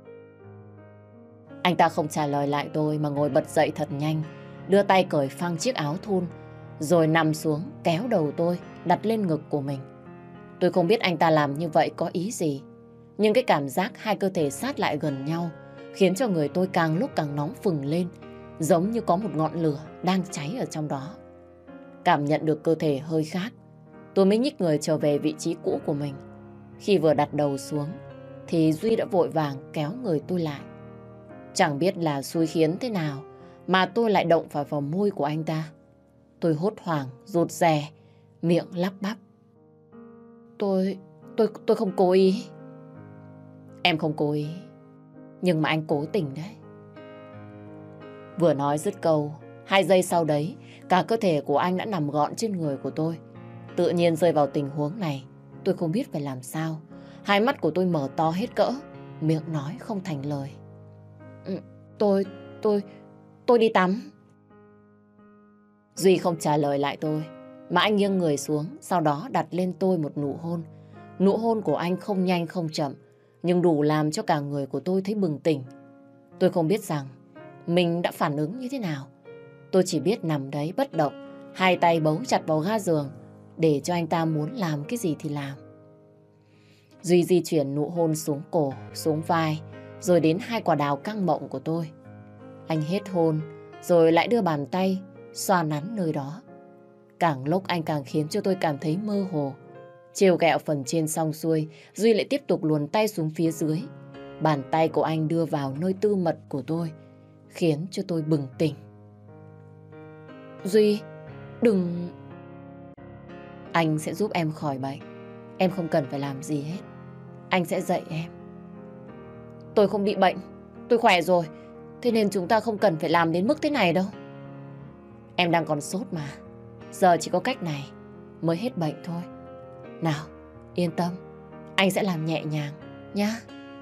Anh ta không trả lời lại tôi mà ngồi bật dậy thật nhanh, đưa tay cởi phăng chiếc áo thun, rồi nằm xuống kéo đầu tôi đặt lên ngực của mình. Tôi không biết anh ta làm như vậy có ý gì, nhưng cái cảm giác hai cơ thể sát lại gần nhau khiến cho người tôi càng lúc càng nóng phừng lên, giống như có một ngọn lửa đang cháy ở trong đó. Cảm nhận được cơ thể hơi khác, tôi mới nhích người trở về vị trí cũ của mình. Khi vừa đặt đầu xuống thì Duy đã vội vàng kéo người tôi lại. Chẳng biết là xui khiến thế nào mà tôi lại động phải vào môi của anh ta. Tôi hốt hoảng, rụt rè, miệng lắp bắp. Tôi, tôi, tôi không cố ý. Em không cố ý, nhưng mà anh cố tình đấy. Vừa nói dứt câu, hai giây sau đấy, cả cơ thể của anh đã nằm gọn trên người của tôi. Tự nhiên rơi vào tình huống này, tôi không biết phải làm sao. Hai mắt của tôi mở to hết cỡ, miệng nói không thành lời. Ừ, tôi, tôi, tôi đi tắm. Duy không trả lời lại tôi, mà anh nghiêng người xuống, sau đó đặt lên tôi một nụ hôn. Nụ hôn của anh không nhanh không chậm, nhưng đủ làm cho cả người của tôi thấy bừng tỉnh. Tôi không biết rằng mình đã phản ứng như thế nào. Tôi chỉ biết nằm đấy bất động, hai tay bấu chặt vào ga giường, để cho anh ta muốn làm cái gì thì làm. Duy di chuyển nụ hôn xuống cổ, xuống vai, rồi đến hai quả đào căng mọng của tôi. Anh hết hôn, rồi lại đưa bàn tay xoa nắn nơi đó. Càng lúc anh càng khiến cho tôi cảm thấy mơ hồ. Trêu ghẹo phần trên xong xuôi, Duy lại tiếp tục luồn tay xuống phía dưới. Bàn tay của anh đưa vào nơi tư mật của tôi, khiến cho tôi bừng tỉnh. Duy, đừng... Anh sẽ giúp em khỏi bệnh. Em không cần phải làm gì hết. Anh sẽ dạy em. Tôi không bị bệnh, tôi khỏe rồi. Thế nên chúng ta không cần phải làm đến mức thế này đâu. Em đang còn sốt mà. Giờ chỉ có cách này mới hết bệnh thôi. Nào, yên tâm, anh sẽ làm nhẹ nhàng nhá.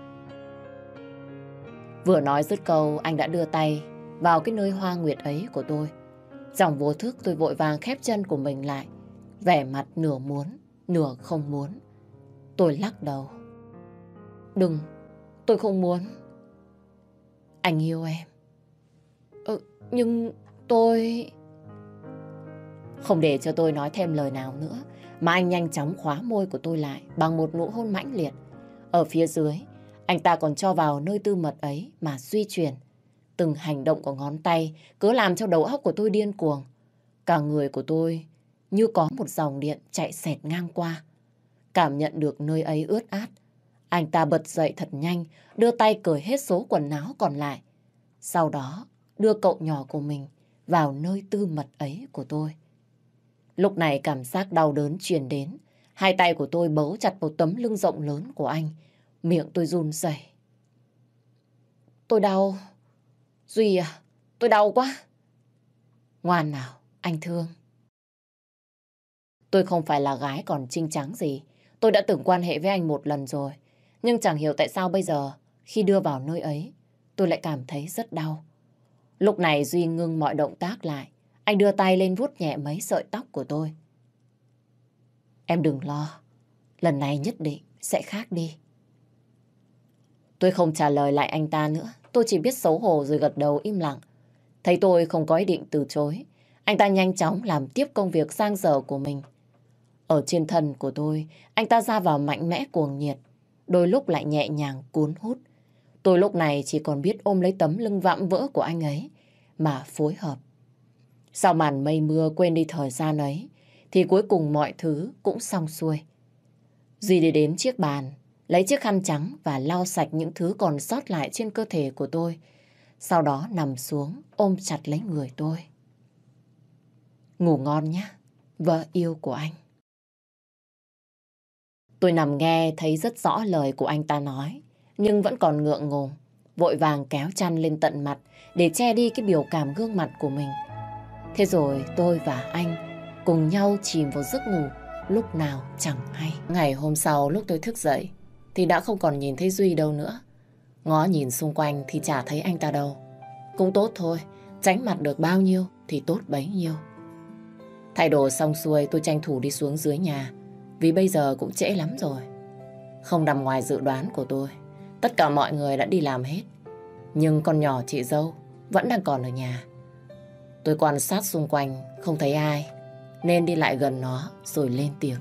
Vừa nói dứt câu, anh đã đưa tay vào cái nơi hoa nguyệt ấy của tôi. Trong vô thức tôi vội vàng khép chân của mình lại, vẻ mặt nửa muốn, nửa không muốn. Tôi lắc đầu. Đừng, tôi không muốn. Anh yêu em. Ừ, nhưng tôi... Không để cho tôi nói thêm lời nào nữa, mà anh nhanh chóng khóa môi của tôi lại bằng một nụ hôn mãnh liệt. Ở phía dưới, anh ta còn cho vào nơi tư mật ấy mà suy chuyển. Từng hành động của ngón tay cứ làm cho đầu óc của tôi điên cuồng. Cả người của tôi như có một dòng điện chạy xẹt ngang qua. Cảm nhận được nơi ấy ướt át, anh ta bật dậy thật nhanh, đưa tay cởi hết số quần áo còn lại. Sau đó đưa cậu nhỏ của mình vào nơi tư mật ấy của tôi. Lúc này cảm giác đau đớn truyền đến. Hai tay của tôi bấu chặt vào tấm lưng rộng lớn của anh. Miệng tôi run rẩy. Tôi đau. Duy à, tôi đau quá. Ngoan nào, anh thương. Tôi không phải là gái còn trinh trắng gì. Tôi đã từng quan hệ với anh một lần rồi. Nhưng chẳng hiểu tại sao bây giờ, khi đưa vào nơi ấy, tôi lại cảm thấy rất đau. Lúc này Duy ngưng mọi động tác lại. Anh đưa tay lên vuốt nhẹ mấy sợi tóc của tôi. Em đừng lo, lần này nhất định sẽ khác đi. Tôi không trả lời lại anh ta nữa. Tôi chỉ biết xấu hổ rồi gật đầu im lặng. Thấy tôi không có ý định từ chối, anh ta nhanh chóng làm tiếp công việc giang dở của mình. Ở trên thân của tôi, anh ta ra vào mạnh mẽ cuồng nhiệt, đôi lúc lại nhẹ nhàng cuốn hút. Tôi lúc này chỉ còn biết ôm lấy tấm lưng vạm vỡ của anh ấy mà phối hợp. Sau màn mây mưa quên đi thời gian ấy, thì cuối cùng mọi thứ cũng xong xuôi. Duy đi đến chiếc bàn, lấy chiếc khăn trắng và lau sạch những thứ còn sót lại trên cơ thể của tôi. Sau đó nằm xuống, ôm chặt lấy người tôi. Ngủ ngon nhé, vợ yêu của anh. Tôi nằm nghe thấy rất rõ lời của anh ta nói, nhưng vẫn còn ngượng ngùng, vội vàng kéo chăn lên tận mặt để che đi cái biểu cảm gương mặt của mình. Thế rồi tôi và anh cùng nhau chìm vào giấc ngủ lúc nào chẳng hay. Ngày hôm sau lúc tôi thức dậy thì đã không còn nhìn thấy Duy đâu nữa. Ngó nhìn xung quanh thì chả thấy anh ta đâu. Cũng tốt thôi, tránh mặt được bao nhiêu thì tốt bấy nhiêu. Thay đồ xong xuôi tôi tranh thủ đi xuống dưới nhà, vì bây giờ cũng trễ lắm rồi. Không nằm ngoài dự đoán của tôi, tất cả mọi người đã đi làm hết, nhưng con nhỏ chị dâu vẫn đang còn ở nhà. Tôi quan sát xung quanh không thấy ai, nên đi lại gần nó rồi lên tiếng.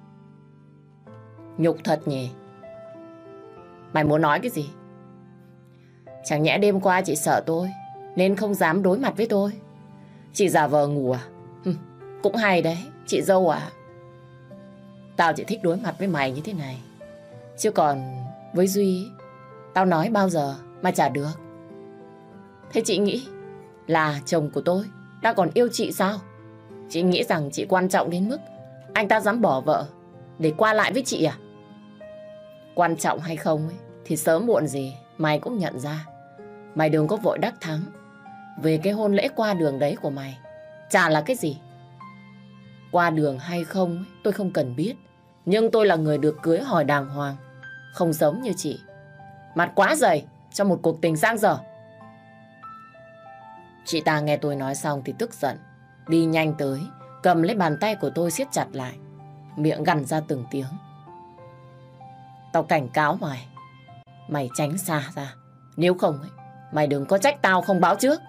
Nhục thật nhỉ? Mày muốn nói cái gì? Chẳng nhẽ đêm qua chị sợ tôi nên không dám đối mặt với tôi? Chị giả vờ ngủ à? Hừm, cũng hay đấy, chị dâu à. Tao chỉ thích đối mặt với mày như thế này, chứ còn với Duy, tao nói bao giờ mà chả được. Thế chị nghĩ là chồng của tôi đã còn yêu chị sao? Chị nghĩ rằng chị quan trọng đến mức anh ta dám bỏ vợ để qua lại với chị à? Quan trọng hay không ấy, thì sớm muộn gì mày cũng nhận ra. Mày đừng có vội đắc thắng về cái hôn lễ qua đường đấy của mày. Chả là cái gì. Qua đường hay không ấy, tôi không cần biết, nhưng tôi là người được cưới hỏi đàng hoàng, không giống như chị. Mặt quá dày cho một cuộc tình giang dở. Chị ta nghe tôi nói xong thì tức giận, đi nhanh tới, cầm lấy bàn tay của tôi siết chặt lại, miệng gằn ra từng tiếng. Tao cảnh cáo mày, mày tránh xa ra, nếu không ấy, mày đừng có trách tao không báo trước.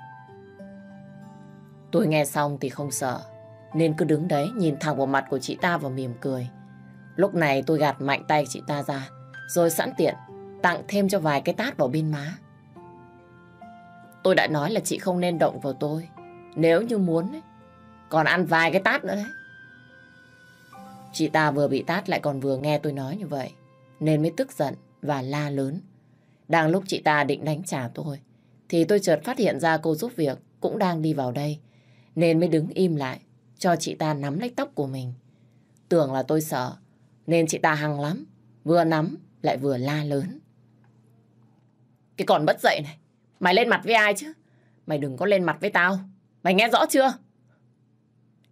Tôi nghe xong thì không sợ, nên cứ đứng đấy nhìn thẳng vào mặt của chị ta và mỉm cười. Lúc này tôi gạt mạnh tay chị ta ra, rồi sẵn tiện tặng thêm cho vài cái tát vào bên má. Tôi đã nói là chị không nên động vào tôi, nếu như muốn ấy, còn ăn vài cái tát nữa đấy. Chị ta vừa bị tát lại còn vừa nghe tôi nói như vậy, nên mới tức giận và la lớn. Đang lúc chị ta định đánh trả tôi, thì tôi chợt phát hiện ra cô giúp việc cũng đang đi vào đây, nên mới đứng im lại cho chị ta nắm lấy tóc của mình. Tưởng là tôi sợ, nên chị ta hăng lắm, vừa nắm lại vừa la lớn. Cái con mất dạy này, mày lên mặt với ai chứ? Mày đừng có lên mặt với tao, mày nghe rõ chưa?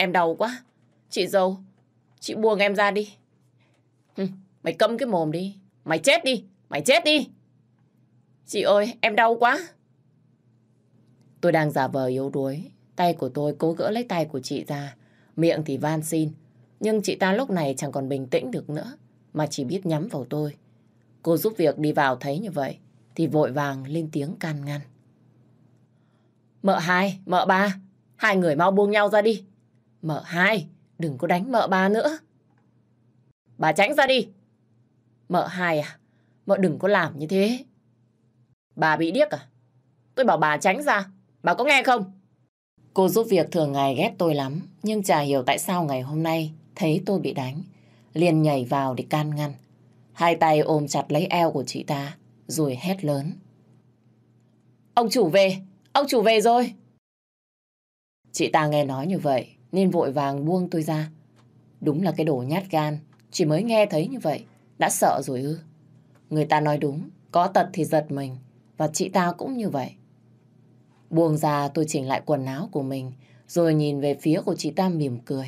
em đau quá. Chị dâu, chị buông em ra đi. Hừ, mày câm cái mồm đi. Mày chết đi, mày chết đi. Chị ơi, em đau quá. Tôi đang giả vờ yếu đuối. Tay của tôi cố gỡ lấy tay của chị ra. Miệng thì van xin. Nhưng chị ta lúc này chẳng còn bình tĩnh được nữa, mà chỉ biết nhắm vào tôi. Cô giúp việc đi vào thấy như vậy thì vội vàng lên tiếng can ngăn. Mợ hai, mợ ba, hai người mau buông nhau ra đi. Mợ hai, đừng có đánh mợ ba nữa. Bà tránh ra đi. Mợ hai à, mợ đừng có làm như thế. Bà bị điếc à? Tôi bảo bà tránh ra, bà có nghe không? Cô giúp việc thường ngày ghét tôi lắm, nhưng chả hiểu tại sao ngày hôm nay thấy tôi bị đánh, liền nhảy vào để can ngăn. Hai tay ôm chặt lấy eo của chị ta, rồi hét lớn. Ông chủ về, ông chủ về rồi. Chị ta nghe nói như vậy, nên vội vàng buông tôi ra. Đúng là cái đồ nhát gan, chỉ mới nghe thấy như vậy, đã sợ rồi ư. Người ta nói đúng, có tật thì giật mình, và chị ta cũng như vậy. Buông ra tôi chỉnh lại quần áo của mình, rồi nhìn về phía của chị ta mỉm cười.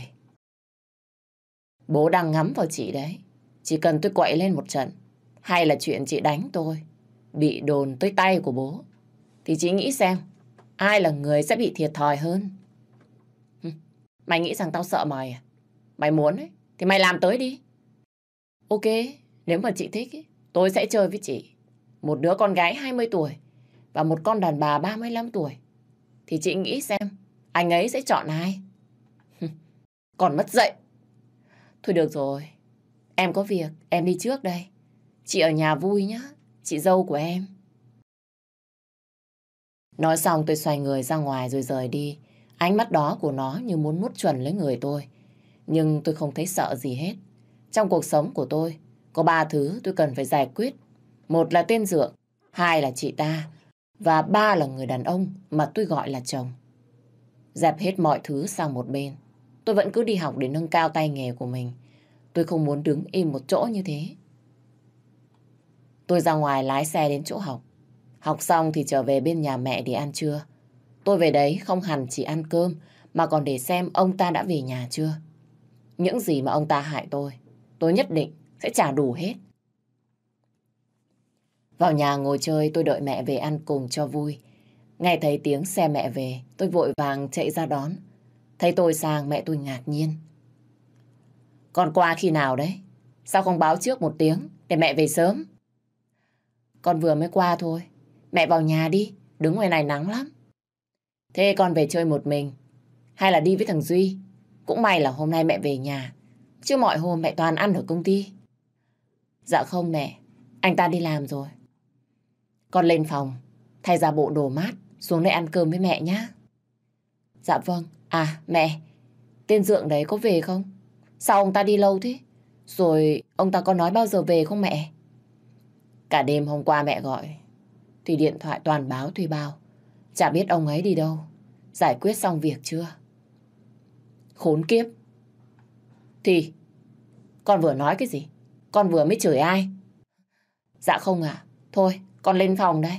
Bố đang ngắm vào chị đấy. Chỉ cần tôi quậy lên một trận, hay là chuyện chị đánh tôi, bị đồn tới tay của bố, thì chị nghĩ xem, ai là người sẽ bị thiệt thòi hơn? Mày nghĩ rằng tao sợ mày à? Mày muốn ấy, thì mày làm tới đi. Ok, nếu mà chị thích ấy, tôi sẽ chơi với chị. Một đứa con gái hai mươi tuổi và một con đàn bà ba mươi lăm tuổi. Thì chị nghĩ xem, anh ấy sẽ chọn ai? Còn mất dạy. Thôi được rồi, em có việc, em đi trước đây. Chị ở nhà vui nhá, chị dâu của em. Nói xong tôi xoay người ra ngoài rồi rời đi. Ánh mắt đó của nó như muốn mút chuẩn lấy người tôi. Nhưng tôi không thấy sợ gì hết. Trong cuộc sống của tôi, có ba thứ tôi cần phải giải quyết. Một là tên Dượng, hai là chị ta, và ba là người đàn ông mà tôi gọi là chồng. Dẹp hết mọi thứ sang một bên. Tôi vẫn cứ đi học để nâng cao tay nghề của mình. Tôi không muốn đứng im một chỗ như thế. Tôi ra ngoài lái xe đến chỗ học. Học xong thì trở về bên nhà mẹ để ăn trưa. Tôi về đấy không hẳn chỉ ăn cơm, mà còn để xem ông ta đã về nhà chưa. Những gì mà ông ta hại tôi, tôi nhất định sẽ trả đủ hết. Vào nhà ngồi chơi, tôi đợi mẹ về ăn cùng cho vui. Nghe thấy tiếng xe mẹ về, tôi vội vàng chạy ra đón. Thấy tôi sang, mẹ tôi ngạc nhiên. Con qua khi nào đấy? Sao không báo trước một tiếng để mẹ về sớm? Con vừa mới qua thôi. Mẹ vào nhà đi, đứng ngoài này nắng lắm. Thế con về chơi một mình hay là đi với thằng Duy? Cũng may là hôm nay mẹ về nhà, chứ mọi hôm mẹ toàn ăn ở công ty. Dạ không mẹ, anh ta đi làm rồi. Con lên phòng, thay ra bộ đồ mát, xuống đây ăn cơm với mẹ nhé. Dạ vâng. À mẹ, tên Dượng đấy có về không? Sao ông ta đi lâu thế? Rồi ông ta có nói bao giờ về không mẹ? Cả đêm hôm qua mẹ gọi thì điện thoại toàn báo thuê bao. Chả biết ông ấy đi đâu. Giải quyết xong việc chưa? Khốn kiếp. Thì con vừa nói cái gì? Con vừa mới chửi ai? Dạ không ạ. À? Thôi con lên phòng đây.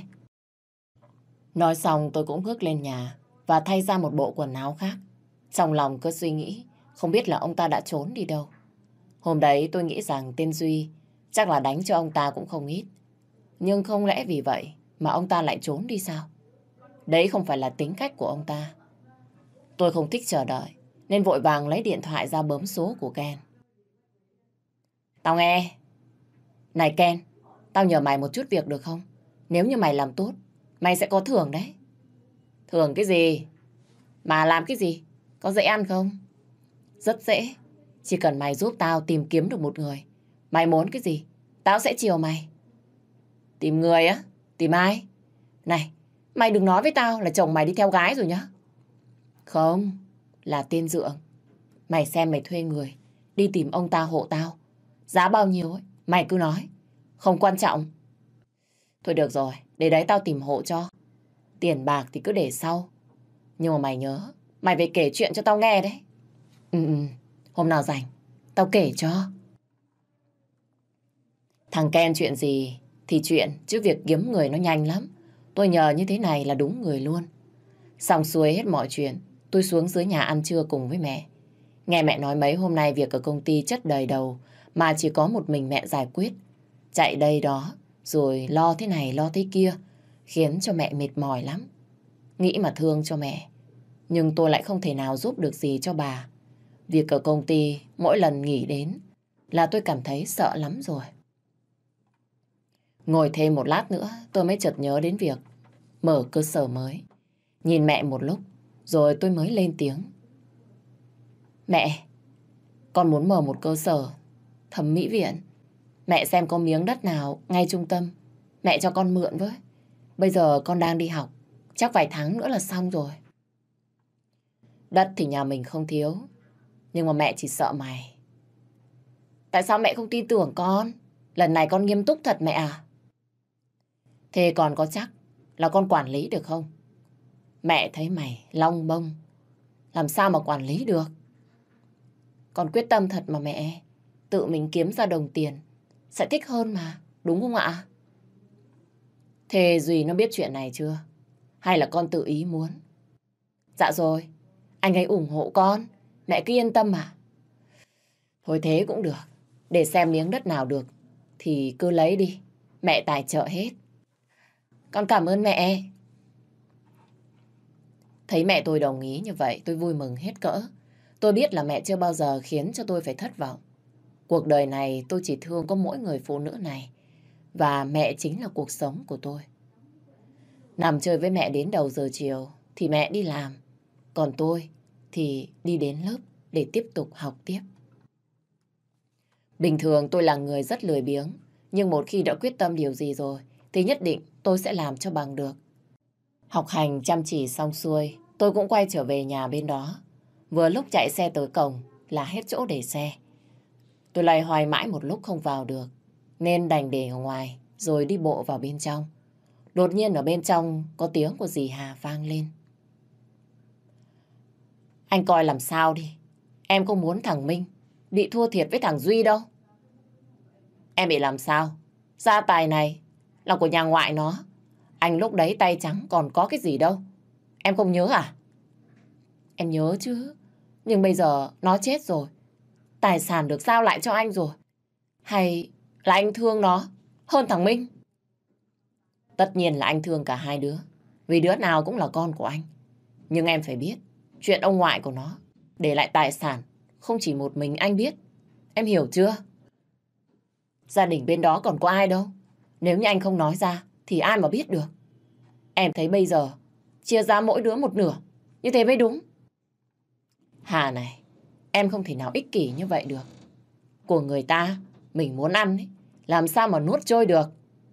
Nói xong tôi cũng bước lên nhà và thay ra một bộ quần áo khác. Trong lòng cứ suy nghĩ không biết là ông ta đã trốn đi đâu. Hôm đấy tôi nghĩ rằng tên Duy chắc là đánh cho ông ta cũng không ít. Nhưng không lẽ vì vậy mà ông ta lại trốn đi sao? Đấy không phải là tính cách của ông ta. Tôi không thích chờ đợi nên vội vàng lấy điện thoại ra bấm số của Ken. Tao nghe. Này Ken, tao nhờ mày một chút việc được không? Nếu như mày làm tốt, mày sẽ có thưởng đấy. Thưởng cái gì? Mà làm cái gì? Có dễ ăn không? Rất dễ. Chỉ cần mày giúp tao tìm kiếm được một người. Mày muốn cái gì? Tao sẽ chiều mày. Tìm người á? Tìm ai? Này, mày đừng nói với tao là chồng mày đi theo gái rồi nhá. Không, là tên Dượng. Mày xem mày thuê người đi tìm ông ta hộ tao. Giá bao nhiêu ấy, mày cứ nói. Không quan trọng. Thôi được rồi, để đấy tao tìm hộ cho. Tiền bạc thì cứ để sau. Nhưng mà mày nhớ, mày phải kể chuyện cho tao nghe đấy. Ừ, ừ, hôm nào rảnh, tao kể cho. Thằng Ken chuyện gì thì chuyện, chứ việc kiếm người nó nhanh lắm. Tôi nhờ như thế này là đúng người luôn. Xong xuôi hết mọi chuyện, tôi xuống dưới nhà ăn trưa cùng với mẹ. Nghe mẹ nói mấy hôm nay việc ở công ty chất đầy đầu mà chỉ có một mình mẹ giải quyết. Chạy đây đó, rồi lo thế này lo thế kia, khiến cho mẹ mệt mỏi lắm. Nghĩ mà thương cho mẹ, nhưng tôi lại không thể nào giúp được gì cho bà. Việc ở công ty mỗi lần nghỉ đến là tôi cảm thấy sợ lắm rồi. Ngồi thêm một lát nữa tôi mới chợt nhớ đến việc mở cơ sở mới. Nhìn mẹ một lúc rồi tôi mới lên tiếng. Mẹ, con muốn mở một cơ sở thẩm mỹ viện. Mẹ xem có miếng đất nào ngay trung tâm, mẹ cho con mượn với. Bây giờ con đang đi học, chắc vài tháng nữa là xong rồi. Đất thì nhà mình không thiếu, nhưng mà mẹ chỉ sợ mày. Tại sao mẹ không tin tưởng con? Lần này con nghiêm túc thật mẹ à? Thế con có chắc là con quản lý được không? Mẹ thấy mày long bông, làm sao mà quản lý được? Con quyết tâm thật mà mẹ, tự mình kiếm ra đồng tiền sẽ thích hơn mà, đúng không ạ? Thế Duy nó biết chuyện này chưa? Hay là con tự ý muốn? Dạ rồi, anh ấy ủng hộ con, mẹ cứ yên tâm mà. Thôi thế cũng được, để xem miếng đất nào được thì cứ lấy đi, mẹ tài trợ hết. Con cảm ơn mẹ. Thấy mẹ tôi đồng ý như vậy, tôi vui mừng hết cỡ. Tôi biết là mẹ chưa bao giờ khiến cho tôi phải thất vọng. Cuộc đời này tôi chỉ thương có mỗi người phụ nữ này, và mẹ chính là cuộc sống của tôi. Nằm chơi với mẹ đến đầu giờ chiều thì mẹ đi làm, còn tôi thì đi đến lớp để tiếp tục học tiếp. Bình thường tôi là người rất lười biếng, nhưng một khi đã quyết tâm điều gì rồi thì nhất định tôi sẽ làm cho bằng được. Học hành chăm chỉ xong xuôi, tôi cũng quay trở về nhà bên đó. Vừa lúc chạy xe tới cổng là hết chỗ để xe. Tôi loay hoay mãi một lúc không vào được, nên đành để ở ngoài rồi đi bộ vào bên trong. Đột nhiên ở bên trong có tiếng của dì Hà vang lên. Anh coi làm sao đi, em không muốn thằng Minh bị thua thiệt với thằng Duy đâu. Em bị làm sao? Gia tài này là của nhà ngoại nó. Anh lúc đấy tay trắng còn có cái gì đâu. Em không nhớ à? Em nhớ chứ, nhưng bây giờ nó chết rồi. Tài sản được giao lại cho anh rồi. Hay là anh thương nó hơn thằng Minh? Tất nhiên là anh thương cả hai đứa, vì đứa nào cũng là con của anh. Nhưng em phải biết, chuyện ông ngoại của nó để lại tài sản không chỉ một mình anh biết. Em hiểu chưa? Gia đình bên đó còn có ai đâu. Nếu như anh không nói ra thì ai mà biết được. Em thấy bây giờ chia ra mỗi đứa một nửa, như thế mới đúng. Hà này, em không thể nào ích kỷ như vậy được. Của người ta, mình muốn ăn ấy, làm sao mà nuốt trôi được.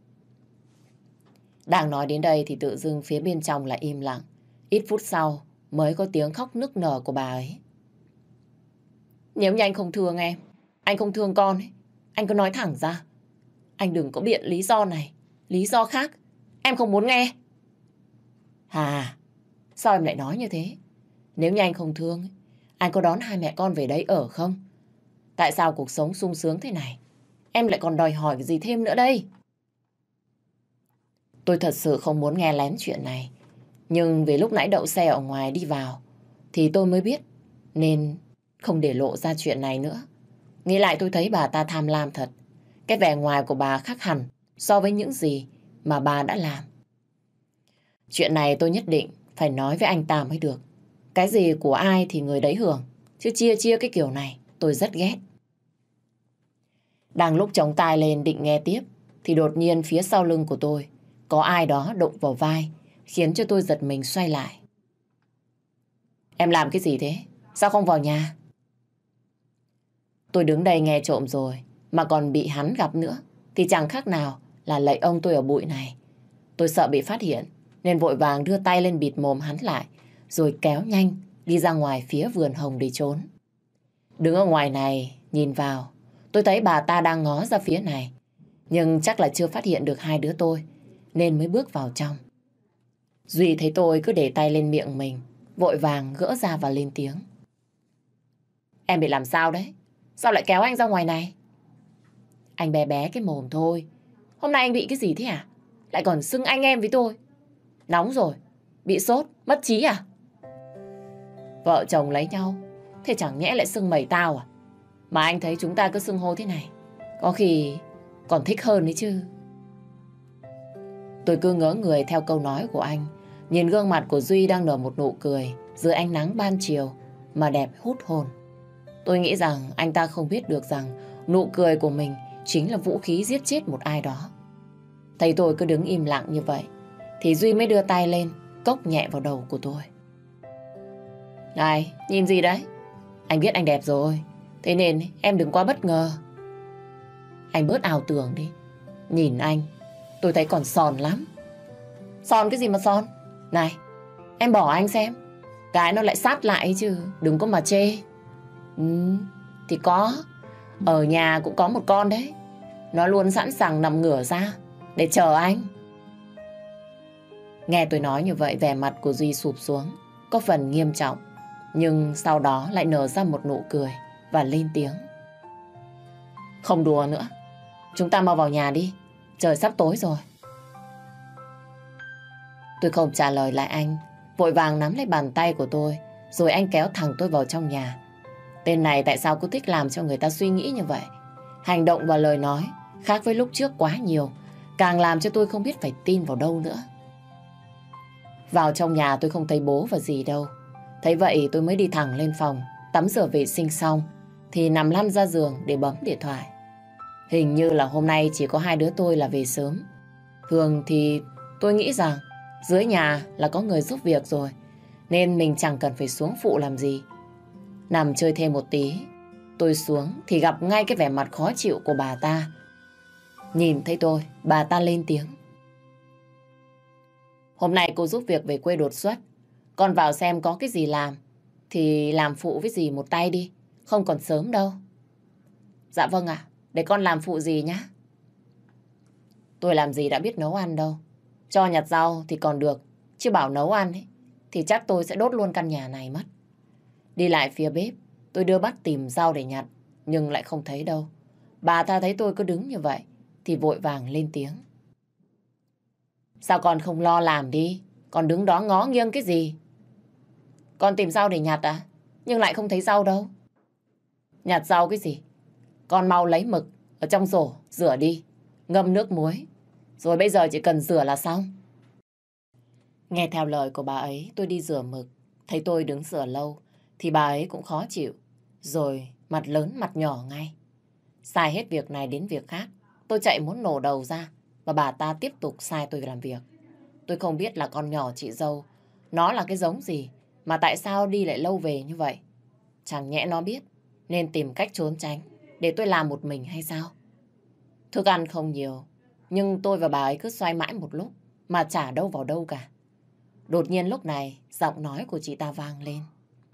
Đang nói đến đây thì tự dưng phía bên trong là im lặng. Ít phút sau mới có tiếng khóc nức nở của bà ấy. Nếu như anh không thương em, anh không thương con ấy, anh cứ nói thẳng ra. Anh đừng có biện lý do này, lý do khác. Em không muốn nghe. Hà, sao em lại nói như thế? Nếu như anh không thương, anh có đón hai mẹ con về đây ở không? Tại sao cuộc sống sung sướng thế này em lại còn đòi hỏi cái gì thêm nữa đây? Tôi thật sự không muốn nghe lén chuyện này. Nhưng vì lúc nãy đậu xe ở ngoài đi vào thì tôi mới biết, nên không để lộ ra chuyện này nữa. Nghĩ lại tôi thấy bà ta tham lam thật. Cái vẻ ngoài của bà khác hẳn so với những gì mà bà đã làm. Chuyện này tôi nhất định phải nói với anh ta mới được. Cái gì của ai thì người đấy hưởng, chứ chia chia cái kiểu này tôi rất ghét. Đang lúc chống tai lên định nghe tiếp thì đột nhiên phía sau lưng của tôi có ai đó đụng vào vai, khiến cho tôi giật mình xoay lại. Em làm cái gì thế? Sao không vào nhà? Tôi đứng đây nghe trộm rồi mà còn bị hắn gặp nữa thì chẳng khác nào là lạy ông tôi ở bụi này. Tôi sợ bị phát hiện nên vội vàng đưa tay lên bịt mồm hắn lại, rồi kéo nhanh đi ra ngoài phía vườn hồng để trốn. Đứng ở ngoài này nhìn vào, tôi thấy bà ta đang ngó ra phía này, nhưng chắc là chưa phát hiện được hai đứa tôi nên mới bước vào trong. Duy thấy tôi cứ để tay lên miệng mình, vội vàng gỡ ra và lên tiếng. Em bị làm sao đấy? Sao lại kéo anh ra ngoài này? Anh bé bé cái mồm thôi. Hôm nay anh bị cái gì thế à? Lại còn xưng anh em với tôi. Nóng rồi, bị sốt, mất trí à? Vợ chồng lấy nhau Thế chẳng nhẽ lại xưng mày tao à? Mà anh thấy chúng ta cứ xưng hô thế này, có khi còn thích hơn đấy chứ. Tôi cứ ngỡ người theo câu nói của anh, nhìn gương mặt của Duy đang nở một nụ cười dưới ánh nắng ban chiều mà đẹp hút hồn. Tôi nghĩ rằng anh ta không biết được rằng nụ cười của mình chính là vũ khí giết chết một ai đó. Thấy tôi cứ đứng im lặng như vậy thì Duy mới đưa tay lên cốc nhẹ vào đầu của tôi. Này, nhìn gì đấy? Anh biết anh đẹp rồi, thế nên em đừng quá bất ngờ. Anh bớt ảo tưởng đi. Nhìn anh, tôi thấy còn sòn lắm. Sòn cái gì mà sòn? Này, em bỏ anh xem. Cái nó lại sát lại chứ, đừng có mà chê. Ừ, thì có. Ở nhà cũng có một con đấy. Nó luôn sẵn sàng nằm ngửa ra để chờ anh. Nghe tôi nói như vậy, vẻ mặt của Duy sụp xuống, có phần nghiêm trọng. Nhưng sau đó lại nở ra một nụ cười và lên tiếng. Không đùa nữa, chúng ta mau vào nhà đi, trời sắp tối rồi. Tôi không trả lời lại anh, vội vàng nắm lấy bàn tay của tôi, rồi anh kéo thẳng tôi vào trong nhà. Tên này tại sao cứ thích làm cho người ta suy nghĩ như vậy? Hành động và lời nói khác với lúc trước quá nhiều, càng làm cho tôi không biết phải tin vào đâu nữa. Vào trong nhà tôi không thấy bố và dì đâu. Thấy vậy tôi mới đi thẳng lên phòng, tắm rửa vệ sinh xong thì nằm lăn ra giường để bấm điện thoại. Hình như là hôm nay chỉ có hai đứa tôi là về sớm. Thường thì tôi nghĩ rằng dưới nhà là có người giúp việc rồi, nên mình chẳng cần phải xuống phụ làm gì. Nằm chơi thêm một tí, tôi xuống thì gặp ngay cái vẻ mặt khó chịu của bà ta. Nhìn thấy tôi, bà ta lên tiếng. Hôm nay cô giúp việc về quê đột xuất, con vào xem có cái gì làm thì làm phụ với dì một tay đi, không còn sớm đâu. Dạ vâng ạ, để con làm phụ dì nhá. Tôi làm gì đã biết nấu ăn đâu. Cho nhặt rau thì còn được, chứ bảo nấu ăn ấy, thì chắc tôi sẽ đốt luôn căn nhà này mất. Đi lại phía bếp, tôi đưa bát tìm rau để nhặt, nhưng lại không thấy đâu. Bà ta thấy tôi cứ đứng như vậy thì vội vàng lên tiếng. Sao con không lo làm đi, con đứng đó ngó nghiêng cái gì? Con tìm rau để nhặt à? Nhưng lại không thấy rau đâu. Nhặt rau cái gì? Con mau lấy mực ở trong rổ, rửa đi, ngâm nước muối. Rồi bây giờ chỉ cần rửa là xong. Nghe theo lời của bà ấy, tôi đi rửa mực. Thấy tôi đứng rửa lâu thì bà ấy cũng khó chịu. Rồi mặt lớn mặt nhỏ ngay. Sai hết việc này đến việc khác, tôi chạy muốn nổ đầu ra. Và bà ta tiếp tục sai tôi làm việc. Tôi không biết là con nhỏ chị dâu nó là cái giống gì mà tại sao đi lại lâu về như vậy. Chẳng nhẽ nó biết nên tìm cách trốn tránh để tôi làm một mình hay sao? Thức ăn không nhiều, nhưng tôi và bà ấy cứ xoay mãi một lúc mà chả đâu vào đâu cả. Đột nhiên lúc này giọng nói của chị ta vang lên.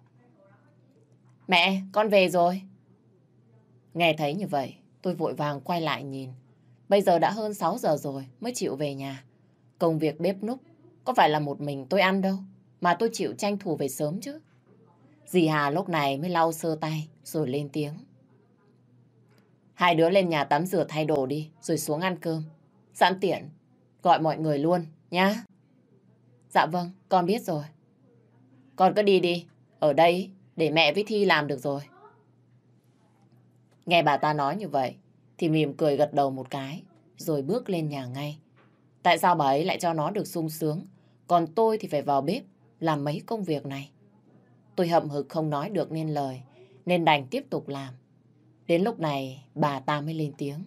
Mẹ, con về rồi. Nghe thấy như vậy, tôi vội vàng quay lại nhìn. Bây giờ đã hơn sáu giờ rồi mới chịu về nhà. Công việc bếp núc có phải là một mình tôi ăn đâu, mà tôi chịu tranh thủ về sớm chứ. Dì Hà lúc này mới lau sơ tay rồi lên tiếng. Hai đứa lên nhà tắm rửa thay đồ đi, rồi xuống ăn cơm. Sẵn tiện gọi mọi người luôn nhá. Dạ vâng, con biết rồi. Con cứ đi đi, ở đây để mẹ với Thi làm được rồi. Nghe bà ta nói như vậy thì mỉm cười gật đầu một cái rồi bước lên nhà ngay. Tại sao bà ấy lại cho nó được sung sướng, còn tôi thì phải vào bếp làm mấy công việc này? Tôi hậm hực không nói được nên lời, nên đành tiếp tục làm. Đến lúc này bà ta mới lên tiếng.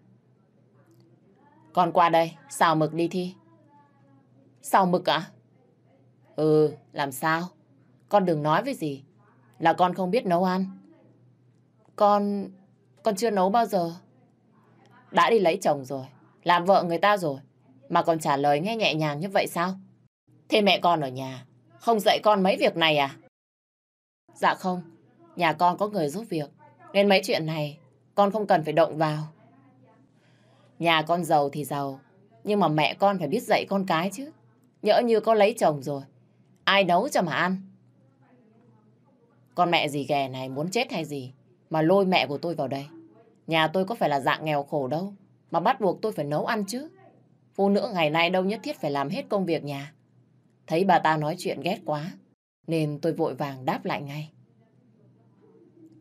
Con qua đây, xào mực đi Thi. Xào mực ạ? À? Ừ, làm sao? Con đừng nói với gì là con không biết nấu ăn. Con... con chưa nấu bao giờ. Đã đi lấy chồng rồi, làm vợ người ta rồi, mà còn trả lời nghe nhẹ nhàng như vậy sao? Thế mẹ con ở nhà không dạy con mấy việc này à? Dạ không, nhà con có người giúp việc, nên mấy chuyện này con không cần phải động vào. Nhà con giàu thì giàu, nhưng mà mẹ con phải biết dạy con cái chứ. Nhỡ như có lấy chồng rồi, ai nấu cho mà ăn? Con mẹ gì ghẻ này muốn chết hay gì mà lôi mẹ của tôi vào đây? Nhà tôi có phải là dạng nghèo khổ đâu mà bắt buộc tôi phải nấu ăn chứ. Phụ nữ ngày nay đâu nhất thiết phải làm hết công việc nhà. Thấy bà ta nói chuyện ghét quá nên tôi vội vàng đáp lại ngay.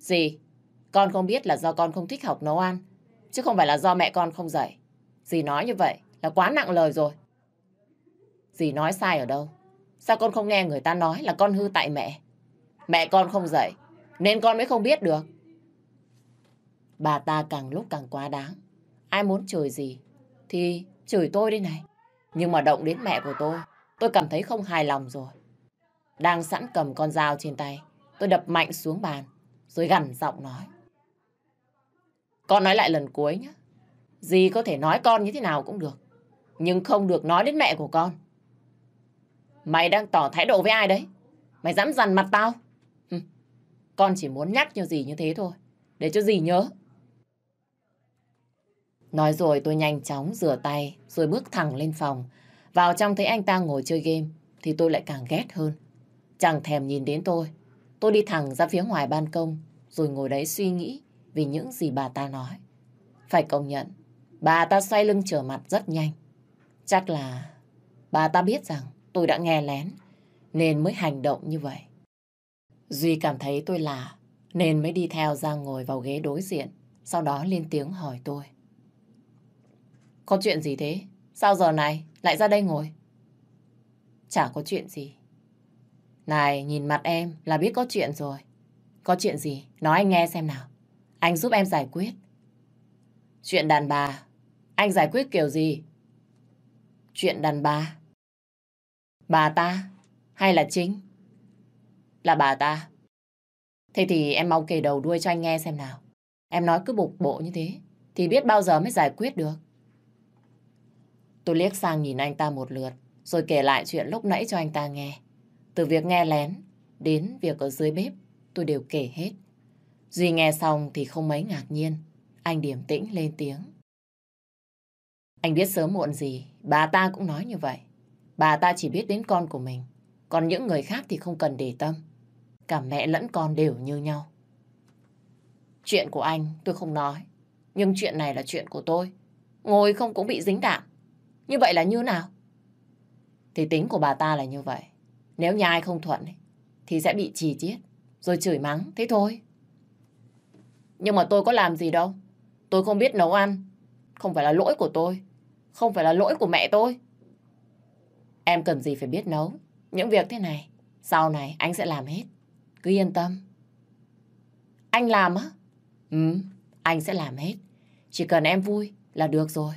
Dì, con không biết là do con không thích học nấu ăn, chứ không phải là do mẹ con không dạy. Dì nói như vậy là quá nặng lời rồi. Dì nói sai ở đâu? Sao con không nghe người ta nói là con hư tại mẹ? Mẹ con không dạy, nên con mới không biết được. Bà ta càng lúc càng quá đáng. Ai muốn chửi gì thì chửi tôi đây này. Nhưng mà động đến mẹ của tôi, tôi cảm thấy không hài lòng rồi. Đang sẵn cầm con dao trên tay, tôi đập mạnh xuống bàn, rồi gằn giọng nói. Con nói lại lần cuối nhé. Dì có thể nói con như thế nào cũng được, nhưng không được nói đến mẹ của con. Mày đang tỏ thái độ với ai đấy? Mày dám dằn mặt tao? Hừ, con chỉ muốn nhắc cho dì như thế thôi, để cho dì nhớ. Nói rồi tôi nhanh chóng rửa tay, rồi bước thẳng lên phòng. Vào trong thấy anh ta ngồi chơi game, thì tôi lại càng ghét hơn. Chẳng thèm nhìn đến tôi. Tôi đi thẳng ra phía ngoài ban công, rồi ngồi đấy suy nghĩ vì những gì bà ta nói. Phải công nhận, bà ta xoay lưng trở mặt rất nhanh. Chắc là bà ta biết rằng tôi đã nghe lén, nên mới hành động như vậy. Duy cảm thấy tôi lạ, nên mới đi theo ra ngồi vào ghế đối diện, sau đó lên tiếng hỏi tôi. Có chuyện gì thế? Sao giờ này lại ra đây ngồi? Chả có chuyện gì. Này, nhìn mặt em là biết có chuyện rồi. Có chuyện gì? Nói anh nghe xem nào. Anh giúp em giải quyết. Chuyện đàn bà, anh giải quyết kiểu gì? Chuyện đàn bà? Bà ta hay là Trinh? Là bà ta. Thế thì em mau kể đầu đuôi cho anh nghe xem nào. Em nói cứ bục bộ như thế thì biết bao giờ mới giải quyết được. Tôi liếc sang nhìn anh ta một lượt, rồi kể lại chuyện lúc nãy cho anh ta nghe. Từ việc nghe lén đến việc ở dưới bếp, tôi đều kể hết. Duy nghe xong thì không mấy ngạc nhiên. Anh điềm tĩnh lên tiếng. Anh biết sớm muộn gì, bà ta cũng nói như vậy. Bà ta chỉ biết đến con của mình, còn những người khác thì không cần để tâm. Cả mẹ lẫn con đều như nhau. Chuyện của anh tôi không nói, nhưng chuyện này là chuyện của tôi. Ngồi không cũng bị dính đạn. Như vậy là như nào? Thì tính của bà ta là như vậy. Nếu nhà ai không thuận ấy, thì sẽ bị chì chiết, rồi chửi mắng, thế thôi. Nhưng mà tôi có làm gì đâu. Tôi không biết nấu ăn. Không phải là lỗi của tôi. Không phải là lỗi của mẹ tôi. Em cần gì phải biết nấu. Những việc thế này, sau này anh sẽ làm hết. Cứ yên tâm. Anh làm á? Ừ, anh sẽ làm hết. Chỉ cần em vui là được rồi.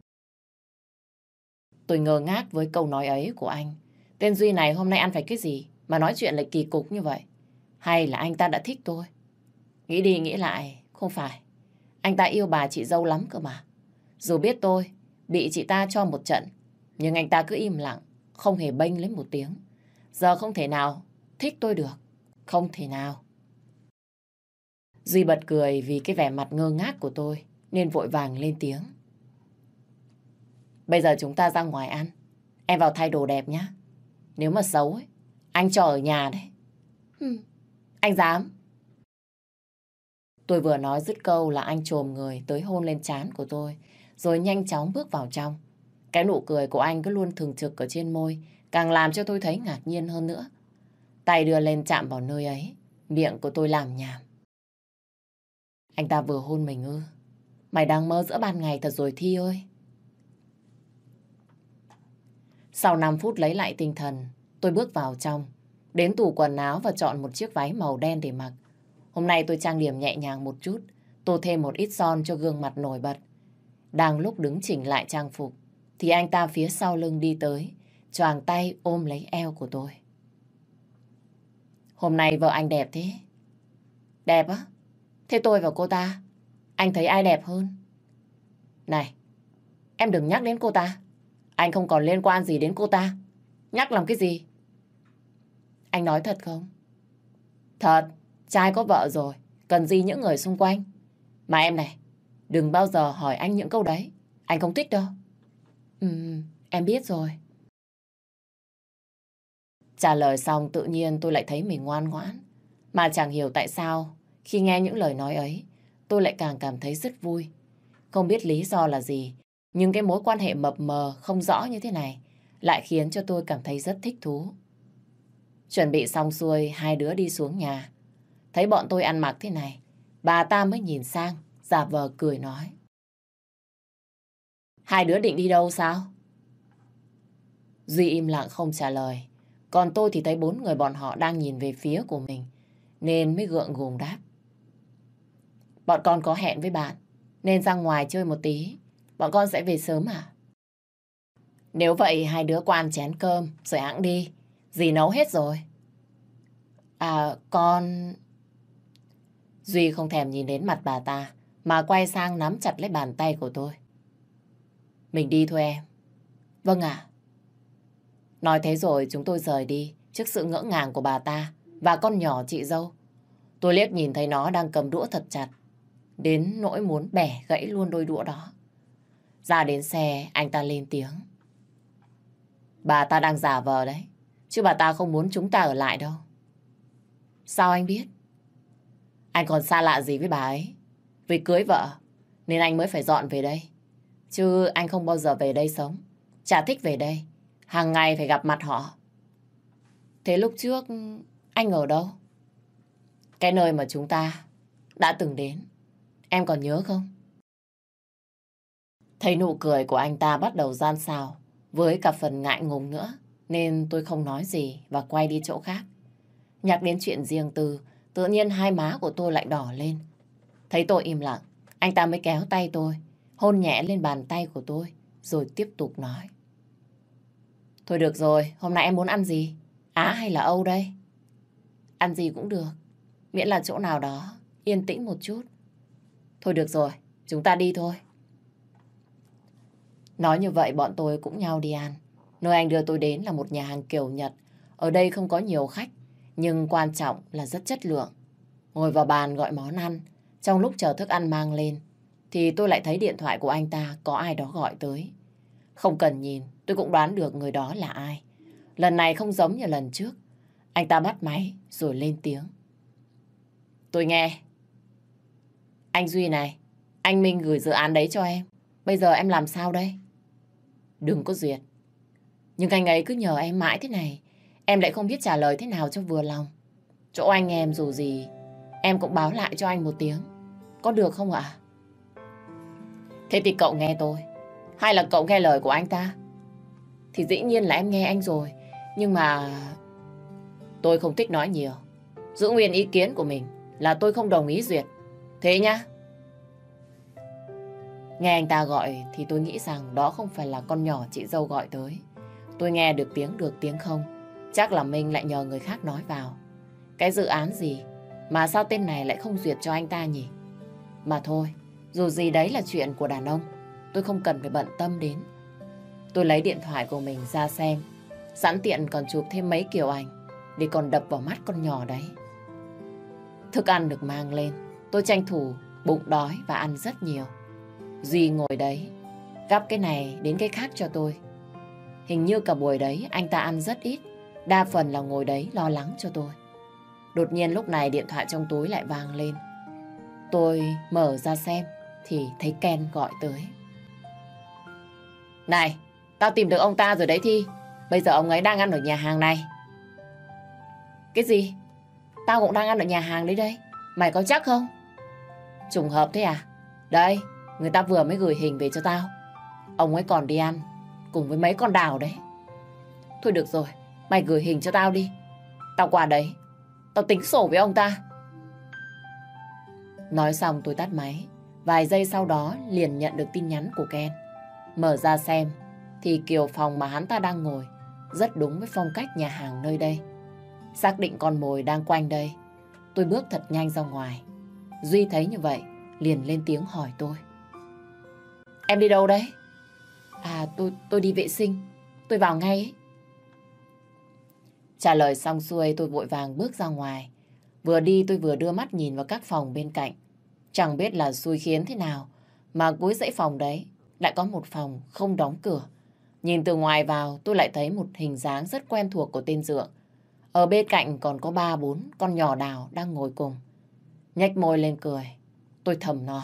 Tôi ngơ ngác với câu nói ấy của anh. Tên Duy này hôm nay ăn phải cái gì mà nói chuyện lại kỳ cục như vậy? Hay là anh ta đã thích tôi? Nghĩ đi nghĩ lại, không phải. Anh ta yêu bà chị dâu lắm cơ mà. Dù biết tôi bị chị ta cho một trận, nhưng anh ta cứ im lặng, không hề bênh lấy một tiếng. Giờ không thể nào thích tôi được. Không thể nào. Duy bật cười vì cái vẻ mặt ngơ ngác của tôi, nên vội vàng lên tiếng. Bây giờ chúng ta ra ngoài ăn. Em vào thay đồ đẹp nhé. Nếu mà xấu ấy, anh cho ở nhà đấy. Hmm, anh dám. Tôi vừa nói dứt câu là anh chồm người tới hôn lên trán của tôi, rồi nhanh chóng bước vào trong. Cái nụ cười của anh cứ luôn thường trực ở trên môi, càng làm cho tôi thấy ngạc nhiên hơn nữa. Tay đưa lên chạm vào nơi ấy, miệng của tôi làm nhảm. Anh ta vừa hôn mình ư? Mày đang mơ giữa ban ngày thật rồi Thi ơi. Sau năm phút lấy lại tinh thần, tôi bước vào trong, đến tủ quần áo và chọn một chiếc váy màu đen để mặc. Hôm nay tôi trang điểm nhẹ nhàng một chút, tô thêm một ít son cho gương mặt nổi bật. Đang lúc đứng chỉnh lại trang phục, thì anh ta phía sau lưng đi tới, choàng tay ôm lấy eo của tôi. Hôm nay vợ anh đẹp thế. Đẹp á? Thế tôi và cô ta, anh thấy ai đẹp hơn? Này, em đừng nhắc đến cô ta. Anh không còn liên quan gì đến cô ta. Nhắc làm cái gì? Anh nói thật không? Thật, trai có vợ rồi, cần gì những người xung quanh. Mà em này, đừng bao giờ hỏi anh những câu đấy. Anh không thích đâu. Ừ, em biết rồi. Trả lời xong tự nhiên tôi lại thấy mình ngoan ngoãn. Mà chẳng hiểu tại sao khi nghe những lời nói ấy, tôi lại càng cảm thấy rất vui. Không biết lý do là gì, nhưng cái mối quan hệ mập mờ không rõ như thế này lại khiến cho tôi cảm thấy rất thích thú. Chuẩn bị xong xuôi, hai đứa đi xuống nhà. Thấy bọn tôi ăn mặc thế này, bà ta mới nhìn sang, giả vờ cười nói. Hai đứa định đi đâu sao? Duy im lặng không trả lời. Còn tôi thì thấy bốn người bọn họ đang nhìn về phía của mình, nên mới gượng gùng đáp. Bọn con có hẹn với bạn, nên ra ngoài chơi một tí. Bọn con sẽ về sớm à? Nếu vậy hai đứa qua ăn chén cơm rồi hẵng đi. Dì nấu hết rồi. À con... Duy không thèm nhìn đến mặt bà ta, mà quay sang nắm chặt lấy bàn tay của tôi. Mình đi thôi em. Vâng ạ. Nói thế rồi chúng tôi rời đi trước sự ngỡ ngàng của bà ta và con nhỏ chị dâu. Tôi liếc nhìn thấy nó đang cầm đũa thật chặt, đến nỗi muốn bẻ gãy luôn đôi đũa đó. Ra đến xe, anh ta lên tiếng. Bà ta đang giả vờ đấy, chứ bà ta không muốn chúng ta ở lại đâu. Sao anh biết? Anh còn xa lạ gì với bà ấy? Vì cưới vợ, nên anh mới phải dọn về đây. Chứ anh không bao giờ về đây sống. Chả thích về đây, hàng ngày phải gặp mặt họ. Thế lúc trước, anh ở đâu? Cái nơi mà chúng ta đã từng đến. Em còn nhớ không? Thấy nụ cười của anh ta bắt đầu gian xào, với cả phần ngại ngùng nữa, nên tôi không nói gì và quay đi chỗ khác. Nhắc đến chuyện riêng tư, tự nhiên hai má của tôi lại đỏ lên. Thấy tôi im lặng, anh ta mới kéo tay tôi, hôn nhẹ lên bàn tay của tôi, rồi tiếp tục nói. Thôi được rồi, hôm nay em muốn ăn gì? Á hay là Âu đây? Ăn gì cũng được, miễn là chỗ nào đó yên tĩnh một chút. Thôi được rồi, chúng ta đi thôi. Nói như vậy bọn tôi cũng nhau đi ăn. Nơi anh đưa tôi đến là một nhà hàng kiểu Nhật. Ở đây không có nhiều khách, nhưng quan trọng là rất chất lượng. Ngồi vào bàn gọi món ăn, trong lúc chờ thức ăn mang lên, thì tôi lại thấy điện thoại của anh ta có ai đó gọi tới. Không cần nhìn, tôi cũng đoán được người đó là ai. Lần này không giống như lần trước. Anh ta bắt máy rồi lên tiếng. Tôi nghe. Anh Duy này, anh Minh gửi dự án đấy cho em. Bây giờ em làm sao đây? Đừng có duyệt. Nhưng anh ấy cứ nhờ em mãi thế này, em lại không biết trả lời thế nào cho vừa lòng. Chỗ anh em dù gì, em cũng báo lại cho anh một tiếng. Có được không ạ? Thế thì cậu nghe tôi, hay là cậu nghe lời của anh ta? Thì dĩ nhiên là em nghe anh rồi, nhưng mà... Tôi không thích nói nhiều. Giữ nguyên ý kiến của mình là tôi không đồng ý duyệt. Thế nhá. Nghe anh ta gọi thì tôi nghĩ rằng đó không phải là con nhỏ chị dâu gọi tới. Tôi nghe được tiếng được tiếng không. Chắc là Minh lại nhờ người khác nói vào. Cái dự án gì mà sao tên này lại không duyệt cho anh ta nhỉ? Mà thôi, dù gì đấy là chuyện của đàn ông, tôi không cần phải bận tâm đến. Tôi lấy điện thoại của mình ra xem, sẵn tiện còn chụp thêm mấy kiểu ảnh để còn đập vào mắt con nhỏ đấy. Thức ăn được mang lên, tôi tranh thủ bụng đói và ăn rất nhiều. Duy ngồi đấy, gắp cái này đến cái khác cho tôi. Hình như cả buổi đấy anh ta ăn rất ít, đa phần là ngồi đấy lo lắng cho tôi. Đột nhiên lúc này điện thoại trong túi lại vang lên. Tôi mở ra xem thì thấy Ken gọi tới. Này, tao tìm được ông ta rồi đấy Thi. Bây giờ ông ấy đang ăn ở nhà hàng này. Cái gì? Tao cũng đang ăn ở nhà hàng đấy đây. Mày có chắc không? Trùng hợp thế à? Đây, người ta vừa mới gửi hình về cho tao. Ông ấy còn đi ăn cùng với mấy con đào đấy. Thôi được rồi, mày gửi hình cho tao đi. Tao qua đấy, tao tính sổ với ông ta. Nói xong tôi tắt máy. Vài giây sau đó liền nhận được tin nhắn của Ken. Mở ra xem thì kiểu phòng mà hắn ta đang ngồi rất đúng với phong cách nhà hàng nơi đây. Xác định con mồi đang quanh đây, tôi bước thật nhanh ra ngoài. Duy thấy như vậy liền lên tiếng hỏi tôi. Em đi đâu đấy? À tôi, tôi đi vệ sinh. Tôi vào ngay ấy. Trả lời xong xuôi tôi vội vàng bước ra ngoài. Vừa đi tôi vừa đưa mắt nhìn vào các phòng bên cạnh. Chẳng biết là xui khiến thế nào mà cuối dãy phòng đấy lại có một phòng không đóng cửa. Nhìn từ ngoài vào tôi lại thấy một hình dáng rất quen thuộc của tên Dượng. Ở bên cạnh còn có ba bốn con nhỏ đào đang ngồi cùng. Nhếch môi lên cười. Tôi thầm nói.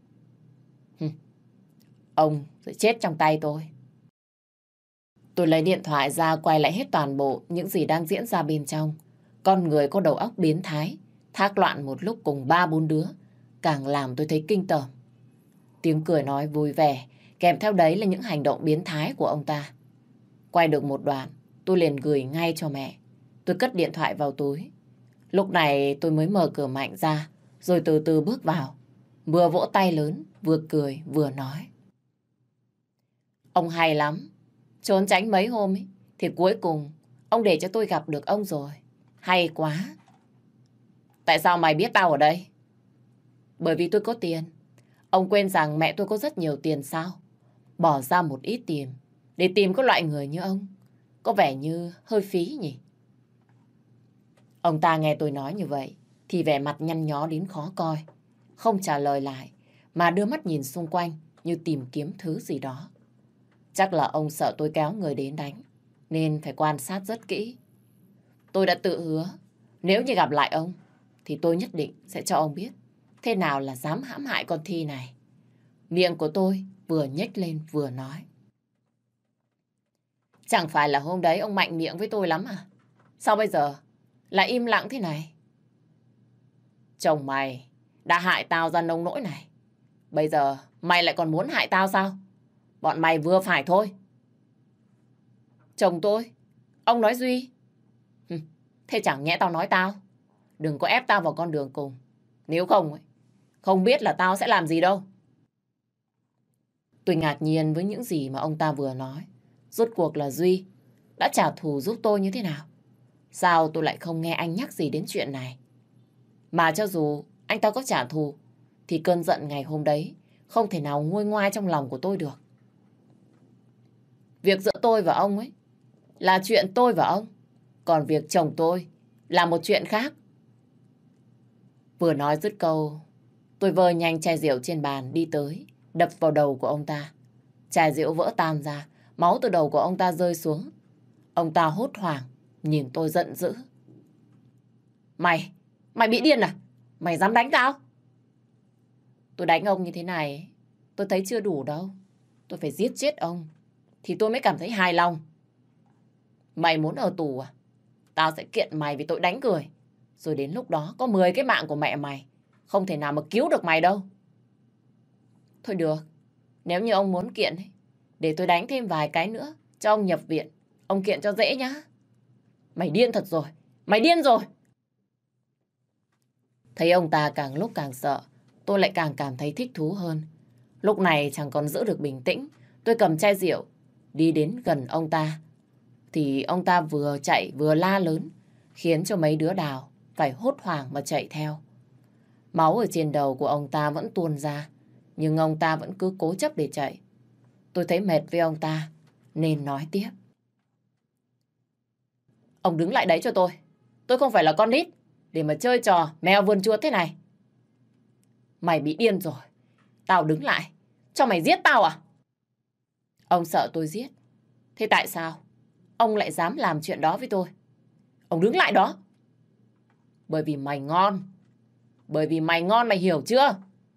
Ông sẽ chết trong tay tôi. Tôi lấy điện thoại ra quay lại hết toàn bộ những gì đang diễn ra bên trong. Con người có đầu óc biến thái thác loạn một lúc cùng ba bốn đứa, càng làm tôi thấy kinh tởm. Tiếng cười nói vui vẻ, kèm theo đấy là những hành động biến thái của ông ta. Quay được một đoạn, tôi liền gửi ngay cho mẹ. Tôi cất điện thoại vào túi. Lúc này tôi mới mở cửa mạnh ra, rồi từ từ bước vào. Vừa vỗ tay lớn, vừa cười, vừa nói. Ông hay lắm. Trốn tránh mấy hôm ấy, thì cuối cùng ông để cho tôi gặp được ông rồi. Hay quá. Tại sao mày biết tao ở đây? Bởi vì tôi có tiền. Ông quên rằng mẹ tôi có rất nhiều tiền sao? Bỏ ra một ít tiền để tìm có loại người như ông. Có vẻ như hơi phí nhỉ? Ông ta nghe tôi nói như vậy thì vẻ mặt nhăn nhó đến khó coi. Không trả lời lại mà đưa mắt nhìn xung quanh như tìm kiếm thứ gì đó. Chắc là ông sợ tôi kéo người đến đánh nên phải quan sát rất kỹ. Tôi đã tự hứa nếu như gặp lại ông thì tôi nhất định sẽ cho ông biết thế nào là dám hãm hại con Thi này. Miệng của tôi vừa nhếch lên vừa nói. Chẳng phải là hôm đấy ông mạnh miệng với tôi lắm à? Sao bây giờ lại im lặng thế này? Chồng mày đã hại tao ra nông nỗi này. Bây giờ mày lại còn muốn hại tao sao? Bọn mày vừa phải thôi. Chồng tôi? Ông nói Duy? Hừ, thế chẳng nhẽ tao nói tao? Đừng có ép tao vào con đường cùng. Nếu không, không biết là tao sẽ làm gì đâu. Tôi ngạc nhiên với những gì mà ông ta vừa nói. Rốt cuộc là Duy đã trả thù giúp tôi như thế nào? Sao tôi lại không nghe anh nhắc gì đến chuyện này? Mà cho dù anh ta có trả thù thì cơn giận ngày hôm đấy không thể nào nguôi ngoai trong lòng của tôi được. Việc giữa tôi và ông ấy là chuyện tôi và ông. Còn việc chồng tôi là một chuyện khác. Vừa nói dứt câu, tôi vơ nhanh chai rượu trên bàn đi tới, đập vào đầu của ông ta. Chai rượu vỡ tan ra, máu từ đầu của ông ta rơi xuống. Ông ta hốt hoảng, nhìn tôi giận dữ. Mày, mày bị điên à? Mày dám đánh tao? Tôi đánh ông như thế này, tôi thấy chưa đủ đâu. Tôi phải giết chết ông, thì tôi mới cảm thấy hài lòng. Mày muốn ở tù à? Tao sẽ kiện mày vì tội đánh người. Rồi đến lúc đó có mười cái mạng của mẹ mày không thể nào mà cứu được mày đâu. Thôi được, nếu như ông muốn kiện ấy, để tôi đánh thêm vài cái nữa cho ông nhập viện. Ông kiện cho dễ nhá. Mày điên thật rồi, mày điên rồi. Thấy ông ta càng lúc càng sợ, tôi lại càng cảm thấy thích thú hơn. Lúc này chẳng còn giữ được bình tĩnh, tôi cầm chai rượu đi đến gần ông ta. Thì ông ta vừa chạy vừa la lớn, khiến cho mấy đứa Đào phải hốt hoảng mà chạy theo. Máu ở trên đầu của ông ta vẫn tuôn ra, nhưng ông ta vẫn cứ cố chấp để chạy. Tôi thấy mệt với ông ta, nên nói tiếp. Ông đứng lại đấy cho tôi. Tôi không phải là con nít để mà chơi trò mèo vườn chuột thế này. Mày bị điên rồi. Tao đứng lại, cho mày giết tao à? Ông sợ tôi giết. Thế tại sao ông lại dám làm chuyện đó với tôi? Ông đứng lại đó. Bởi vì mày ngon. Bởi vì mày ngon, mày hiểu chưa?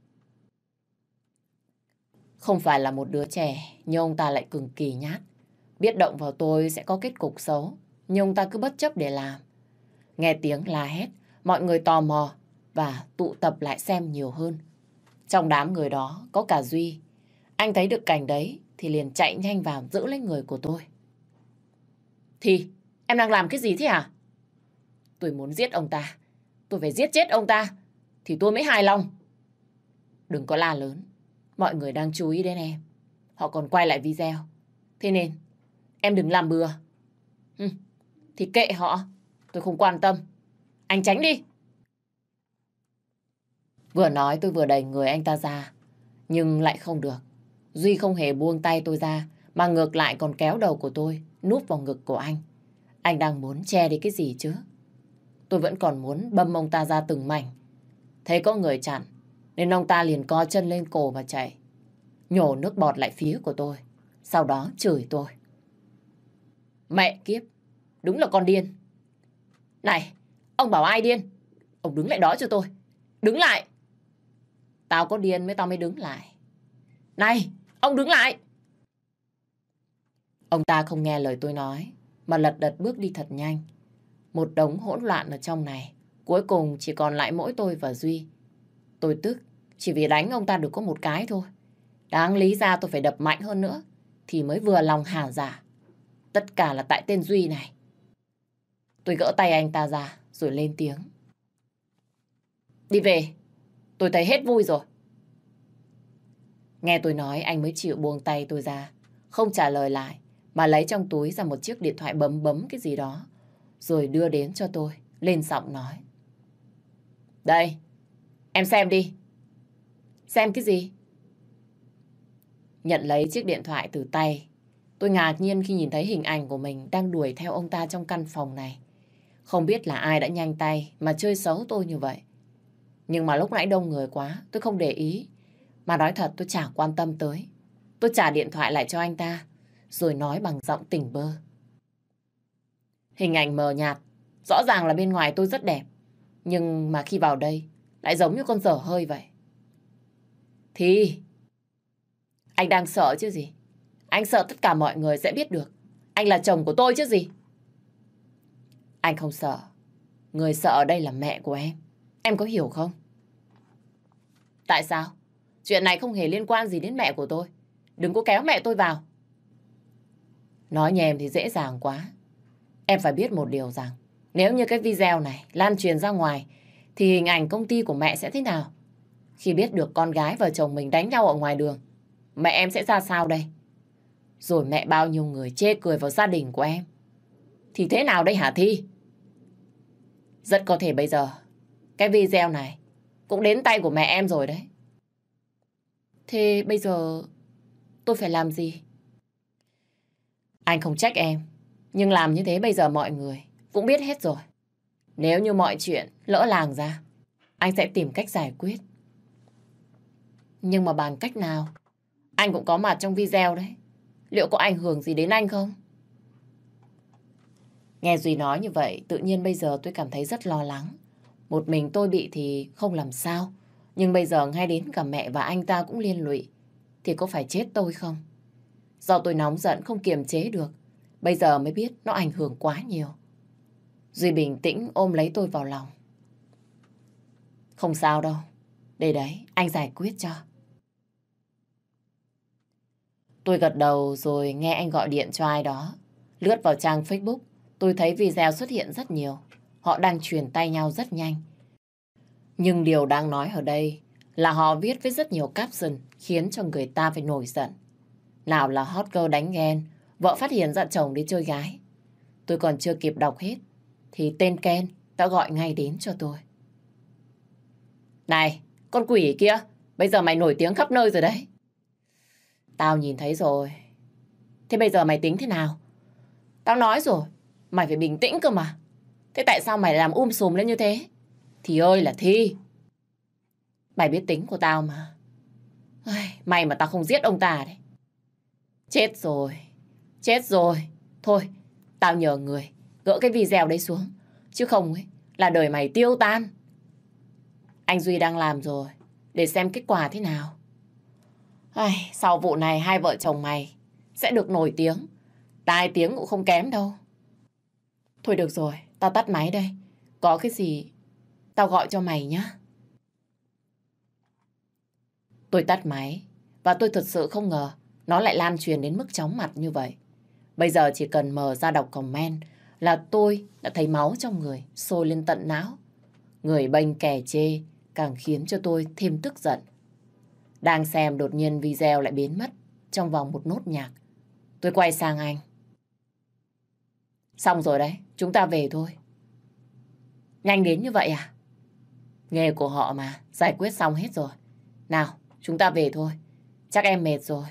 Không phải là một đứa trẻ, nhưng ông ta lại cực kỳ nhát. Biết động vào tôi sẽ có kết cục xấu, nhưng ông ta cứ bất chấp để làm. Nghe tiếng la hét, mọi người tò mò và tụ tập lại xem nhiều hơn. Trong đám người đó có cả Duy. Anh thấy được cảnh đấy thì liền chạy nhanh vào giữ lấy người của tôi. Thì, em đang làm cái gì thế hả? Tôi muốn giết ông ta. Tôi phải giết chết ông ta thì tôi mới hài lòng. Đừng có la lớn. Mọi người đang chú ý đến em. Họ còn quay lại video. Thế nên em đừng làm bừa. Hừ, thì kệ họ. Tôi không quan tâm. Anh tránh đi. Vừa nói tôi vừa đẩy người anh ta ra. Nhưng lại không được. Duy không hề buông tay tôi ra, mà ngược lại còn kéo đầu của tôi núp vào ngực của anh. Anh đang muốn che đi cái gì chứ? Tôi vẫn còn muốn băm ông ta ra từng mảnh. Thấy có người chặn, nên ông ta liền co chân lên cổ và chạy. Nhổ nước bọt lại phía của tôi. Sau đó chửi tôi. Mẹ kiếp, đúng là con điên. Này, ông bảo ai điên? Ông đứng lại đó cho tôi. Đứng lại. Tao có điên mới tao mới đứng lại. Này, ông đứng lại. Ông ta không nghe lời tôi nói, mà lật đật bước đi thật nhanh. Một đống hỗn loạn ở trong này Cuối cùng chỉ còn lại mỗi tôi và Duy. Tôi tức chỉ vì đánh ông ta được có một cái thôi. Đáng lý ra tôi phải đập mạnh hơn nữa thì mới vừa lòng hả dạ. Tất cả là tại tên Duy này. Tôi gỡ tay anh ta ra rồi lên tiếng. Đi về, tôi thấy hết vui rồi. Nghe tôi nói anh mới chịu buông tay tôi ra, không trả lời lại, mà lấy trong túi ra một chiếc điện thoại bấm bấm cái gì đó, rồi đưa đến cho tôi, lên giọng nói. Đây, em xem đi. Xem cái gì? Nhận lấy chiếc điện thoại từ tay, tôi ngạc nhiên khi nhìn thấy hình ảnh của mình đang đuổi theo ông ta trong căn phòng này. Không biết là ai đã nhanh tay mà chơi xấu tôi như vậy. Nhưng mà lúc nãy đông người quá, tôi không để ý. Mà nói thật tôi chả quan tâm tới. Tôi trả điện thoại lại cho anh ta, rồi nói bằng giọng tỉnh bơ. Hình ảnh mờ nhạt, rõ ràng là bên ngoài tôi rất đẹp. Nhưng mà khi vào đây, lại giống như con dở hơi vậy. Thì, anh đang sợ chứ gì? Anh sợ tất cả mọi người sẽ biết được anh là chồng của tôi chứ gì? Anh không sợ. Người sợ ở đây là mẹ của em. Em có hiểu không? Tại sao? Chuyện này không hề liên quan gì đến mẹ của tôi. Đừng có kéo mẹ tôi vào. Nói nhèm thì dễ dàng quá. Em phải biết một điều rằng nếu như cái video này lan truyền ra ngoài thì hình ảnh công ty của mẹ sẽ thế nào? Khi biết được con gái và chồng mình đánh nhau ở ngoài đường, mẹ em sẽ ra sao đây? Rồi mẹ bao nhiêu người chê cười vào gia đình của em. Thì thế nào đây hả Thi? Rất có thể bây giờ cái video này cũng đến tay của mẹ em rồi đấy. Thế bây giờ tôi phải làm gì? Anh không trách em, nhưng làm như thế bây giờ mọi người cũng biết hết rồi. Nếu như mọi chuyện lỡ làng ra, anh sẽ tìm cách giải quyết. Nhưng mà bằng cách nào? Anh cũng có mặt trong video đấy. Liệu có ảnh hưởng gì đến anh không? Nghe Duy nói như vậy, tự nhiên bây giờ tôi cảm thấy rất lo lắng. Một mình tôi bị thì không làm sao. Nhưng bây giờ ngay đến cả mẹ và anh ta cũng liên lụy. Thì có phải chết tôi không? Do tôi nóng giận không kiềm chế được. Bây giờ mới biết nó ảnh hưởng quá nhiều. Duy bình tĩnh ôm lấy tôi vào lòng. Không sao đâu. Để đấy, anh giải quyết cho. Tôi gật đầu rồi nghe anh gọi điện cho ai đó. Lướt vào trang Facebook, tôi thấy video xuất hiện rất nhiều. Họ đang truyền tay nhau rất nhanh. Nhưng điều đang nói ở đây là họ viết với rất nhiều caption khiến cho người ta phải nổi giận. Nào là hot girl đánh ghen, vợ phát hiện ra chồng đi chơi gái. Tôi còn chưa kịp đọc hết thì tên Ken đã gọi ngay đến cho tôi. Này, con quỷ kia, bây giờ mày nổi tiếng khắp nơi rồi đấy. Tao nhìn thấy rồi. Thế bây giờ mày tính thế nào? Tao nói rồi, mày phải bình tĩnh cơ mà. Thế tại sao mày làm um sùm lên như thế? Thì ơi là Thi. Mày biết tính của tao mà. May mà tao không giết ông ta đấy. Chết rồi. Chết rồi. Thôi, tao nhờ người gỡ cái video đấy xuống. Chứ không ấy, là đời mày tiêu tan. Anh Duy đang làm rồi. Để xem kết quả thế nào. Ai, sau vụ này hai vợ chồng mày sẽ được nổi tiếng. Tai tiếng cũng không kém đâu. Thôi được rồi, tao tắt máy đây. Có cái gì tao gọi cho mày nhá. Tôi tắt máy và tôi thật sự không ngờ nó lại lan truyền đến mức chóng mặt như vậy. Bây giờ chỉ cần mở ra đọc comment là tôi đã thấy máu trong người sôi lên tận não. Người bênh kẻ chê càng khiến cho tôi thêm tức giận. Đang xem đột nhiên video lại biến mất trong vòng một nốt nhạc. Tôi quay sang anh. Xong rồi đấy, chúng ta về thôi. Nhanh đến như vậy à? Nghề của họ mà, giải quyết xong hết rồi. Nào, chúng ta về thôi. Chắc em mệt rồi.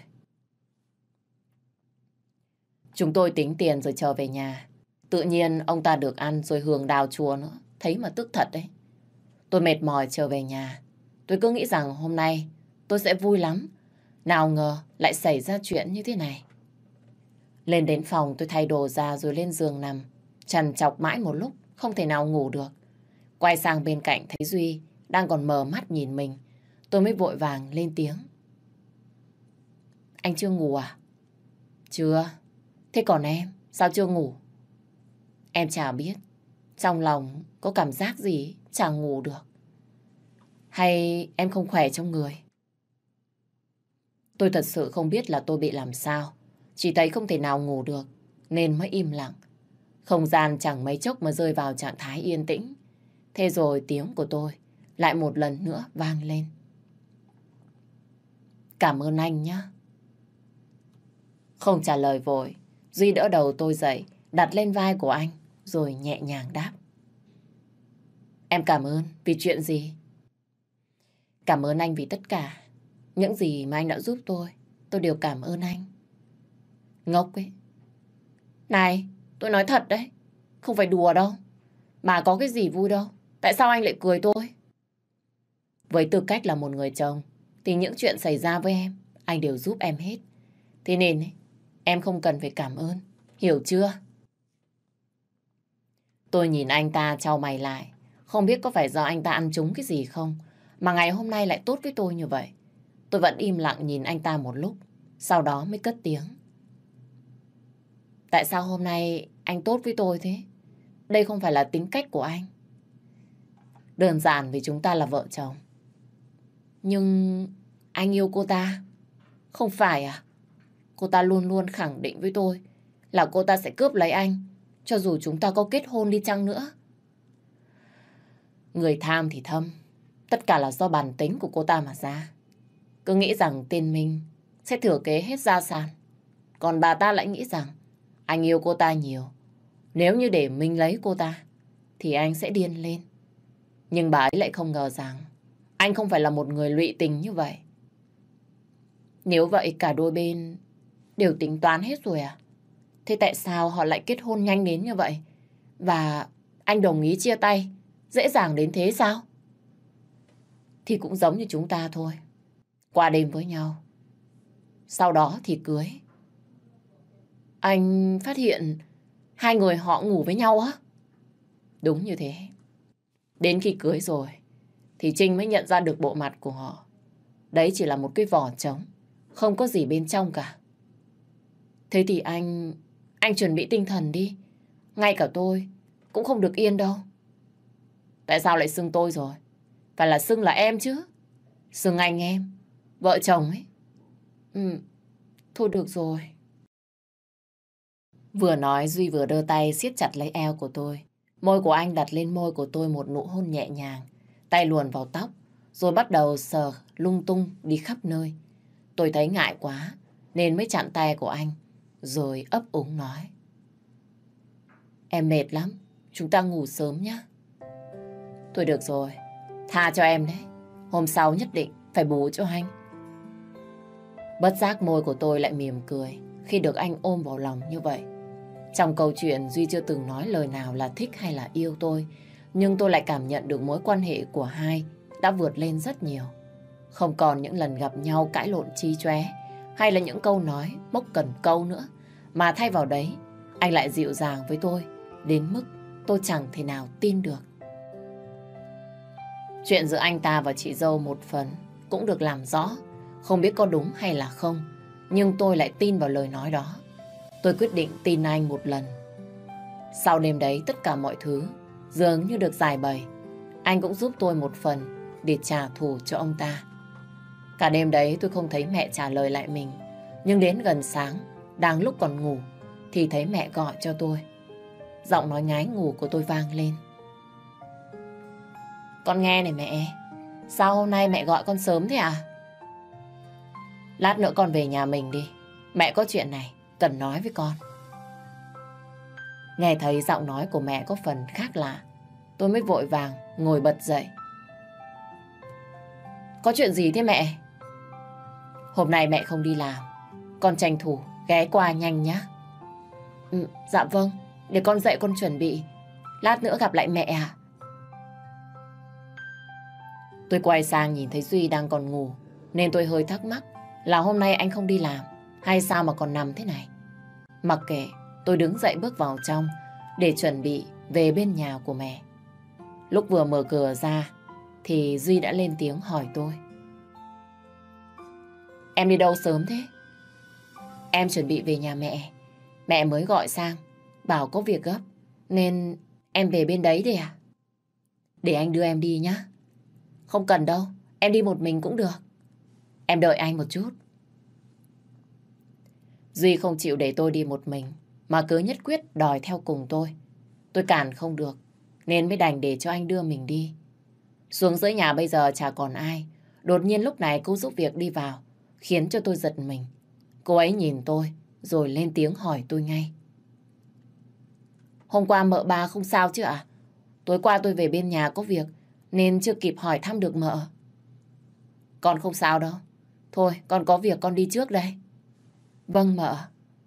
Chúng tôi tính tiền rồi trở về nhà. Tự nhiên ông ta được ăn rồi hưởng đào chùa nữa. Thấy mà tức thật đấy. Tôi mệt mỏi trở về nhà. Tôi cứ nghĩ rằng hôm nay tôi sẽ vui lắm. Nào ngờ lại xảy ra chuyện như thế này. Lên đến phòng tôi thay đồ ra rồi lên giường nằm. Trằn trọc mãi một lúc, không thể nào ngủ được. Quay sang bên cạnh thấy Duy đang còn mờ mắt nhìn mình. Tôi mới vội vàng lên tiếng. Anh chưa ngủ à? Chưa. Thế còn em, sao chưa ngủ? Em chả biết. trong lòng có cảm giác gì chẳng ngủ được. Hay em không khỏe trong người? Tôi thật sự không biết là tôi bị làm sao. Chỉ thấy không thể nào ngủ được, nên mới im lặng. Không gian chẳng mấy chốc mà rơi vào trạng thái yên tĩnh. Thế rồi tiếng của tôi lại một lần nữa vang lên. Cảm ơn anh nhé. Không trả lời vội, Duy đỡ đầu tôi dậy, đặt lên vai của anh, rồi nhẹ nhàng đáp. Em cảm ơn vì chuyện gì? Cảm ơn anh vì tất cả. Những gì mà anh đã giúp tôi, tôi đều cảm ơn anh. Ngốc ấy. Này, tôi nói thật đấy. Không phải đùa đâu. Mà có cái gì vui đâu. Tại sao anh lại cười tôi? Với tư cách là một người chồng, thì những chuyện xảy ra với em, anh đều giúp em hết. Thế nên ấy, em không cần phải cảm ơn. Hiểu chưa? Tôi nhìn anh ta chau mày lại. Không biết có phải do anh ta ăn trúng cái gì không, mà ngày hôm nay lại tốt với tôi như vậy. Tôi vẫn im lặng nhìn anh ta một lúc, sau đó mới cất tiếng. Tại sao hôm nay anh tốt với tôi thế? Đây không phải là tính cách của anh. Đơn giản vì chúng ta là vợ chồng. Nhưng anh yêu cô ta. Không phải à? Cô ta luôn luôn khẳng định với tôi là cô ta sẽ cướp lấy anh, cho dù chúng ta có kết hôn đi chăng nữa. Người tham thì thâm. Tất cả là do bản tính của cô ta mà ra. Cứ nghĩ rằng tên Minh sẽ thừa kế hết gia sản. Còn bà ta lại nghĩ rằng anh yêu cô ta nhiều. Nếu như để Minh lấy cô ta thì anh sẽ điên lên. Nhưng bà ấy lại không ngờ rằng anh không phải là một người lụy tình như vậy. Nếu vậy cả đôi bên đều tính toán hết rồi à? Thế tại sao họ lại kết hôn nhanh đến như vậy? Và anh đồng ý chia tay dễ dàng đến thế sao? Thì cũng giống như chúng ta thôi. Qua đêm với nhau, sau đó thì cưới. Anh phát hiện hai người họ ngủ với nhau á? Đúng như thế. Đến khi cưới rồi thì Trinh mới nhận ra được bộ mặt của họ. Đấy chỉ là một cái vỏ trống, không có gì bên trong cả. Thế thì anh... Anh chuẩn bị tinh thần đi. Ngay cả tôi cũng không được yên đâu. Tại sao lại xưng tôi rồi? Phải là xưng là em chứ. Xưng anh em, vợ chồng ấy. Ừ, thôi được rồi. Vừa nói Duy vừa đưa tay siết chặt lấy eo của tôi. Môi của anh đặt lên môi của tôi một nụ hôn nhẹ nhàng. Tay luồn vào tóc, rồi bắt đầu sờ lung tung đi khắp nơi. Tôi thấy ngại quá, nên mới chặn tay của anh, rồi ấp úng nói. Em mệt lắm, chúng ta ngủ sớm nhé. Thôi được rồi, tha cho em đấy. Hôm sau nhất định phải bù cho anh. Bất giác môi của tôi lại mỉm cười khi được anh ôm vào lòng như vậy. Trong câu chuyện Duy chưa từng nói lời nào là thích hay là yêu tôi, nhưng tôi lại cảm nhận được mối quan hệ của hai đã vượt lên rất nhiều. Không còn những lần gặp nhau cãi lộn chí chóe hay là những câu nói bốc cần câu nữa, mà thay vào đấy anh lại dịu dàng với tôi đến mức tôi chẳng thể nào tin được. Chuyện giữa anh ta và chị dâu một phần cũng được làm rõ, không biết có đúng hay là không, nhưng tôi lại tin vào lời nói đó. Tôi quyết định tin anh một lần. Sau đêm đấy tất cả mọi thứ dường như được giải bày. Anh cũng giúp tôi một phần để trả thù cho ông ta. Cả đêm đấy tôi không thấy mẹ trả lời lại mình. Nhưng đến gần sáng, đang lúc còn ngủ, thì thấy mẹ gọi cho tôi. Giọng nói ngái ngủ của tôi vang lên. Con nghe này mẹ, sao hôm nay mẹ gọi con sớm thế à? Lát nữa con về nhà mình đi. Mẹ có chuyện này cần nói với con. Nghe thấy giọng nói của mẹ có phần khác lạ, tôi mới vội vàng ngồi bật dậy. Có chuyện gì thế mẹ? Hôm nay mẹ không đi làm, con tranh thủ ghé qua nhanh nhé. Ừ, dạ vâng, để con dậy con chuẩn bị. Lát nữa gặp lại mẹ à? Tôi quay sang nhìn thấy Duy đang còn ngủ, nên tôi hơi thắc mắc là hôm nay anh không đi làm hay sao mà còn nằm thế này. Mặc kệ, tôi đứng dậy bước vào trong để chuẩn bị về bên nhà của mẹ. Lúc vừa mở cửa ra thì Duy đã lên tiếng hỏi tôi. Em đi đâu sớm thế? Em chuẩn bị về nhà mẹ. Mẹ mới gọi sang bảo có việc gấp nên em về bên đấy đi à? Để anh đưa em đi nhá. Không cần đâu, em đi một mình cũng được. Em đợi anh một chút. Duy không chịu để tôi đi một mình, mà cứ nhất quyết đòi theo cùng tôi. Tôi cản không được, nên mới đành để cho anh đưa mình đi. Xuống dưới nhà bây giờ chả còn ai. Đột nhiên lúc này cô giúp việc đi vào, khiến cho tôi giật mình. Cô ấy nhìn tôi, rồi lên tiếng hỏi tôi ngay. Hôm qua mợ ba không sao chứ ạ? Tối qua tôi về bên nhà có việc, nên chưa kịp hỏi thăm được mợ. Con không sao đâu. Thôi, con có việc con đi trước đây. Vâng mợ.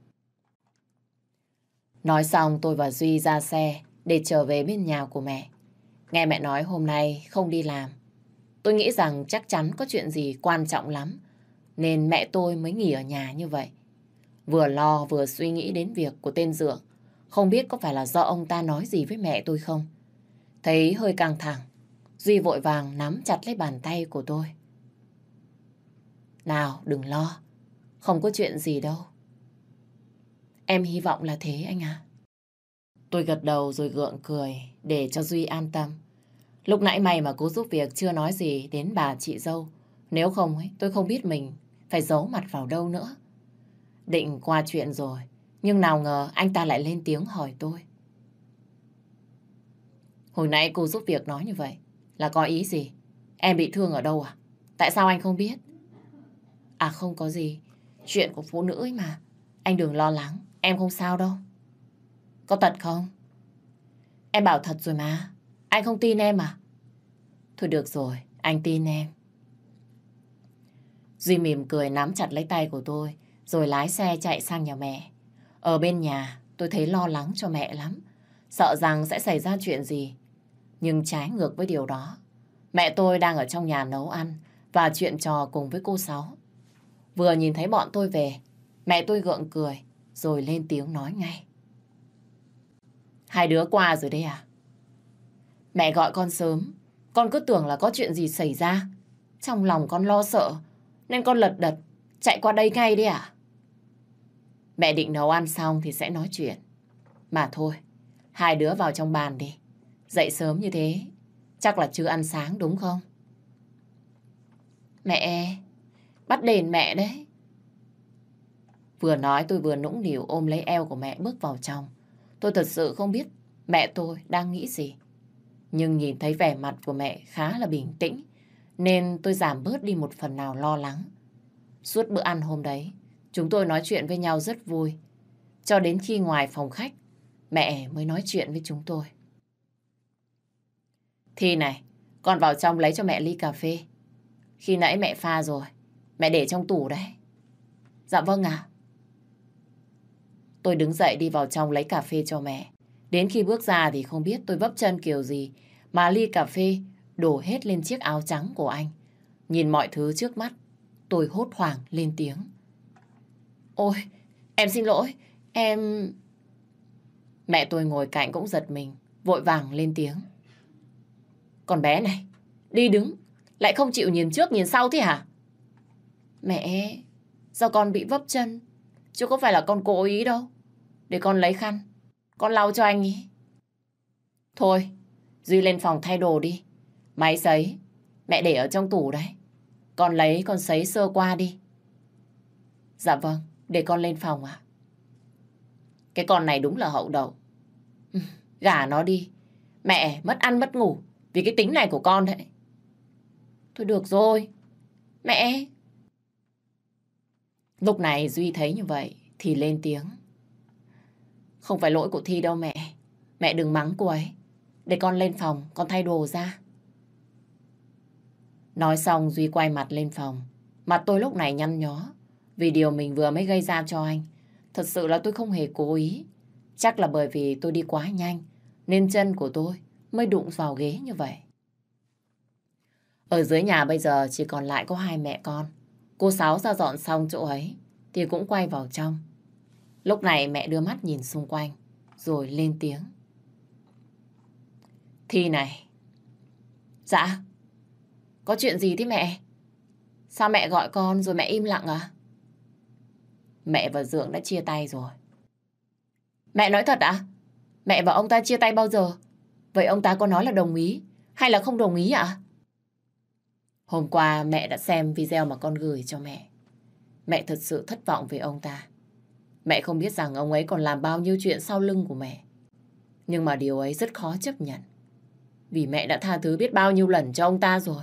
Nói xong tôi và Duy ra xe để trở về bên nhà của mẹ. Nghe mẹ nói hôm nay không đi làm. Tôi nghĩ rằng chắc chắn có chuyện gì quan trọng lắm, nên mẹ tôi mới nghỉ ở nhà như vậy. Vừa lo vừa suy nghĩ đến việc của tên Dượng. Không biết có phải là do ông ta nói gì với mẹ tôi không? Thấy hơi căng thẳng, Duy vội vàng nắm chặt lấy bàn tay của tôi. Nào, đừng lo. Không có chuyện gì đâu. Em hy vọng là thế anh à. Tôi gật đầu rồi gượng cười để cho Duy an tâm. Lúc nãy may mà cô giúp việc chưa nói gì đến bà chị dâu. Nếu không ấy, tôi không biết mình phải giấu mặt vào đâu nữa. Định qua chuyện rồi, nhưng nào ngờ anh ta lại lên tiếng hỏi tôi. Hồi nãy cô giúp việc nói như vậy là có ý gì? Em bị thương ở đâu à? Tại sao anh không biết? À không có gì. Chuyện của phụ nữ ấy mà. Anh đừng lo lắng. Em không sao đâu. Có thật không? Em bảo thật rồi mà. Anh không tin em à? Thôi được rồi. Anh tin em. Duy mỉm cười nắm chặt lấy tay của tôi rồi lái xe chạy sang nhà mẹ. Ở bên nhà tôi thấy lo lắng cho mẹ lắm. Sợ rằng sẽ xảy ra chuyện gì. Nhưng trái ngược với điều đó, mẹ tôi đang ở trong nhà nấu ăn và chuyện trò cùng với cô Sáu. Vừa nhìn thấy bọn tôi về, mẹ tôi gượng cười rồi lên tiếng nói ngay. Hai đứa qua rồi đấy à? Mẹ gọi con sớm, con cứ tưởng là có chuyện gì xảy ra. Trong lòng con lo sợ, nên con lật đật chạy qua đây ngay đấy à? Mẹ định nấu ăn xong thì sẽ nói chuyện. Mà thôi, hai đứa vào trong bàn đi. Dậy sớm như thế, chắc là chưa ăn sáng đúng không? Mẹ, bắt đền mẹ đấy. Vừa nói tôi vừa nũng nịu ôm lấy eo của mẹ bước vào trong. Tôi thật sự không biết mẹ tôi đang nghĩ gì. Nhưng nhìn thấy vẻ mặt của mẹ khá là bình tĩnh, nên tôi giảm bớt đi một phần nào lo lắng. Suốt bữa ăn hôm đấy, chúng tôi nói chuyện với nhau rất vui. Cho đến khi ngoài phòng khách, mẹ mới nói chuyện với chúng tôi. Thi này, con vào trong lấy cho mẹ ly cà phê. Khi nãy mẹ pha rồi, mẹ để trong tủ đấy. Dạ vâng ạ. Tôi đứng dậy đi vào trong lấy cà phê cho mẹ. Đến khi bước ra thì không biết tôi vấp chân kiểu gì mà ly cà phê đổ hết lên chiếc áo trắng của anh. Nhìn mọi thứ trước mắt, tôi hốt hoảng lên tiếng. Ôi, em xin lỗi, em... Mẹ tôi ngồi cạnh cũng giật mình, vội vàng lên tiếng. Con bé này, đi đứng, lại không chịu nhìn trước nhìn sau thế hả? Mẹ, do con bị vấp chân, chứ có phải là con cố ý đâu. Để con lấy khăn, con lau cho anh ý. Thôi, Duy lên phòng thay đồ đi. Máy sấy, mẹ để ở trong tủ đấy. Con lấy, con sấy sơ qua đi. Dạ vâng, để con lên phòng ạ. Cái con này đúng là hậu đậu. Gả nó đi. Mẹ mất ăn mất ngủ vì cái tính này của con đấy. Thôi được rồi. Mẹ. Lúc này Duy thấy như vậy thì lên tiếng. Không phải lỗi của Thi đâu mẹ. Mẹ đừng mắng cô ấy. Để con lên phòng, con thay đồ ra. Nói xong Duy quay mặt lên phòng. Mặt tôi lúc này nhăn nhó vì điều mình vừa mới gây ra cho anh. Thật sự là tôi không hề cố ý. Chắc là bởi vì tôi đi quá nhanh nên chân của tôi mới đụng vào ghế như vậy. Ở dưới nhà bây giờ chỉ còn lại có hai mẹ con. Cô Sáu ra dọn xong chỗ ấy thì cũng quay vào trong. Lúc này mẹ đưa mắt nhìn xung quanh rồi lên tiếng. Thi này. Dạ. Có chuyện gì thế mẹ? Sao mẹ gọi con rồi mẹ im lặng à? Mẹ và Dượng đã chia tay rồi. Mẹ nói thật à? Mẹ và ông ta chia tay bao giờ? Vậy ông ta có nói là đồng ý hay là không đồng ý ạ? Hôm qua mẹ đã xem video mà con gửi cho mẹ. Mẹ thật sự thất vọng về ông ta. Mẹ không biết rằng ông ấy còn làm bao nhiêu chuyện sau lưng của mẹ. Nhưng mà điều ấy rất khó chấp nhận. Vì mẹ đã tha thứ biết bao nhiêu lần cho ông ta rồi.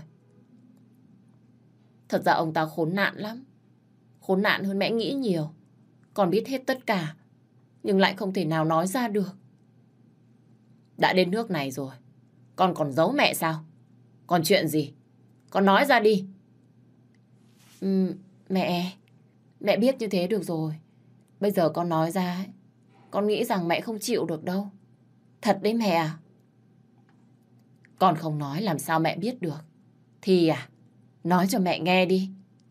Thật ra ông ta khốn nạn lắm. Khốn nạn hơn mẹ nghĩ nhiều. Con biết hết tất cả, nhưng lại không thể nào nói ra được. Đã đến nước này rồi, con còn giấu mẹ sao? Còn chuyện gì? Con nói ra đi. Ừ, mẹ, mẹ biết như thế được rồi. Bây giờ con nói ra ấy, con nghĩ rằng mẹ không chịu được đâu. Thật đấy mẹ à. Con không nói làm sao mẹ biết được. Thì à, nói cho mẹ nghe đi.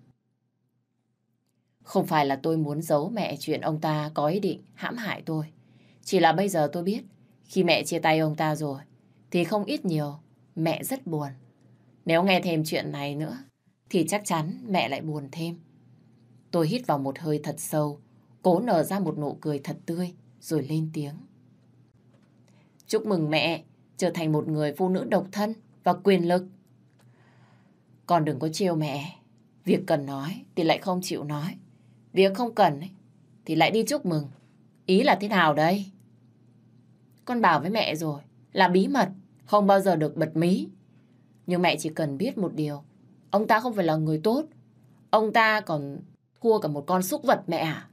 Không phải là tôi muốn giấu mẹ chuyện ông ta có ý định hãm hại tôi. Chỉ là bây giờ tôi biết khi mẹ chia tay ông ta rồi thì không ít nhiều mẹ rất buồn. Nếu nghe thêm chuyện này nữa thì chắc chắn mẹ lại buồn thêm. Tôi hít vào một hơi thật sâu, cố nở ra một nụ cười thật tươi rồi lên tiếng. Chúc mừng mẹ trở thành một người phụ nữ độc thân và quyền lực. Con đừng có trêu mẹ. Việc cần nói thì lại không chịu nói. Việc không cần ấy, thì lại đi chúc mừng. Ý là thế nào đây? Con bảo với mẹ rồi là bí mật, không bao giờ được bật mí. Nhưng mẹ chỉ cần biết một điều. Ông ta không phải là người tốt. Ông ta còn thua cả một con súc vật mẹ à.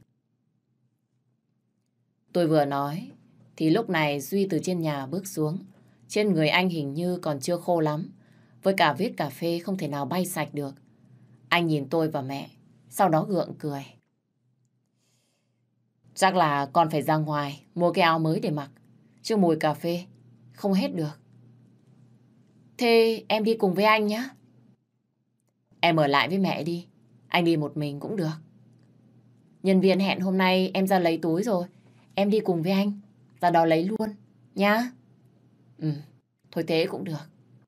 Tôi vừa nói thì lúc này Duy từ trên nhà bước xuống. Trên người anh hình như còn chưa khô lắm. Với cả vết cà phê không thể nào bay sạch được. Anh nhìn tôi và mẹ, sau đó gượng cười. Chắc là con phải ra ngoài mua cái áo mới để mặc. Chứ mùi cà phê không hết được. Thế em đi cùng với anh nhé. Em ở lại với mẹ đi. Anh đi một mình cũng được. Nhân viên hẹn hôm nay em ra lấy túi rồi. Em đi cùng với anh ra đó lấy luôn nhá. Ừ, thôi thế cũng được.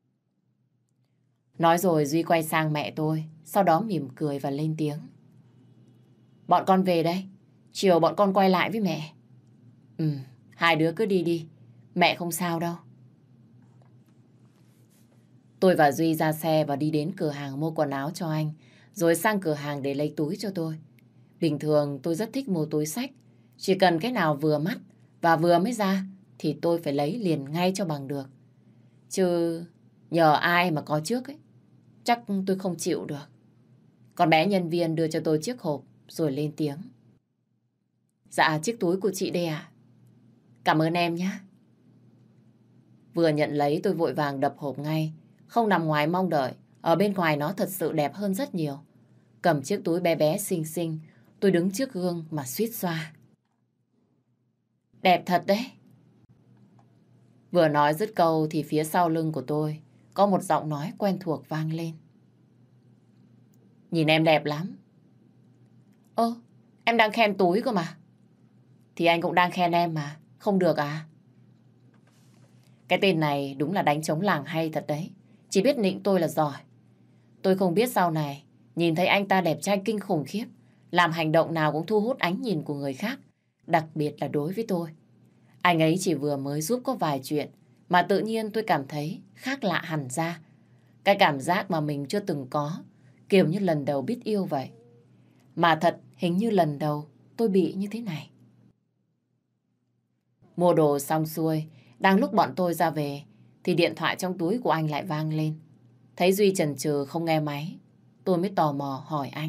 Nói rồi Duy quay sang mẹ tôi, sau đó mỉm cười và lên tiếng. Bọn con về đây. Chiều bọn con quay lại với mẹ. Ừ, hai đứa cứ đi đi. Mẹ không sao đâu. Tôi và Duy ra xe và đi đến cửa hàng mua quần áo cho anh, rồi sang cửa hàng để lấy túi cho tôi. Bình thường tôi rất thích mua túi xách. Chỉ cần cái nào vừa mắt và vừa mới ra thì tôi phải lấy liền ngay cho bằng được. Chứ nhờ ai mà có trước ấy, chắc tôi không chịu được. Con bé nhân viên đưa cho tôi chiếc hộp rồi lên tiếng. Dạ, chiếc túi của chị đây ạ. Cảm ơn em nhé. Vừa nhận lấy tôi vội vàng đập hộp ngay. Không nằm ngoài mong đợi. Ở bên ngoài nó thật sự đẹp hơn rất nhiều. Cầm chiếc túi bé bé xinh xinh, tôi đứng trước gương mà suýt xoa. Đẹp thật đấy. Vừa nói dứt câu thì phía sau lưng của tôi có một giọng nói quen thuộc vang lên. Nhìn em đẹp lắm. Ơ, em đang khen túi cơ mà. Thì anh cũng đang khen em mà. Không được à? Cái tên này đúng là đánh trống làng hay thật đấy. Chỉ biết nịnh tôi là giỏi. Tôi không biết sau này nhìn thấy anh ta đẹp trai kinh khủng khiếp, làm hành động nào cũng thu hút ánh nhìn của người khác. Đặc biệt là đối với tôi. Anh ấy chỉ vừa mới giúp có vài chuyện mà tự nhiên tôi cảm thấy khác lạ hẳn ra. Cái cảm giác mà mình chưa từng có, kiểu như lần đầu biết yêu vậy. Mà thật hình như lần đầu tôi bị như thế này. Mua đồ xong xuôi, đang lúc bọn tôi ra về thì điện thoại trong túi của anh lại vang lên. Thấy Duy chần chừ không nghe máy, tôi mới tò mò hỏi anh.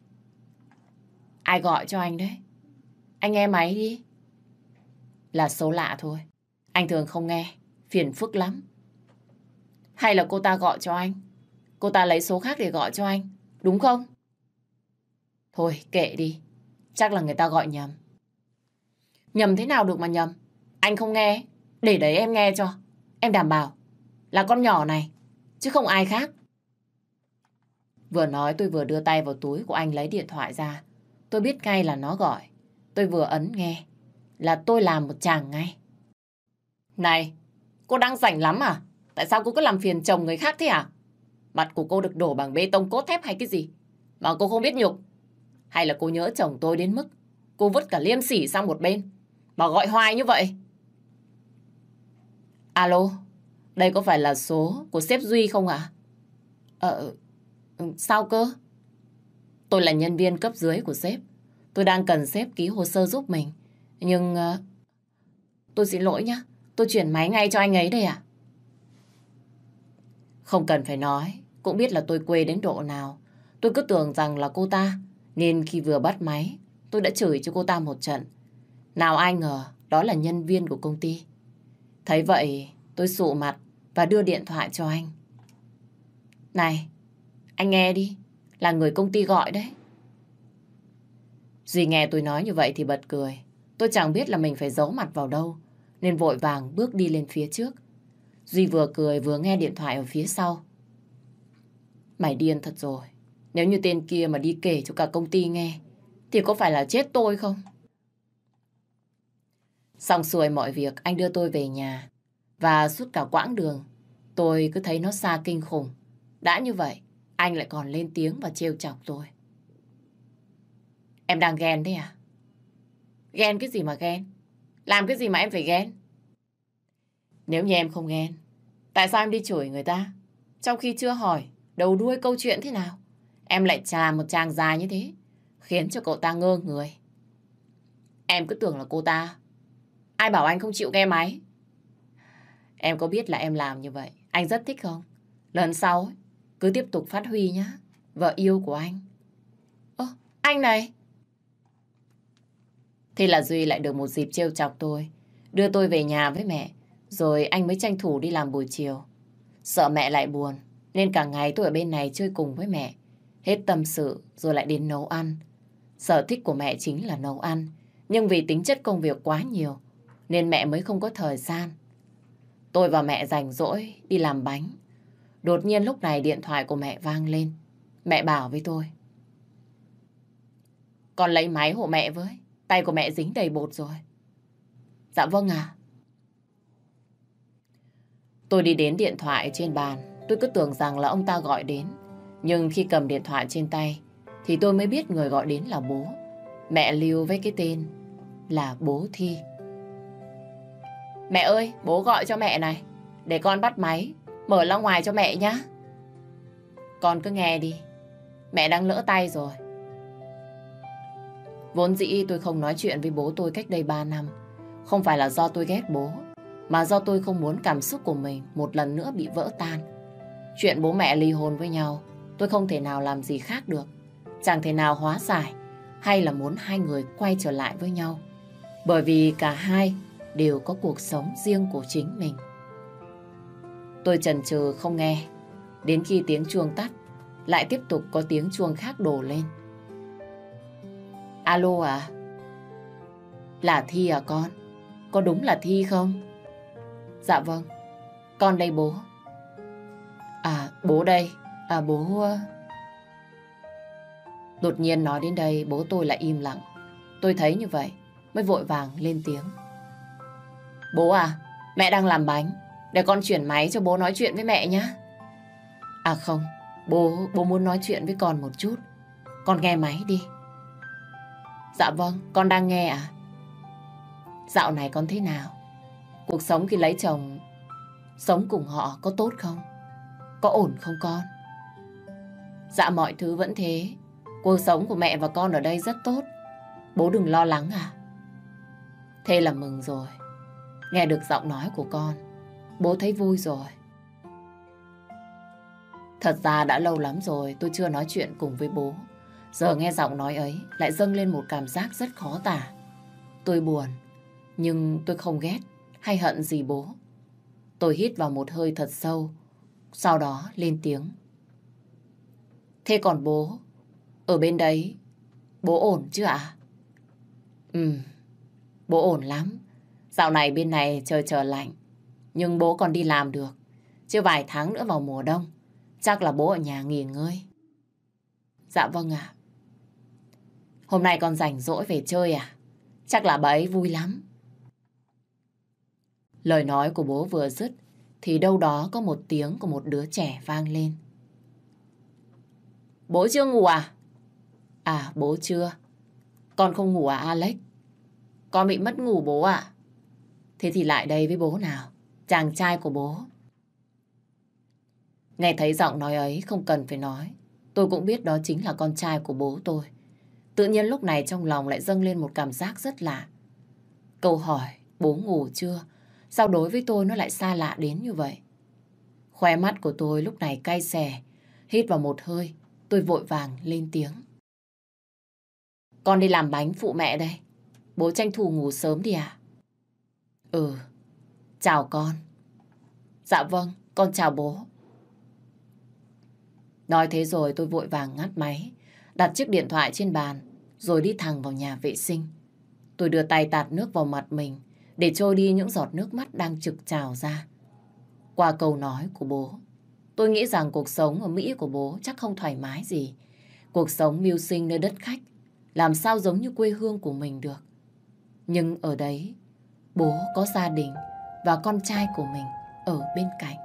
Ai gọi cho anh đấy? Anh nghe máy đi. Là số lạ thôi. Anh thường không nghe, phiền phức lắm. Hay là cô ta gọi cho anh? Cô ta lấy số khác để gọi cho anh, đúng không? Thôi kệ đi, chắc là người ta gọi nhầm. Nhầm thế nào được mà nhầm? Anh không nghe, để đấy em nghe cho. Em đảm bảo là con nhỏ này, chứ không ai khác. Vừa nói tôi vừa đưa tay vào túi của anh lấy điện thoại ra. Tôi biết ngay là nó gọi. Tôi vừa ấn nghe là tôi làm một chàng ngay. Này, cô đang rảnh lắm à? Tại sao cô cứ làm phiền chồng người khác thế à? Mặt của cô được đổ bằng bê tông cốt thép hay cái gì mà cô không biết nhục? Hay là cô nhớ chồng tôi đến mức cô vứt cả liêm sỉ sang một bên mà gọi hoài như vậy? Alo, Đây có phải là số của sếp Duy không ạ? Ờ, ừ, sao cơ? Tôi là nhân viên cấp dưới của sếp. Tôi đang cần sếp ký hồ sơ giúp mình. Nhưng... ờ, tôi xin lỗi nhé. Tôi chuyển máy ngay cho anh ấy đây ạ. Không cần phải nói. Cũng biết là tôi quê đến độ nào. Tôi cứ tưởng rằng là cô ta. Nên khi vừa bắt máy, tôi đã chửi cho cô ta một trận. Nào ai ngờ đó là nhân viên của công ty. Thấy vậy, tôi sụ mặt và đưa điện thoại cho anh. Này, anh nghe đi. Là người công ty gọi đấy. Duy nghe tôi nói như vậy thì bật cười. Tôi chẳng biết là mình phải giấu mặt vào đâu, nên vội vàng bước đi lên phía trước. Duy vừa cười vừa nghe điện thoại ở phía sau. Mày điên thật rồi. Nếu như tên kia mà đi kể cho cả công ty nghe, thì có phải là chết tôi không? Xong xuôi mọi việc, anh đưa tôi về nhà. Và suốt cả quãng đường, tôi cứ thấy nó xa kinh khủng. Đã như vậy, anh lại còn lên tiếng và trêu chọc tôi. Em đang ghen đấy à? Ghen cái gì mà ghen? Làm cái gì mà em phải ghen? Nếu như em không ghen, tại sao em đi chửi người ta? Trong khi chưa hỏi đầu đuôi câu chuyện thế nào, em lại làm một tràng dài như thế, khiến cho cậu ta ngơ người. Em cứ tưởng là cô ta. Ai bảo anh không chịu nghe máy? Em có biết là em làm như vậy anh rất thích không? Lần sau ấy, cứ tiếp tục phát huy nhá. Vợ yêu của anh. Ơ, anh này. Thế là Duy lại được một dịp trêu chọc tôi, đưa tôi về nhà với mẹ. Rồi anh mới tranh thủ đi làm buổi chiều. Sợ mẹ lại buồn, nên cả ngày tôi ở bên này chơi cùng với mẹ. Hết tâm sự rồi lại đến nấu ăn. Sở thích của mẹ chính là nấu ăn. Nhưng vì tính chất công việc quá nhiều, nên mẹ mới không có thời gian. Tôi và mẹ rảnh rỗi đi làm bánh. Đột nhiên lúc này điện thoại của mẹ vang lên. Mẹ bảo với tôi: con lấy máy hộ mẹ với. Tay của mẹ dính đầy bột rồi. Dạ vâng ạ. Tôi đi đến điện thoại trên bàn. Tôi cứ tưởng rằng là ông ta gọi đến. Nhưng khi cầm điện thoại trên tay thì tôi mới biết người gọi đến là bố. Mẹ lưu với cái tên là bố Thi. Mẹ ơi, bố gọi cho mẹ này. Để con bắt máy, mở loa ngoài cho mẹ nhá. Con cứ nghe đi. Mẹ đang lỡ tay rồi. Vốn dĩ tôi không nói chuyện với bố tôi cách đây ba năm. Không phải là do tôi ghét bố, mà do tôi không muốn cảm xúc của mình một lần nữa bị vỡ tan. Chuyện bố mẹ ly hôn với nhau, tôi không thể nào làm gì khác được. Chẳng thể nào hóa giải hay là muốn hai người quay trở lại với nhau. Bởi vì cả hai đều có cuộc sống riêng của chính mình. Tôi chần chừ không nghe. Đến khi tiếng chuông tắt, lại tiếp tục có tiếng chuông khác đổ lên. Alo à? Là Thi à con? Có đúng là Thi không? Dạ vâng, con đây bố. À, bố đây. À, bố... Đột nhiên nói đến đây, bố tôi lại im lặng. Tôi thấy như vậy, mới vội vàng lên tiếng. Bố à, mẹ đang làm bánh. Để con chuyển máy cho bố nói chuyện với mẹ nhé. À không, bố, bố muốn nói chuyện với con một chút. Con nghe máy đi. Dạ vâng, con đang nghe ạ. À? Dạo này con thế nào? Cuộc sống khi lấy chồng, sống cùng họ có tốt không? Có ổn không con? Dạ mọi thứ vẫn thế. Cuộc sống của mẹ và con ở đây rất tốt. Bố đừng lo lắng à? Thế là mừng rồi. Nghe được giọng nói của con, bố thấy vui rồi. Thật ra đã lâu lắm rồi tôi chưa nói chuyện cùng với bố. Giờ nghe giọng nói ấy lại dâng lên một cảm giác rất khó tả. Tôi buồn, nhưng tôi không ghét hay hận gì bố. Tôi hít vào một hơi thật sâu, sau đó lên tiếng. Thế còn bố, ở bên đấy, bố ổn chứ ạ? À? Ừ, bố ổn lắm. Dạo này bên này trời trở lạnh, nhưng bố còn đi làm được. Chứ vài tháng nữa vào mùa đông, chắc là bố ở nhà nghỉ ngơi. Dạ vâng ạ. À. Hôm nay con rảnh rỗi về chơi à? Chắc là bà ấy vui lắm. Lời nói của bố vừa dứt, thì đâu đó có một tiếng của một đứa trẻ vang lên. Bố chưa ngủ à? À, bố chưa. Con không ngủ à Alex? Con bị mất ngủ bố ạ. À? Thế thì lại đây với bố nào. Chàng trai của bố Nghe thấy giọng nói ấy không cần phải nói. Tôi cũng biết đó chính là con trai của bố tôi. Tự nhiên lúc này trong lòng lại dâng lên một cảm giác rất lạ. Câu hỏi bố ngủ chưa? Sao đối với tôi nó lại xa lạ đến như vậy? Khóe mắt của tôi lúc này cay xè. Hít vào một hơi, tôi vội vàng lên tiếng. Con đi làm bánh phụ mẹ đây. Bố tranh thủ ngủ sớm đi à? Ừ, chào con. Dạ vâng, con chào bố. Nói thế rồi tôi vội vàng ngắt máy, đặt chiếc điện thoại trên bàn, rồi đi thẳng vào nhà vệ sinh. Tôi đưa tay tạt nước vào mặt mình, để trôi đi những giọt nước mắt đang trực trào ra. Qua câu nói của bố, tôi nghĩ rằng cuộc sống ở Mỹ của bố chắc không thoải mái gì. Cuộc sống mưu sinh nơi đất khách, làm sao giống như quê hương của mình được. Nhưng ở đấy, bố có gia đình và con trai của mình ở bên cạnh.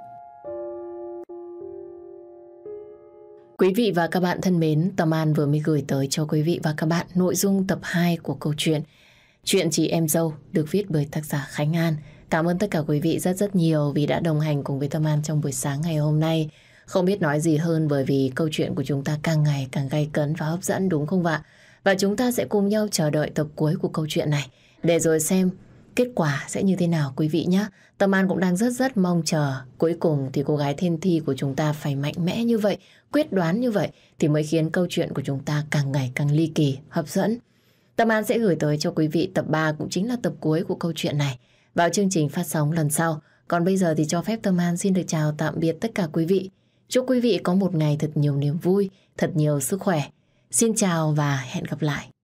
Quý vị và các bạn thân mến, Tâm An vừa mới gửi tới cho quý vị và các bạn nội dung tập hai của câu chuyện Chuyện Chị Em Dâu được viết bởi tác giả Khánh An. Cảm ơn tất cả quý vị rất rất nhiều vì đã đồng hành cùng với Tâm An trong buổi sáng ngày hôm nay. Không biết nói gì hơn bởi vì câu chuyện của chúng ta càng ngày càng gay cấn và hấp dẫn, đúng không ạ? Và chúng ta sẽ cùng nhau chờ đợi tập cuối của câu chuyện này để rồi xem kết quả sẽ như thế nào quý vị nhé. Tâm An cũng đang rất rất mong chờ. Cuối cùng thì cô gái Thiên Thi của chúng ta phải mạnh mẽ như vậy, quyết đoán như vậy thì mới khiến câu chuyện của chúng ta càng ngày càng ly kỳ, hấp dẫn. Tâm An sẽ gửi tới cho quý vị tập ba, cũng chính là tập cuối của câu chuyện này, vào chương trình phát sóng lần sau. Còn bây giờ thì cho phép Tâm An xin được chào tạm biệt tất cả quý vị. Chúc quý vị có một ngày thật nhiều niềm vui, thật nhiều sức khỏe. Xin chào và hẹn gặp lại.